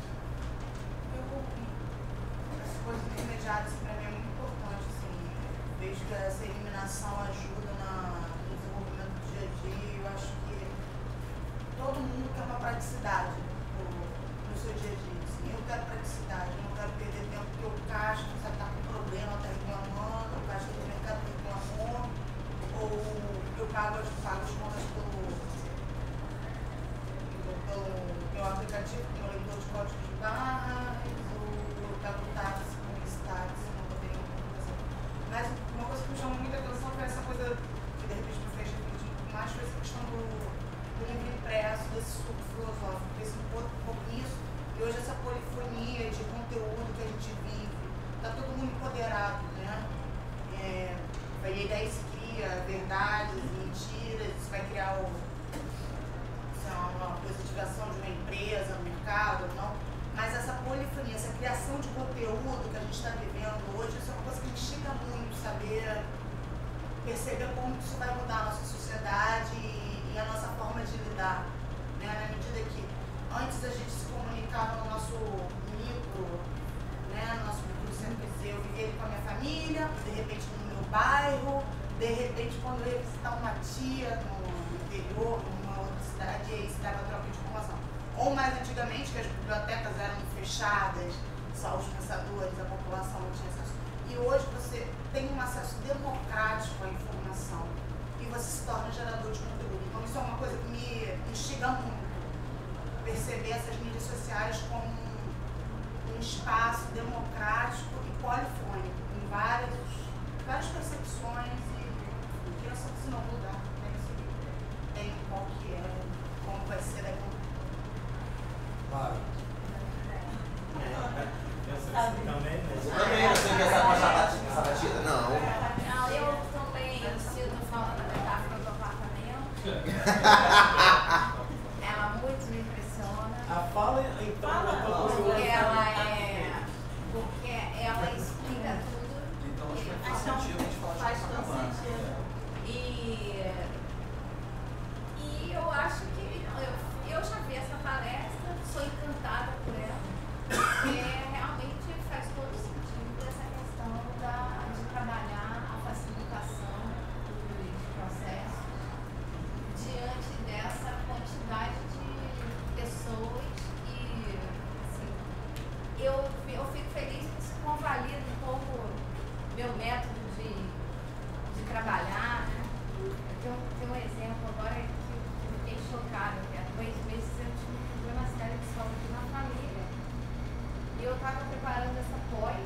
Essas coisas imediatas para mim é muito importante. Assim. Vejo que essa eliminação ajuda na, no desenvolvimento do dia a dia. Eu acho que todo mundo quer uma praticidade no, no seu dia a dia. Assim. Eu quero praticidade, eu não quero perder tempo, porque o caixa já está com problema, está reclamando, o caixa do mercado reclamou, ou eu pago as, pago as contas pelo, pelo meu aplicativo, com o meu leitor de código de barras, ou eu pago táxi publicitário, se não tenho comunicação. Mas uma coisa que me chamou muita atenção foi essa coisa que de repente me fez refletir um pouco mais, foi essa questão do, do livro impresso, desse estudo filosófico, desse um pouco isso, e hoje essa polifonia de conteúdo que a gente vive, está todo mundo empoderado, né? É, e daí se cria verdades, mentiras, isso vai criar o, uma positivação de uma empresa no mercado, não? Mas essa polifonia, essa criação de conteúdo que a gente está vivendo hoje, isso é uma coisa que me instiga muito, saber perceber como isso vai mudar a nossa sociedade e, e a nossa forma de lidar, né? Na medida que antes a gente se comunicava no nosso micro, né? No nosso micro, sempre dizer, eu vivia com a minha família, de repente no meu bairro, de repente quando eu ia visitar uma tia no interior, numa outra cidade, e aí se dava troca de informação. Ou mais antigamente, que as bibliotecas eram fechadas, só os pensadores, a população não tinha acesso. E hoje você tem um acesso democrático à informação e você se torna gerador de conteúdo. Então isso é uma coisa que me instiga muito, perceber essas mídias sociais como um, um espaço democrático e polifônico, com várias, várias percepções e que eu só não mudar, tem, tem qual que é, como vai ser daqui a pouco. Claro. Também, você quer essa batida? Não. Não, eu também sinto falta da metáfora do apartamento. Ela muito me impressiona. A fala, então, Fala, porque ela é. Porque ela explica tudo. Então, acho que faz Então, sentido a gente falar faz de todo Copacabana. sentido. E, e eu acho que eu, eu já vi essa palestra, sou encantada por ela, porque realmente faz todo sentido essa questão da, de trabalhar a facilitação dos processos diante dessa quantidade de pessoas e assim, eu, eu fico feliz que isso convalida um pouco meu método de, de trabalhar, né? Eu tenho um exemplo agora que eu fiquei chocada, que há dois meses eu tive um problema sério de saúde na família. E eu estava preparando essa pós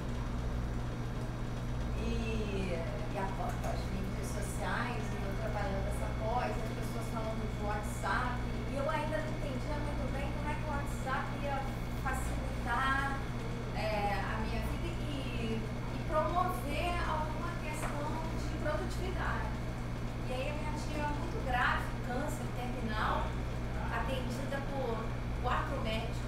e, e a pós, as mídias sociais, e eu trabalhando essa pós, as pessoas falando do WhatsApp, e eu ainda não entendia muito bem como é que o WhatsApp ia facilitar é, a minha vida e, e promover alguma questão de produtividade. E aí a minha tia, muito grave, câncer terminal, atendida por quatro médicos,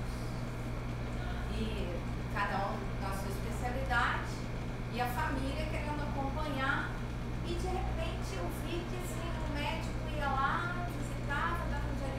e cada um na sua especialidade, e a família querendo acompanhar, e de repente eu vi que assim, o médico ia lá, visitava, dava um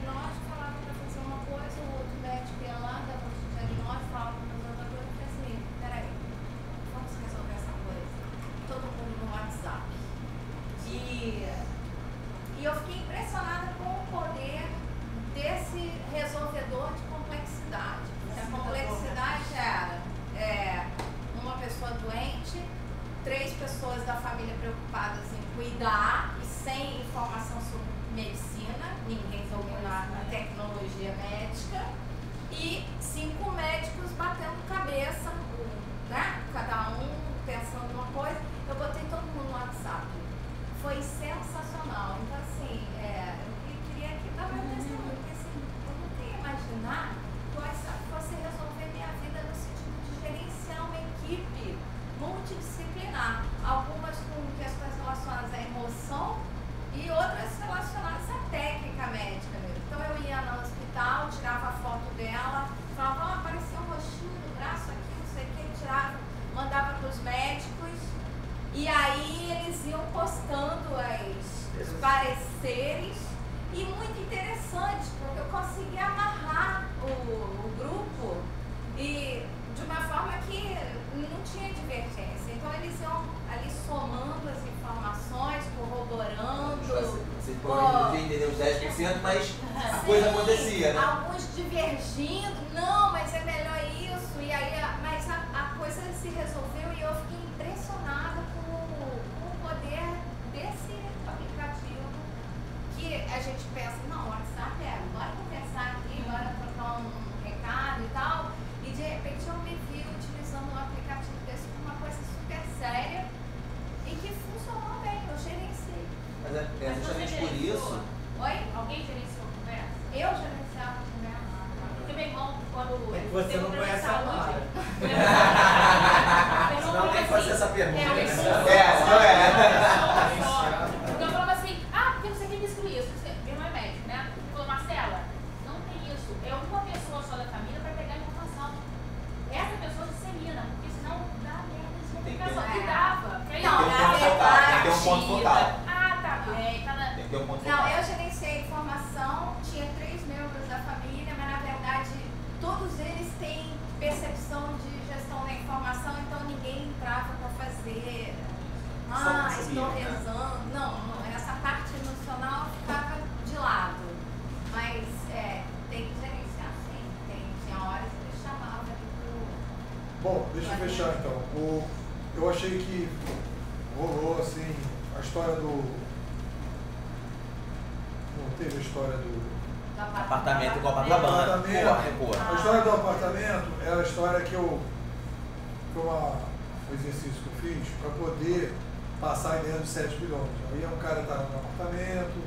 E eu fiquei impressionada com o poder desse resolvedor de complexidade. A complexidade era é, uma pessoa doente, três pessoas da família preocupadas em cuidar e sem informação sobre medicina, ninguém domina a tecnologia médica, e cinco médicos batendo cabeça, né? Cada um pensando uma coisa. Eu botei todo mundo no WhatsApp. Foi sensacional. Então, assim, é, eu queria aqui dar meu testemunho, porque assim, eu não queria imaginar que o WhatsApp fosse resolver minha vida no sentido de gerenciar uma equipe multidisciplinar. Algumas com questões relacionadas à emoção e outras relacionadas à técnica médica mesmo. Então, eu ia no hospital, tirava a foto dela, falava, ó, oh, apareceu um rostinho no braço aqui, não sei o que, tirava, mandava para os médicos. E aí eles iam postando as, os pareceres, e muito interessante, porque eu consegui amarrar o, o grupo e de uma forma que não tinha divergência. Então eles iam ali somando as informações, corroborando. Você provavelmente não tinha entender os dez por cento, mas a coisa acontecia, né? Alguns divergindo, não, mas é melhor isso, e aí, mas a, a coisa se resolveu e eu fiquei impressionada com o poder desse aplicativo, que a gente pensa, não, o WhatsApp é, bora conversar aqui, bora trocar um recado e tal, e de repente eu me vi utilizando um aplicativo desse como uma coisa super séria e que funcionou bem, eu gerenciei. Mas é, é justamente por isso... Oi? Alguém gerenciou a conversa? Eu gerenciava a conversa. Porque meu irmão, quando É que ele você teve não um problema de conhece a saúde, Mara. Senão tem que fazer essa pergunta. É, É, não é. Porque eu falava assim, ah, porque não sei quem me disse isso. Meu irmão é médico, né? Ele falou, Marcela, não tem isso. É uma pessoa só da família para pegar a informação. Essa pessoa dissemina, porque senão dá merda de comunicação. E dava. Não, na verdade. Tem um ponto focal. Ah, tá bem. Tá na... Tem que ter um ponto Não, focal. eu gerenciei a informação, tinha três membros da família, mas na verdade todos eles têm percepção de gestão da informação, então ninguém entrava para fazer. Ah, Só estou consumir, né? rezando. Não, não, essa parte emocional ficava de lado. Mas é, tem que gerenciar sim. Tem, tinha horas que eles chamavam ali pro. Bom, deixa eu fechar então. O, eu achei que rolou assim a história do. Não teve a história do. Apartamento com Copacabana. Apartamento. Porra, porra. A história do apartamento é a história que eu. Foi uma, um exercício que eu fiz para poder passar a ideia dos sete bilhões. Aí um cara está no apartamento,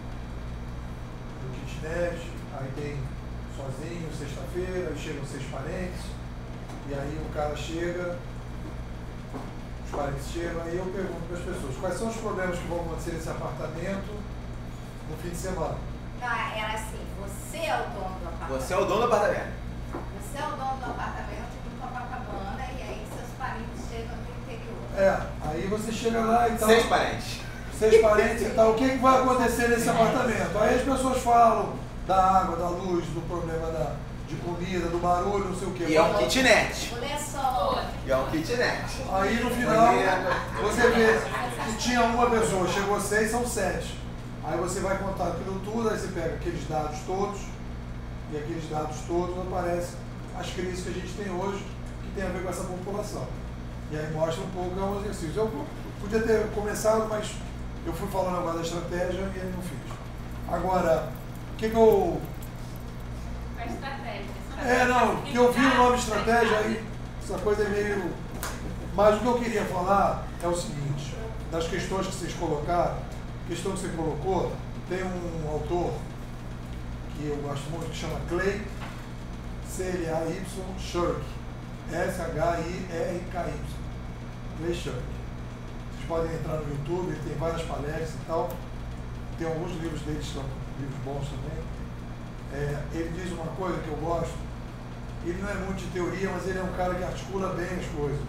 no kitnet, aí tem sozinho, sexta-feira, aí chegam seis parentes, e aí o cara chega, os parentes chegam, aí eu pergunto para as pessoas, quais são os problemas que vão acontecer nesse apartamento no fim de semana? Ah, era assim, você é o dono do apartamento. Você é o dono do apartamento. Você é o dono do apartamento do Copacabana e aí seus parentes chegam do interior. É, aí você chega lá e tal. Seis parentes. Seis parentes e tal. O que, que vai acontecer nesse apartamento? Aí as pessoas falam da água, da luz, do problema da, de comida, do barulho, não sei o quê. E é um kitnet. O lençol. E é um kitnet. Aí no final, você vê que tinha uma pessoa, chegou seis, são sete. Aí você vai contar aquilo tudo, aí você pega aqueles dados todos, e aqueles dados todos aparecem as crises que a gente tem hoje, que tem a ver com essa população. E aí mostra um pouco, é um exercício. Eu podia ter começado, mas eu fui falando agora da estratégia e aí não fiz. Agora, o que, que eu... A estratégia. É, não, que eu vi o nome estratégia, aí essa coisa é meio... Mas o que eu queria falar é o seguinte, das questões que vocês colocaram, a questão que você colocou, tem um autor que eu gosto muito, que chama Clay, C L A Y, Shirk, S H I R K Y, Clay Shirk. Vocês podem entrar no YouTube, ele tem várias palestras e tal, tem alguns livros dele que são livros bons também. É, ele diz uma coisa que eu gosto, ele não é muito de teoria, mas ele é um cara que articula bem as coisas.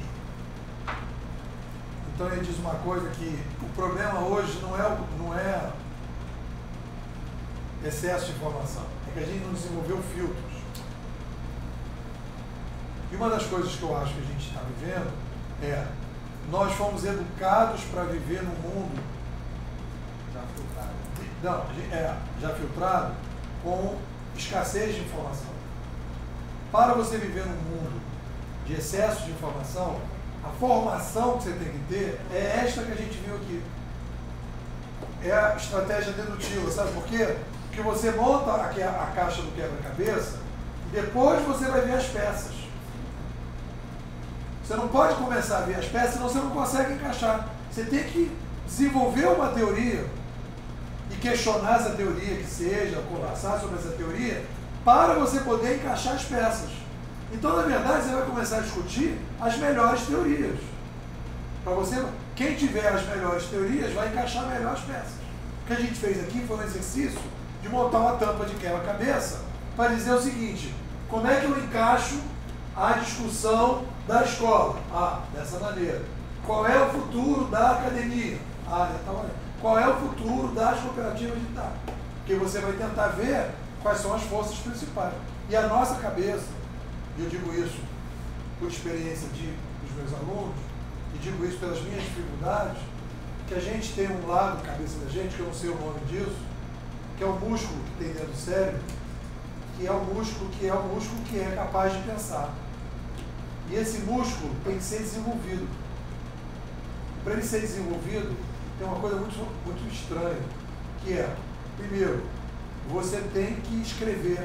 Então ele diz uma coisa que o problema hoje não é, não é excesso de informação, é que a gente não desenvolveu filtros. E uma das coisas que eu acho que a gente está vivendo é, nós fomos educados para viver num mundo Não, é já filtrado com escassez de informação. Para você viver num mundo de excesso de informação, a formação que você tem que ter é esta que a gente viu aqui. É a estratégia dedutiva, sabe por quê? Porque você monta aqui a, a caixa do quebra-cabeça e depois você vai ver as peças. Você não pode começar a ver as peças, senão você não consegue encaixar. Você tem que desenvolver uma teoria e questionar essa teoria que seja, conversar sobre essa teoria, para você poder encaixar as peças. Então, na verdade, você vai começar a discutir as melhores teorias. Para você, quem tiver as melhores teorias vai encaixar melhor as peças. O que a gente fez aqui foi um exercício de montar uma tampa de quebra-cabeça para dizer o seguinte: como é que eu encaixo a discussão da escola? Ah, dessa maneira. Qual é o futuro da academia? Ah, dessa maneira. Qual é o futuro das cooperativas de Itá? Porque você vai tentar ver quais são as forças principais. E a nossa cabeça, e eu digo isso por experiência de, dos meus alunos, e digo isso pelas minhas dificuldades, que a gente tem um lado, cabeça da gente, que eu não sei o nome disso, que é o músculo que tem dentro do cérebro, que é o músculo que é o músculo que é capaz de pensar. E esse músculo tem que ser desenvolvido. Para ele ser desenvolvido, tem uma coisa muito, muito estranha, que é, primeiro, você tem que escrever.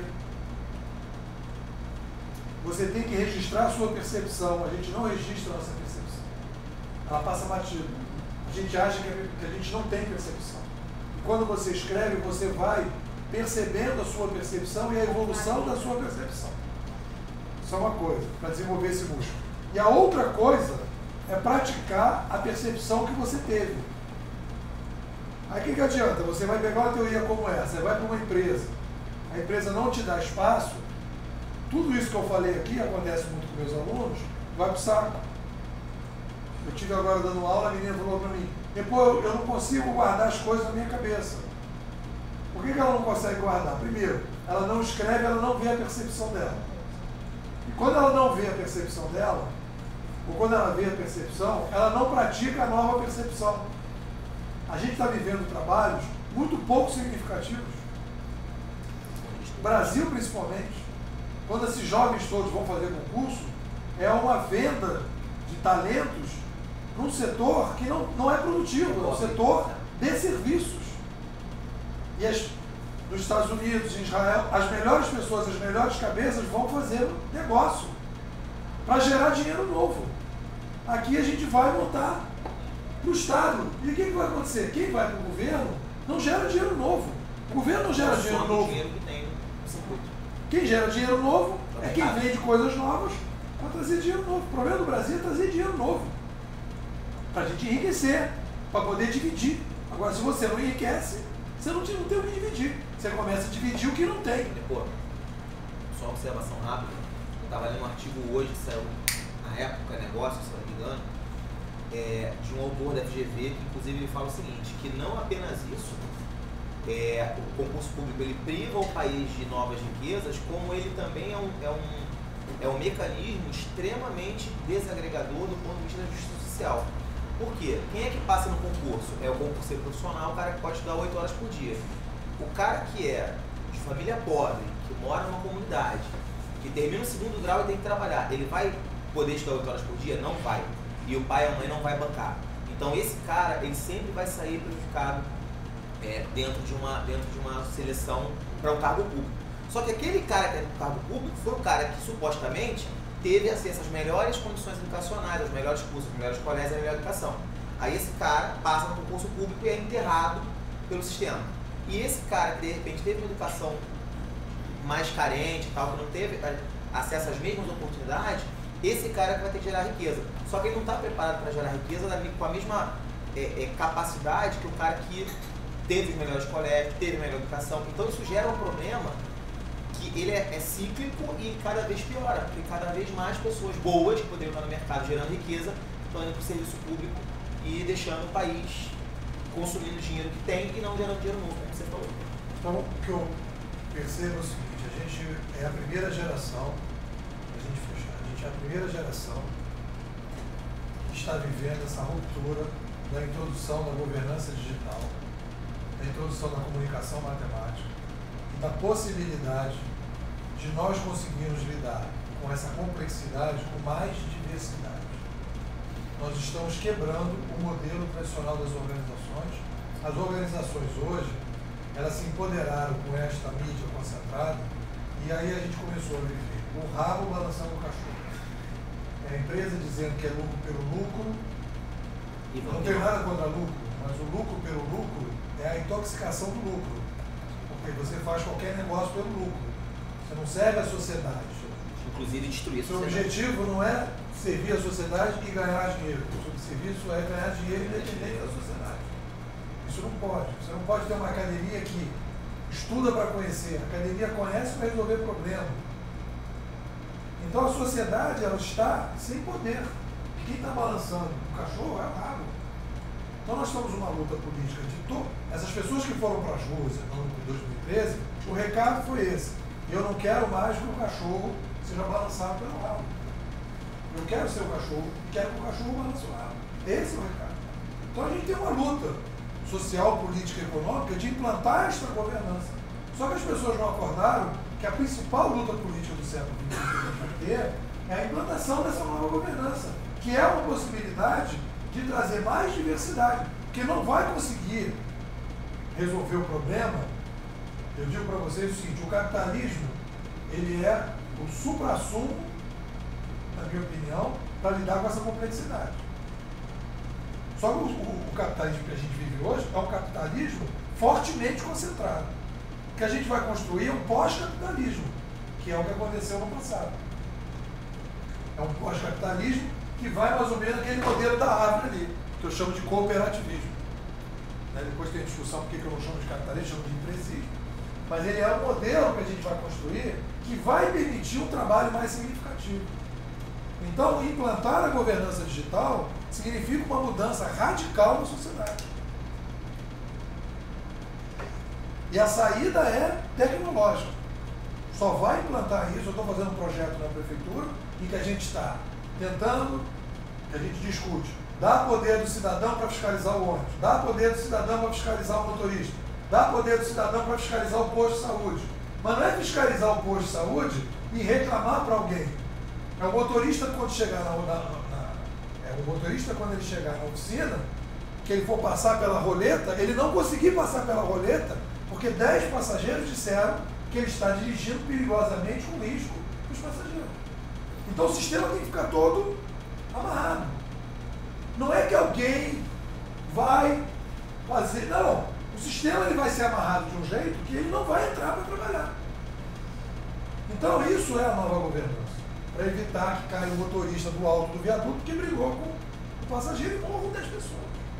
Você tem que registrar a sua percepção. A gente não registra a nossa percepção. Ela passa batida. A gente acha que a gente não tem percepção. E quando você escreve, você vai percebendo a sua percepção e a evolução da sua percepção. Isso é uma coisa, para desenvolver esse músculo. E a outra coisa é praticar a percepção que você teve. Aí o que, que adianta? Você vai pegar uma teoria como essa, você vai para uma empresa, a empresa não te dá espaço, tudo isso que eu falei aqui, acontece muito com meus alunos, vai para o saco. Eu estive agora dando aula, a menina falou para mim, depois eu não consigo guardar as coisas na minha cabeça. Por que, que ela não consegue guardar? Primeiro, ela não escreve, ela não vê a percepção dela. E quando ela não vê a percepção dela, ou quando ela vê a percepção, ela não pratica a nova percepção. A gente está vivendo trabalhos muito pouco significativos. O Brasil, principalmente, quando esses jovens todos vão fazer concurso, é uma venda de talentos num setor que não, não é produtivo, é um setor de serviços. E as, nos Estados Unidos, em Israel, as melhores pessoas, as melhores cabeças vão fazer negócio para gerar dinheiro novo. Aqui a gente vai montar para o Estado. E o que, que vai acontecer? Quem vai para o governo não gera dinheiro novo. O governo não gera dinheiro novo. Quem gera dinheiro novo é quem vende coisas novas para trazer dinheiro novo. O problema do Brasil é trazer dinheiro novo. Para a gente enriquecer, para poder dividir. Agora, se você não enriquece, você não tem, não tem o que dividir. Você começa a dividir o que não tem. Pô, só uma observação rápida. Eu estava lendo um artigo hoje, que saiu na época, negócio, se não me engano, é, de um autor da F G V, que inclusive ele fala o seguinte, que não apenas isso, é, o concurso público ele priva o país de novas riquezas, como ele também é um, é um, é um mecanismo extremamente desagregador do ponto de vista da justiça social. Por quê? Quem é que passa no concurso? É o concurseiro profissional, o cara que pode estudar oito horas por dia. O cara que é de família pobre, que mora numa comunidade, que termina o segundo grau e tem que trabalhar, ele vai poder estudar oito horas por dia? Não vai. E o pai e a mãe não vai bancar. Então esse cara, ele sempre vai sair prejudicado é, dentro, de uma, dentro de uma seleção para um cargo público. Só que aquele cara que é do cargo público foi o cara que supostamente teve acesso às melhores condições educacionais, aos melhores cursos, aos melhores colégios e à melhor educação. Aí esse cara passa no concurso público e é enterrado pelo sistema. E esse cara que de repente teve uma educação mais carente, tal, que não teve acesso às mesmas oportunidades, esse cara que vai ter que gerar riqueza. Só que ele não está preparado para gerar riqueza com a mesma é, é, capacidade que o cara que teve os melhores colégios, teve a melhor educação. Então isso gera um problema que ele é, é cíclico e cada vez piora, porque cada vez mais pessoas boas que poderiam estar no mercado gerando riqueza estão indo para o serviço público e deixando o país consumindo o dinheiro que tem e não gerando dinheiro novo, como você falou. Então, o que eu percebo é o seguinte, a gente é a primeira geração, a gente fechar, a gente é a primeira geração que está vivendo essa ruptura da introdução da governança digital, da introdução introdução da comunicação matemática e da possibilidade de nós conseguirmos lidar com essa complexidade com mais diversidade. Nós estamos quebrando o modelo tradicional das organizações. As organizações hoje, elas se empoderaram com esta mídia concentrada e aí a gente começou a viver o rabo balançando o cachorro. É a empresa dizendo que é lucro pelo lucro, e não tem nada contra lucro, mas o lucro pelo lucro é a intoxicação do lucro, porque você faz qualquer negócio pelo lucro, você não serve a sociedade. Inclusive destruir a Seu sociedade. objetivo não é servir a sociedade e ganhar dinheiro, o seu serviço é ganhar dinheiro independente da sociedade. Isso não pode, você não pode ter uma academia que estuda para conhecer, a academia conhece para resolver problema. Então a sociedade, ela está sem poder. Quem está balançando o cachorro é o rabo. Então nós estamos numa luta política de todo. Essas pessoas que foram para as ruas no ano de dois mil e treze, o recado foi esse. Eu não quero mais que o cachorro seja balançado pelo rabo. Eu quero ser o cachorro e quero que o cachorro balance o rabo. Esse é o recado. Então a gente tem uma luta social, política e econômica de implantar esta governança. Só que as pessoas não acordaram que a principal luta política do século vinte e um que a gente vai ter é a implantação dessa nova governança, que é uma possibilidade de trazer mais diversidade, porque não vai conseguir resolver o problema. Eu digo para vocês o seguinte, o capitalismo, ele é o supra-sumo, na minha opinião, para lidar com essa complexidade. Só que o, o, o capitalismo que a gente vive hoje é um capitalismo fortemente concentrado. Que a gente vai construir um pós-capitalismo, que é o que aconteceu no passado. É um pós-capitalismo que vai mais ou menos aquele modelo da árvore ali, que eu chamo de cooperativismo. Né? Depois tem a discussão por que eu não chamo de capitalismo, chamo de empresismo. Mas ele é um modelo que a gente vai construir que vai permitir um trabalho mais significativo. Então, implantar a governança digital significa uma mudança radical na sociedade. E a saída é tecnológica. Só vai implantar isso, eu estou fazendo um projeto na prefeitura em que a gente está tentando, que a gente discute, dar poder do cidadão para fiscalizar o ônibus, dar poder do cidadão para fiscalizar o motorista, dar poder do cidadão para fiscalizar o posto de saúde. Mas não é fiscalizar o posto de saúde e reclamar para alguém. É o motorista quando chegar na, na, na é o motorista quando ele chegar na oficina, que ele for passar pela roleta, ele não conseguir passar pela roleta, porque dez passageiros disseram que ele está dirigindo perigosamente com risco para os passageiros. Então o sistema tem que ficar todo amarrado. Não é que alguém vai fazer, não. O sistema ele vai ser amarrado de um jeito que ele não vai entrar para trabalhar. Então isso é a nova governança, para evitar que caia o motorista do alto do viaduto que brigou com o passageiro e morram dez pessoas.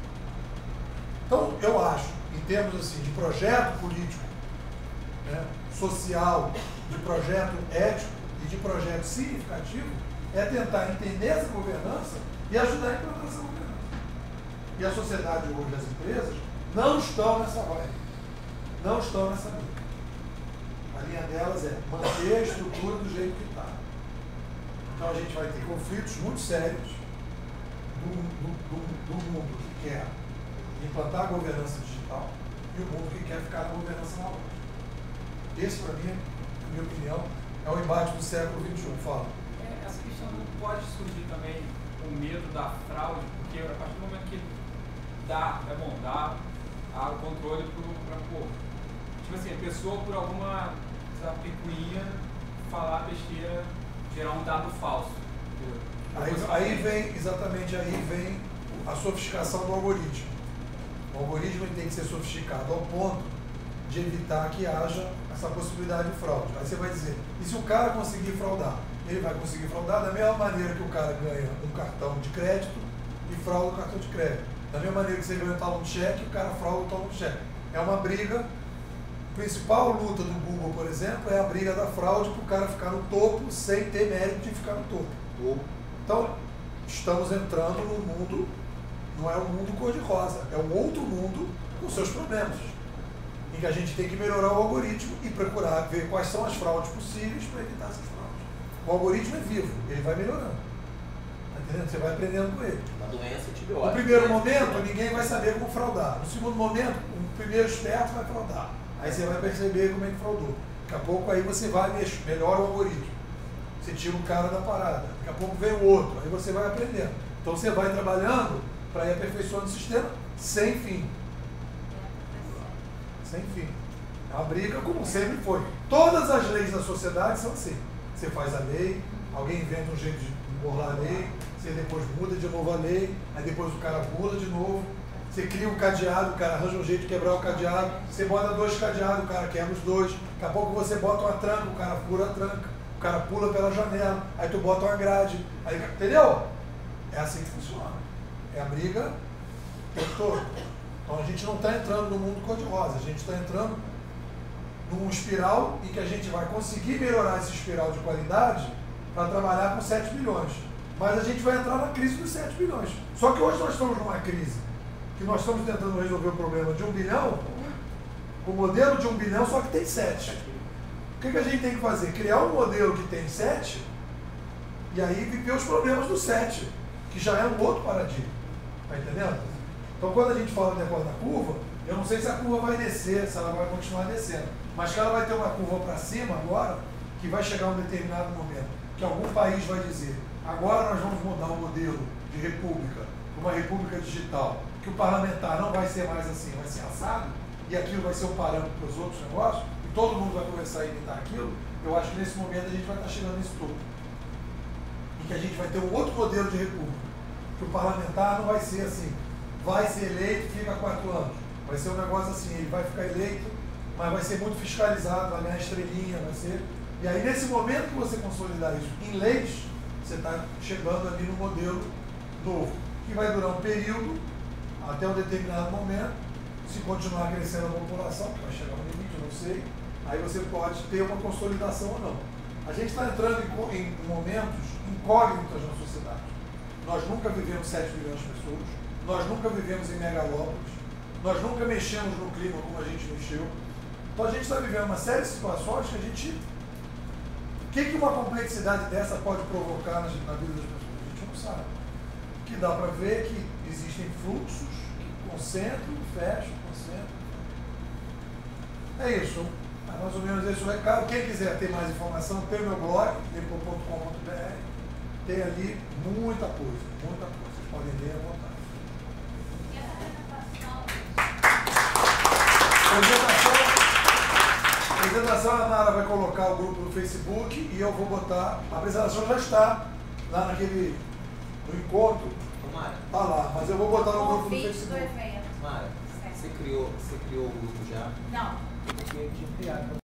Então eu acho, em termos assim, de projeto político, né, social, de projeto ético e de projeto significativo, é tentar entender essa governança e ajudar a implantar essa governança. E a sociedade hoje, as empresas, não estão nessa vibe, não estão nessa linha. A linha delas é manter a estrutura do jeito que está. Então a gente vai ter conflitos muito sérios do, do, do, do mundo que quer implantar a governança digital e o mundo que quer ficar na governança analógica. Esse, para mim, na minha opinião, é o embate do século vinte e um. Fala. É, essa questão não pode surgir também o medo da fraude, porque a partir do momento que dá, é bom, dá o controle para o povo. Tipo assim, a pessoa por alguma picuinha falar besteira, gerar um dado falso. Aí, aí vem, exatamente aí vem a sofisticação do algoritmo. O algoritmo ele tem que ser sofisticado ao ponto de evitar que haja essa possibilidade de fraude. Aí você vai dizer, e se o cara conseguir fraudar? Ele vai conseguir fraudar da mesma maneira que o cara ganha um cartão de crédito e frauda o cartão de crédito. Da mesma maneira que você ganha um talão de cheque, o cara frauda o talão de cheque. É uma briga. A principal luta do Google, por exemplo, é a briga da fraude para o cara ficar no topo sem ter mérito de ficar no topo. Então, estamos entrando num mundo, não é um mundo cor-de-rosa, é um outro mundo com seus problemas, em que a gente tem que melhorar o algoritmo e procurar ver quais são as fraudes possíveis para evitar essas fraudes. O algoritmo é vivo, ele vai melhorando. Tá entendendo? Você vai aprendendo com ele. Uma doença antibiótica. No primeiro momento, ninguém vai saber como fraudar. No segundo momento, primeiro esperto vai fraudar. Aí você vai perceber como é que fraudou. Daqui a pouco aí você vai mexer, melhora o algoritmo. Você tira um cara da parada. Daqui a pouco vem o outro. Aí você vai aprendendo. Então você vai trabalhando para ir aperfeiçoando o sistema sem fim. Sem fim. É uma briga como sempre foi. Todas as leis da sociedade são assim. Você faz a lei, alguém inventa um jeito de burlar a lei, você depois muda de novo a lei, aí depois o cara pula de novo. Você cria um cadeado, o cara arranja um jeito de quebrar o cadeado, você bota dois cadeados, o cara quebra os dois. Daqui a pouco você bota uma tranca, o cara fura a tranca, o cara pula pela janela, aí tu bota uma grade. Aí, entendeu? É assim que funciona. É a briga o tempo todo. Então a gente não está entrando no mundo cor-de-rosa, a gente está entrando num espiral em que a gente vai conseguir melhorar esse espiral de qualidade para trabalhar com sete bilhões. Mas a gente vai entrar na crise dos sete bilhões. Só que hoje nós estamos numa crise que nós estamos tentando resolver o problema de um bilhão, o modelo de um bilhão, só que tem sete. O que, que a gente tem que fazer? Criar um modelo que tem sete e aí viver os problemas do sete, que já é um outro paradigma. Está entendendo? Então quando a gente fala do negócio da curva, eu não sei se a curva vai descer, se ela vai continuar descendo, mas que ela vai ter uma curva para cima agora, que vai chegar a um determinado momento, que algum país vai dizer, agora nós vamos mudar o modelo de república, uma república digital, que o parlamentar não vai ser mais assim, vai ser assado, e aquilo vai ser um parâmetro para os outros negócios, e todo mundo vai começar a imitar aquilo. Eu acho que nesse momento a gente vai estar chegando nesse topo, em que a gente vai ter um outro modelo de república, que o parlamentar não vai ser assim, vai ser eleito, fica quatro anos, vai ser um negócio assim, ele vai ficar eleito, mas vai ser muito fiscalizado, vai ganhar estrelinha, vai ser... E aí nesse momento que você consolidar isso em leis, você está chegando ali no modelo novo, que vai durar um período, até um determinado momento, se continuar crescendo a população, que vai chegar um limite, eu não sei, aí você pode ter uma consolidação ou não. A gente está entrando em, em momentos incógnitos na sociedade. Nós nunca vivemos sete milhões de pessoas, nós nunca vivemos em megalópolis, nós nunca mexemos no clima como a gente mexeu. Então a gente está vivendo uma série de situações que a gente... O que, que uma complexidade dessa pode provocar na, na vida das pessoas? A gente não sabe. O que dá para ver é que existem fluxos que concentram, fecham, concentram. É isso. É mais ou menos esse o recado. Quem quiser ter mais informação, tem o meu blog, lepô ponto com ponto b r. Tem ali muita coisa, muita coisa. Vocês podem ver à vontade. Apresentação. A apresentação a Nara vai colocar o grupo no Facebook e eu vou botar. A apresentação já está lá naquele. No encontro. Mara. Tá lá, mas eu vou botar no grupo no Convite do Facebook. evento. Mara, você criou, você criou o grupo já? Não. Porque eu tinha criado.